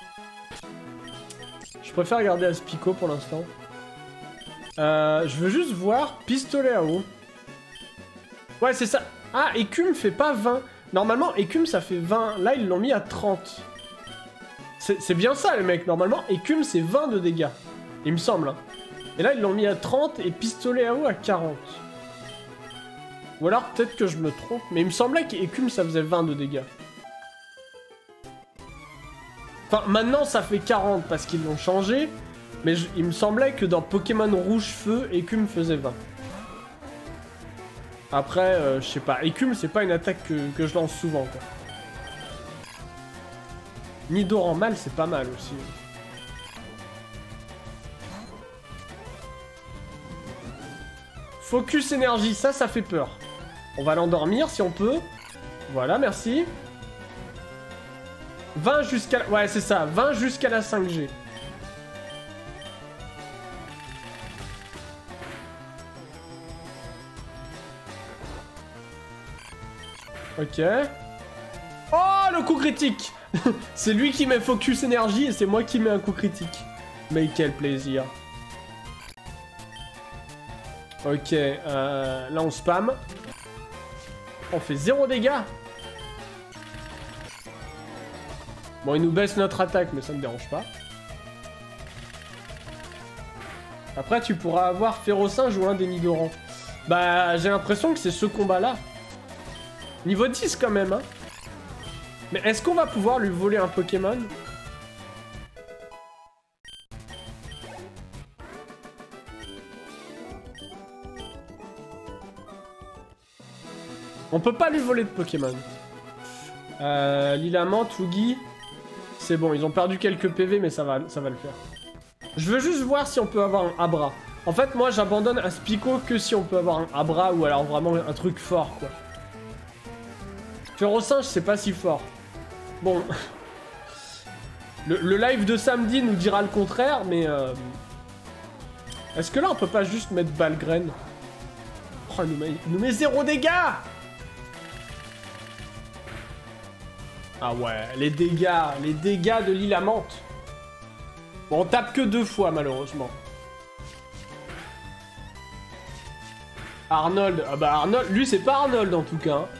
Je préfère regarder Aspico pour l'instant. Je veux juste voir pistolet à eau. Ouais, c'est ça. Ah, écume fait pas 20. Normalement, écume ça fait 20. Là, ils l'ont mis à 30. C'est bien ça, les mecs. Normalement, écume c'est 20 de dégâts. Il me semble. Hein. Et là, ils l'ont mis à 30 et pistolet à eau à 40. Ou alors, peut-être que je me trompe. Mais il me semblait qu'écume ça faisait 20 de dégâts. Enfin, maintenant, ça fait 40 parce qu'ils l'ont changé. Mais il me semblait que dans Pokémon Rouge-Feu, écume faisait 20. Après, je sais pas. Écume, c'est pas une attaque que je lance souvent, quoi. Nidoran mal, c'est pas mal aussi. Focus énergie, ça fait peur. On va l'endormir si on peut. Voilà, merci. 20 jusqu'à... Ouais, c'est ça, 20 jusqu'à la 5G. Ok. Oh, le coup critique. C'est lui qui met focus énergie et c'est moi qui mets un coup critique. Mais quel plaisir. Ok, là on spam. On fait 0 dégâts. Bon, il nous baisse notre attaque, mais ça me dérange pas. Après, tu pourras avoir Férocinge ou un des Nidoran. Bah, j'ai l'impression que c'est ce combat-là. Niveau 10 quand même, hein. Mais est-ce qu'on va pouvoir lui voler un Pokémon? On peut pas lui voler de Pokémon. Lilamant, Twiggy. C'est bon, ils ont perdu quelques PV, mais ça va le faire. Je veux juste voir si on peut avoir un Abra. En fait, moi, j'abandonne un Spico que si on peut avoir un Abra ou alors vraiment un truc fort, quoi. Férocinge, c'est pas si fort. Bon. Le live de samedi nous dira le contraire, mais... Est-ce que là, on peut pas juste mettre Balgraine? Oh, il nous met 0 dégâts! Ah ouais, les dégâts de Lilamante. Bon, on tape que 2 fois, malheureusement. Arnold, ah bah Arnold, lui c'est pas Arnold en tout cas. Hein.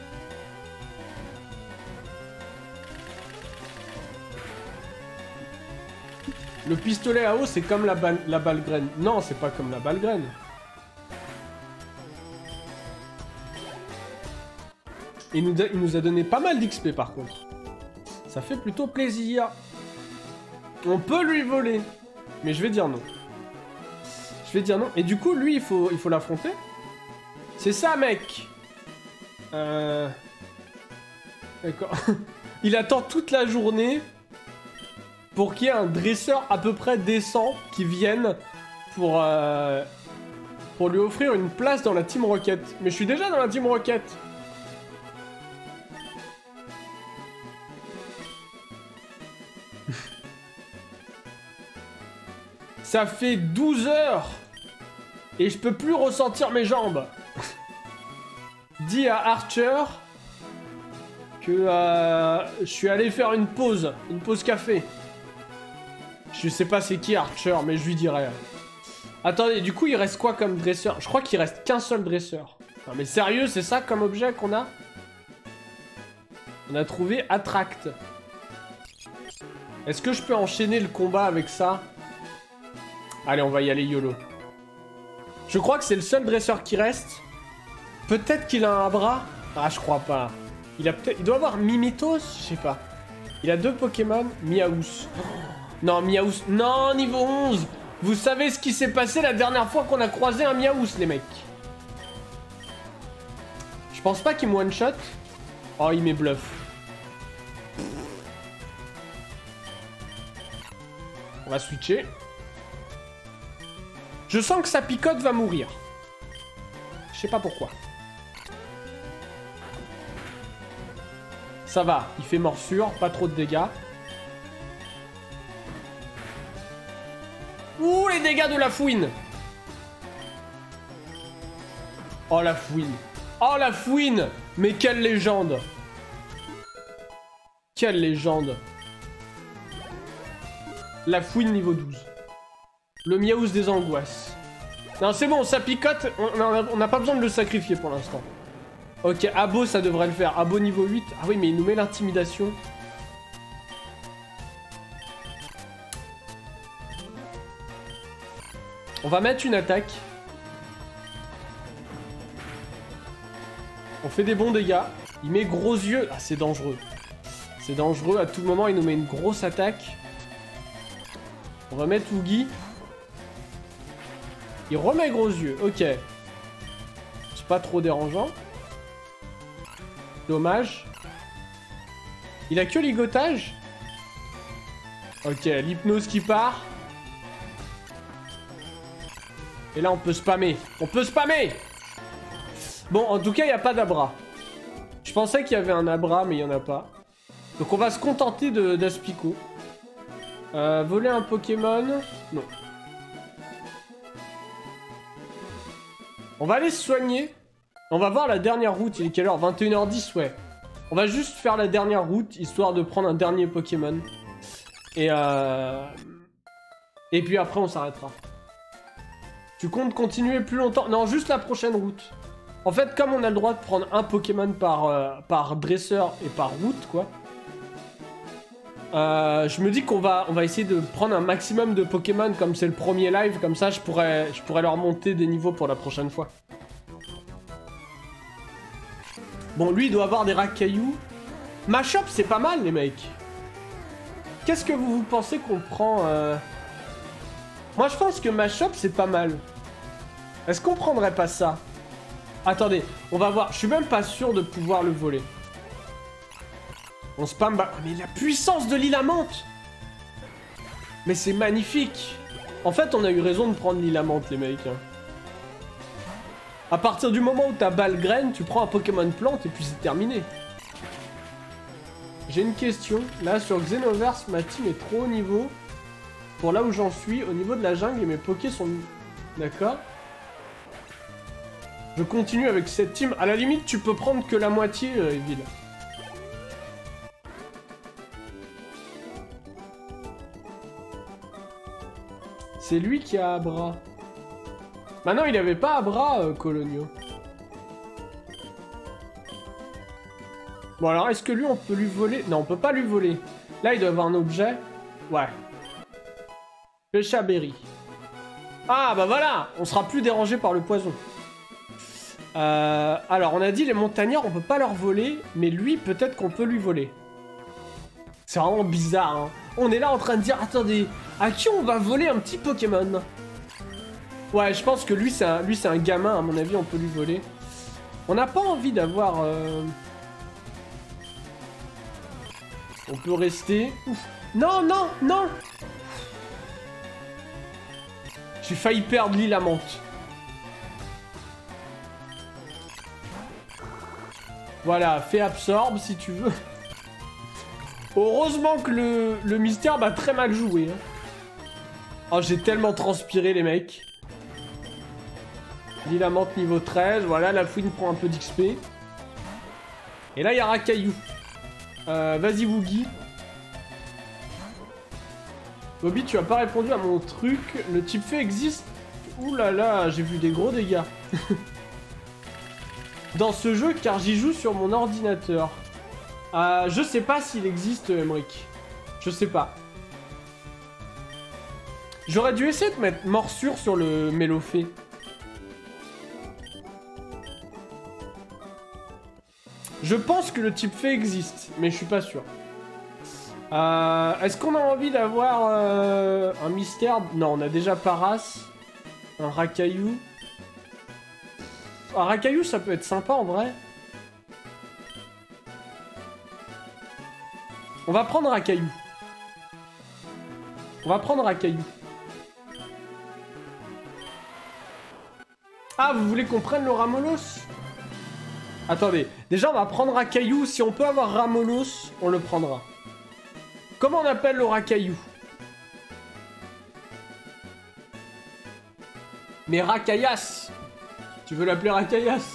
Le pistolet à eau c'est comme la Balgraine. Non, c'est pas comme la Balgraine. Il nous a donné pas mal d'XP par contre. Ça fait plutôt plaisir. On peut lui voler. Mais je vais dire non. Je vais dire non. Et du coup, lui, il faut l'affronter. C'est ça, mec. D'accord. Il attend toute la journée pour qu'il y ait un dresseur à peu près décent qui vienne pour lui offrir une place dans la Team Rocket. Mais je suis déjà dans la Team Rocket. Ça fait 12 heures et je peux plus ressentir mes jambes. Dis à Archer que je suis allé faire une pause café. Je sais pas c'est qui Archer, mais je lui dirai. Attendez, du coup il reste quoi comme dresseur? Je crois qu'il reste qu'un seul dresseur. Non mais sérieux, c'est ça comme objet qu'on a? On a trouvé Attract. Est-ce que je peux enchaîner le combat avec ça? Allez, on va y aller YOLO. Je crois que c'est le seul dresseur qui reste. Peut-être qu'il a un bras. Ah, je crois pas. Il doit avoir Mimitos, je sais pas. Il a 2 Pokémon. Miaous. Non, Miaous. Non, niveau 11. Vous savez ce qui s'est passé la dernière fois qu'on a croisé un Miaous, les mecs. Je pense pas qu'il me one-shot. Oh, il met bluff. On va switcher. Je sens que sa picote va mourir. Je sais pas pourquoi. Ça va, il fait morsure, pas trop de dégâts. Ouh, les dégâts de la fouine. Oh, la fouine. Oh, la fouine. Mais quelle légende. Quelle légende. La fouine niveau 12. Le Miaous des angoisses. Non, c'est bon, ça picote. On n'a pas besoin de le sacrifier pour l'instant. Ok, Abo, ça devrait le faire. Abo niveau 8. Ah oui, mais il nous met l'intimidation. On va mettre une attaque. On fait des bons dégâts. Il met gros yeux. Ah, c'est dangereux. C'est dangereux. À tout moment, il nous met une grosse attaque. On va mettre Oogie. Il remet gros yeux, ok. C'est pas trop dérangeant. Dommage. Il a que ligotage. Ok, l'hypnose qui part. Et là, on peut spammer. On peut spammer! Bon, en tout cas, il n'y a pas d'abra. Je pensais qu'il y avait un abra, mais il n'y en a pas. Donc, on va se contenter d'Aspico. Voler un Pokémon? Non. On va aller se soigner. On va voir la dernière route. Il est quelle heure? 21h10, ouais. On va juste faire la dernière route, histoire de prendre un dernier Pokémon. Et puis après, on s'arrêtera. Tu comptes continuer plus longtemps? Non, juste la prochaine route. En fait, comme on a le droit de prendre un Pokémon par dresseur et par route, quoi. Je me dis qu'on va essayer de prendre un maximum de Pokémon comme c'est le premier live. Comme ça, je pourrais leur monter des niveaux pour la prochaine fois. Bon, lui, il doit avoir des racailloux. Machop, c'est pas mal, les mecs. Qu'est-ce que vous pensez qu'on prend Moi, je pense que Machop, c'est pas mal. Est-ce qu'on prendrait pas ça? Attendez, on va voir. Je suis même pas sûr de pouvoir le voler. On spam... Mais la puissance de l'Ilamante! Mais c'est magnifique! En fait, on a eu raison de prendre l'Ilamante, les mecs. Hein. À partir du moment où t'as Balgraine, tu prends un Pokémon plante et puis c'est terminé. J'ai une question. Là, sur Xenoverse, ma team est trop haut niveau. Pour là où j'en suis, au niveau de la jungle, et mes Pokés sont... D'accord. Je continue avec cette team. À la limite, tu peux prendre que la moitié, Evil. C'est lui qui a Abra. Bah non, il avait pas Abra, Colonio. Bon, alors, est-ce que lui, on peut lui voler? Non, on peut pas lui voler. Là, il doit avoir un objet. Ouais. Pêche à berry. Ah, bah voilà! On sera plus dérangé par le poison. Alors, on a dit les montagnards, on peut pas leur voler, mais lui, peut-être qu'on peut lui voler. C'est vraiment bizarre, hein. On est là en train de dire, attendez, à qui on va voler un petit Pokémon? Ouais, je pense que lui, c'est un gamin, à mon avis, on peut lui voler. On n'a pas envie d'avoir... On peut rester... Ouf. Non, non, non! J'ai failli perdre l'Ilamante. Voilà, fais absorbe si tu veux. Heureusement que le mystère m'a très mal joué. Hein. Oh, j'ai tellement transpiré, les mecs. L'Ilamante niveau 13. Voilà, la fouine prend un peu d'XP. Et là, il y a Racaillou. Vas-y, Woogie. Bobby, tu as pas répondu à mon truc. Le type fait existe. Ouh là là, j'ai vu des gros dégâts. Dans ce jeu, car j'y joue sur mon ordinateur. Je sais pas s'il existe, Emric. Je sais pas. J'aurais dû essayer de mettre morsure sur le Mélofée. Je pense que le type fait existe, mais je suis pas sûr. Est-ce qu'on a envie d'avoir un mystère? Non, on a déjà Paras. Un Racaillou. Un Racaillou, ça peut être sympa en vrai. On va prendre Racaillou. On va prendre Racaillou. Ah, vous voulez qu'on prenne le Ramolos? Attendez, déjà on va prendre Racaillou. Si on peut avoir Ramolos, on le prendra. Comment on appelle le Racaillou? Mais Racaillas. Tu veux l'appeler Racaillas?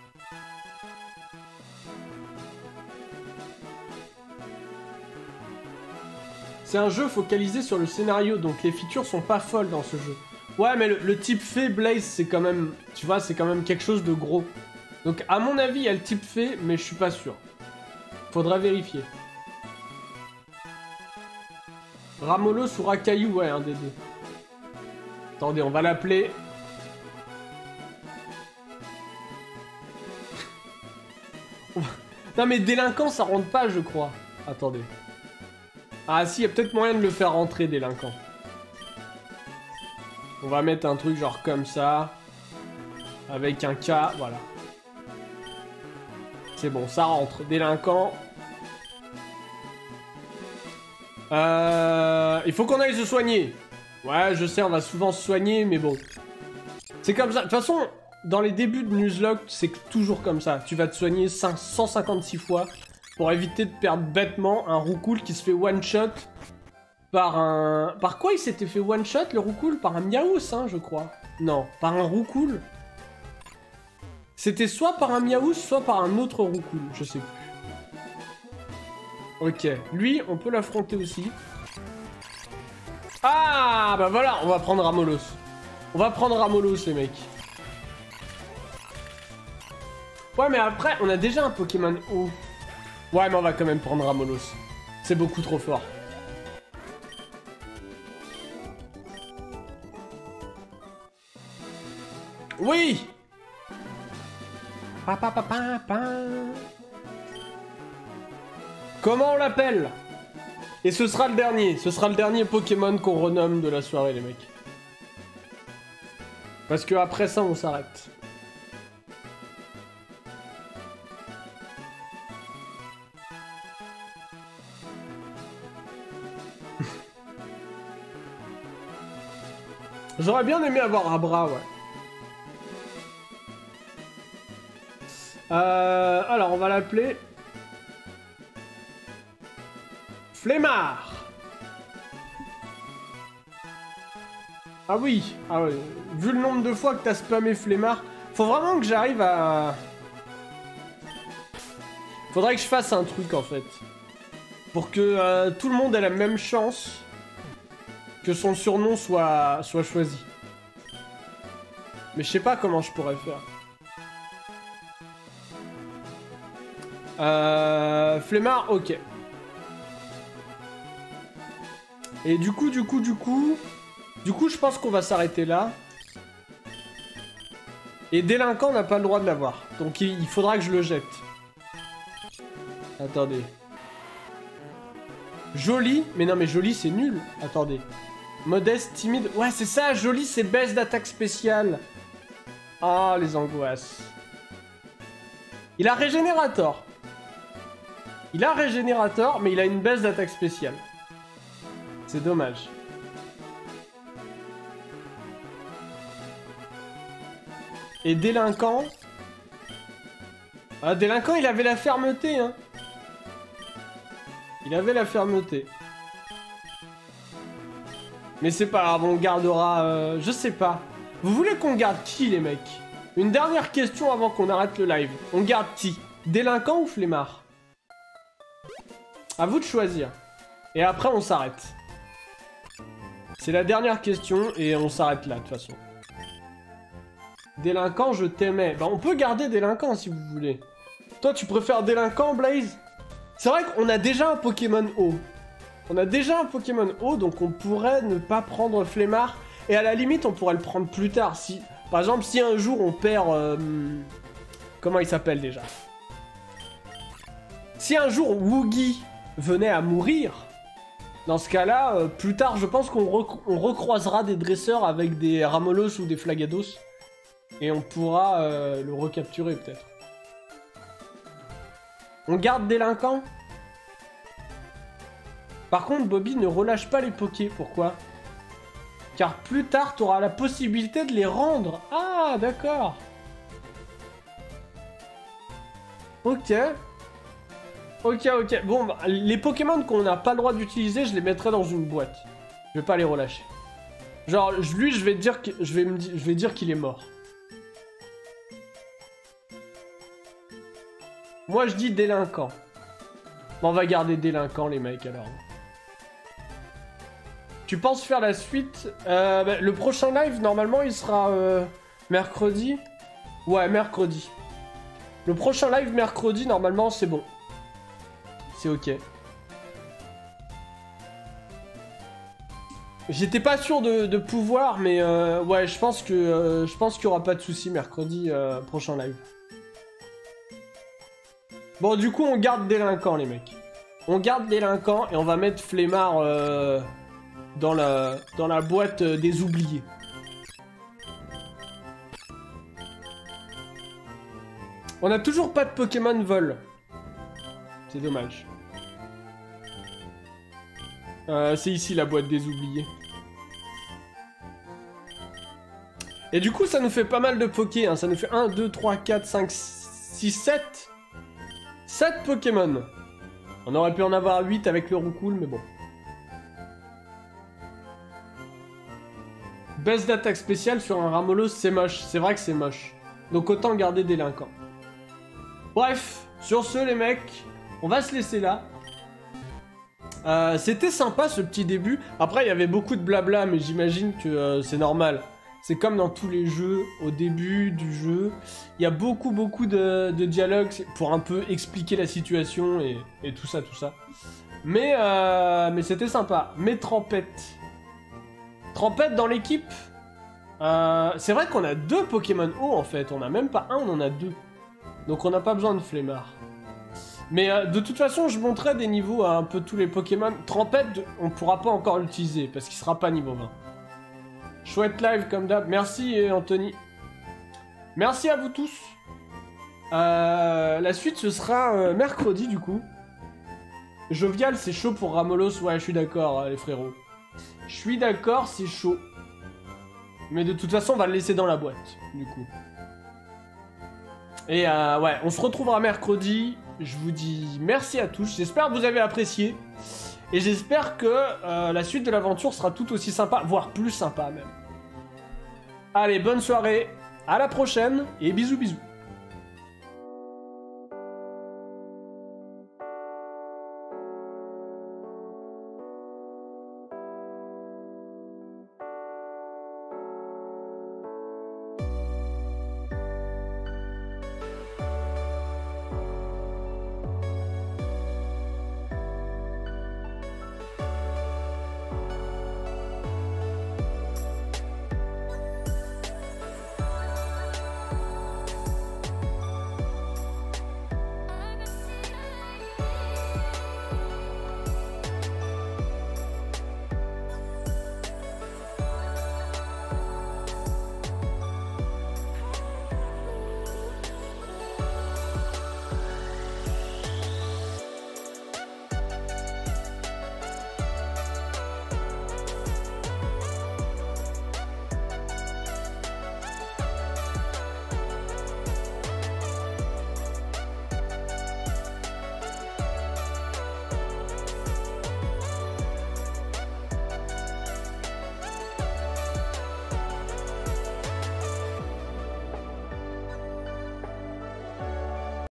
C'est un jeu focalisé sur le scénario, donc les features sont pas folles dans ce jeu. Ouais, mais le type fée, Blaze, c'est quand même... Tu vois, c'est quand même quelque chose de gros. Donc, à mon avis, il y a le type fée, mais je suis pas sûr. Faudra vérifier. Ramolos ou Racaillou, ouais, un des deux. Attendez, on va l'appeler... Non mais délinquant, ça rentre pas, je crois. Attendez. Ah si, il y a peut-être moyen de le faire rentrer, délinquant. On va mettre un truc genre comme ça. Avec un K, voilà. C'est bon, ça rentre. Délinquant. Il faut qu'on aille se soigner. Ouais, je sais, on va souvent se soigner, mais bon. C'est comme ça. De toute façon, dans les débuts de Nuzlocke, c'est toujours comme ça. Tu vas te soigner 156 fois pour éviter de perdre bêtement un Roukoul qui se fait one-shot par un... Par quoi il s'était fait one-shot, le Roukoul? Par un Miaous, hein, je crois. Non, par un Roukoul. C'était soit par un Miaous, soit par un autre Roukoul, je sais plus. Ok, lui, on peut l'affronter aussi. Ah, bah voilà, on va prendre Ramolos. On va prendre Ramolos, les mecs. Ouais, mais après, on a déjà un Pokémon haut. Ouais, mais on va quand même prendre Ramolos. C'est beaucoup trop fort. Oui! Pa, pa, pa, pa, pa. Comment on l'appelle? Et ce sera le dernier. Ce sera le dernier Pokémon qu'on renomme de la soirée, les mecs. Parce que après ça, on s'arrête. J'aurais bien aimé avoir Abra, ouais. Alors, on va l'appeler... Flemmard. Ah oui, vu le nombre de fois que t'as spammé Flemmard, faut vraiment que j'arrive à... Faudrait que je fasse un truc, en fait. Pour que tout le monde ait la même chance que son surnom soit choisi. Mais je sais pas comment je pourrais faire. Flemmard, ok. Et du coup, je pense qu'on va s'arrêter là. Et délinquant n'a pas le droit de l'avoir. Donc il faudra que je le jette. Attendez. Joli. Mais non, mais joli, c'est nul. Attendez. Modeste, timide. Ouais, c'est ça, joli, c'est baisse d'attaque spéciale. Ah, les angoisses. Il a Régénérateur. Il a Régénérateur, mais il a une baisse d'attaque spéciale. C'est dommage. Et délinquant... Ah, délinquant, il avait la fermeté, hein. Il avait la fermeté. Mais c'est pas grave, on gardera... je sais pas. Vous voulez qu'on garde qui, les mecs? Une dernière question avant qu'on arrête le live. On garde qui? Délinquant ou Flemmard? À vous de choisir. Et après, on s'arrête. C'est la dernière question et on s'arrête là, de toute façon. Délinquant, je t'aimais. Bah, on peut garder délinquant si vous voulez. Toi, tu préfères délinquant, Blaze? C'est vrai qu'on a déjà un Pokémon haut. On a déjà un Pokémon haut, donc on pourrait ne pas prendre Flemmard. Et à la limite, on pourrait le prendre plus tard. Si, par exemple, si un jour on perd... comment il s'appelle déjà? Si un jour Woogie venait à mourir, dans ce cas-là, plus tard, je pense qu'on recroisera des dresseurs avec des Ramolos ou des Flagados. Et on pourra le recapturer, peut-être. On garde délinquant? Par contre, Bobby ne relâche pas les pokés. Pourquoi? Car plus tard, tu auras la possibilité de les rendre. Ah, d'accord. Ok. Ok. Bon, bah, les Pokémon qu'on n'a pas le droit d'utiliser, je les mettrai dans une boîte. Je vais pas les relâcher. Genre, lui, je vais dire qu'il est mort. Moi, je dis délinquant. Bon, on va garder délinquant, les mecs, alors. Tu penses faire la suite? Bah, le prochain live, normalement, il sera mercredi. Ouais, mercredi. Le prochain live, mercredi, normalement, c'est bon. C'est ok. J'étais pas sûr de pouvoir, mais ouais, je pense qu'il y aura pas de souci mercredi, prochain live. Bon, du coup, on garde délinquant, les mecs. On garde délinquant et on va mettre Flemmard dans la boîte des oubliés. On a toujours pas de Pokémon vol. C'est dommage. C'est ici la boîte des oubliés. Et du coup, ça nous fait pas mal de Poké. Hein. Ça nous fait 1, 2, 3, 4, 5, 6, 7. 7 Pokémon. On aurait pu en avoir 8 avec le Roucoule, mais bon. Baisse d'attaque spéciale sur un Ramolos, c'est moche. C'est vrai que c'est moche. Donc autant garder délinquant. Bref, sur ce les mecs, on va se laisser là. C'était sympa ce petit début. Après, il y avait beaucoup de blabla, mais j'imagine que c'est normal. C'est comme dans tous les jeux, au début du jeu, il y a beaucoup de dialogues pour un peu expliquer la situation et tout ça, tout ça. Mais c'était sympa. Mais Trempette. Trempette dans l'équipe. C'est vrai qu'on a 2 Pokémon eau en fait. On n'a même pas un, on en a 2. Donc on n'a pas besoin de flemmard. Mais de toute façon, je montrerai des niveaux à un peu tous les Pokémon. Trempette, on pourra pas encore l'utiliser parce qu'il sera pas niveau 20. Chouette live comme d'hab. Merci Anthony. Merci à vous tous. La suite ce sera mercredi du coup. Jovial c'est chaud pour Ramolos. Ouais je suis d'accord les frérots. Je suis d'accord c'est chaud. Mais de toute façon on va le laisser dans la boîte du coup. Et ouais on se retrouvera mercredi. Je vous dis merci à tous. J'espère que vous avez apprécié. Et j'espère que la suite de l'aventure sera tout aussi sympa, voire plus sympa même. Allez, bonne soirée, à la prochaine, et bisous bisous.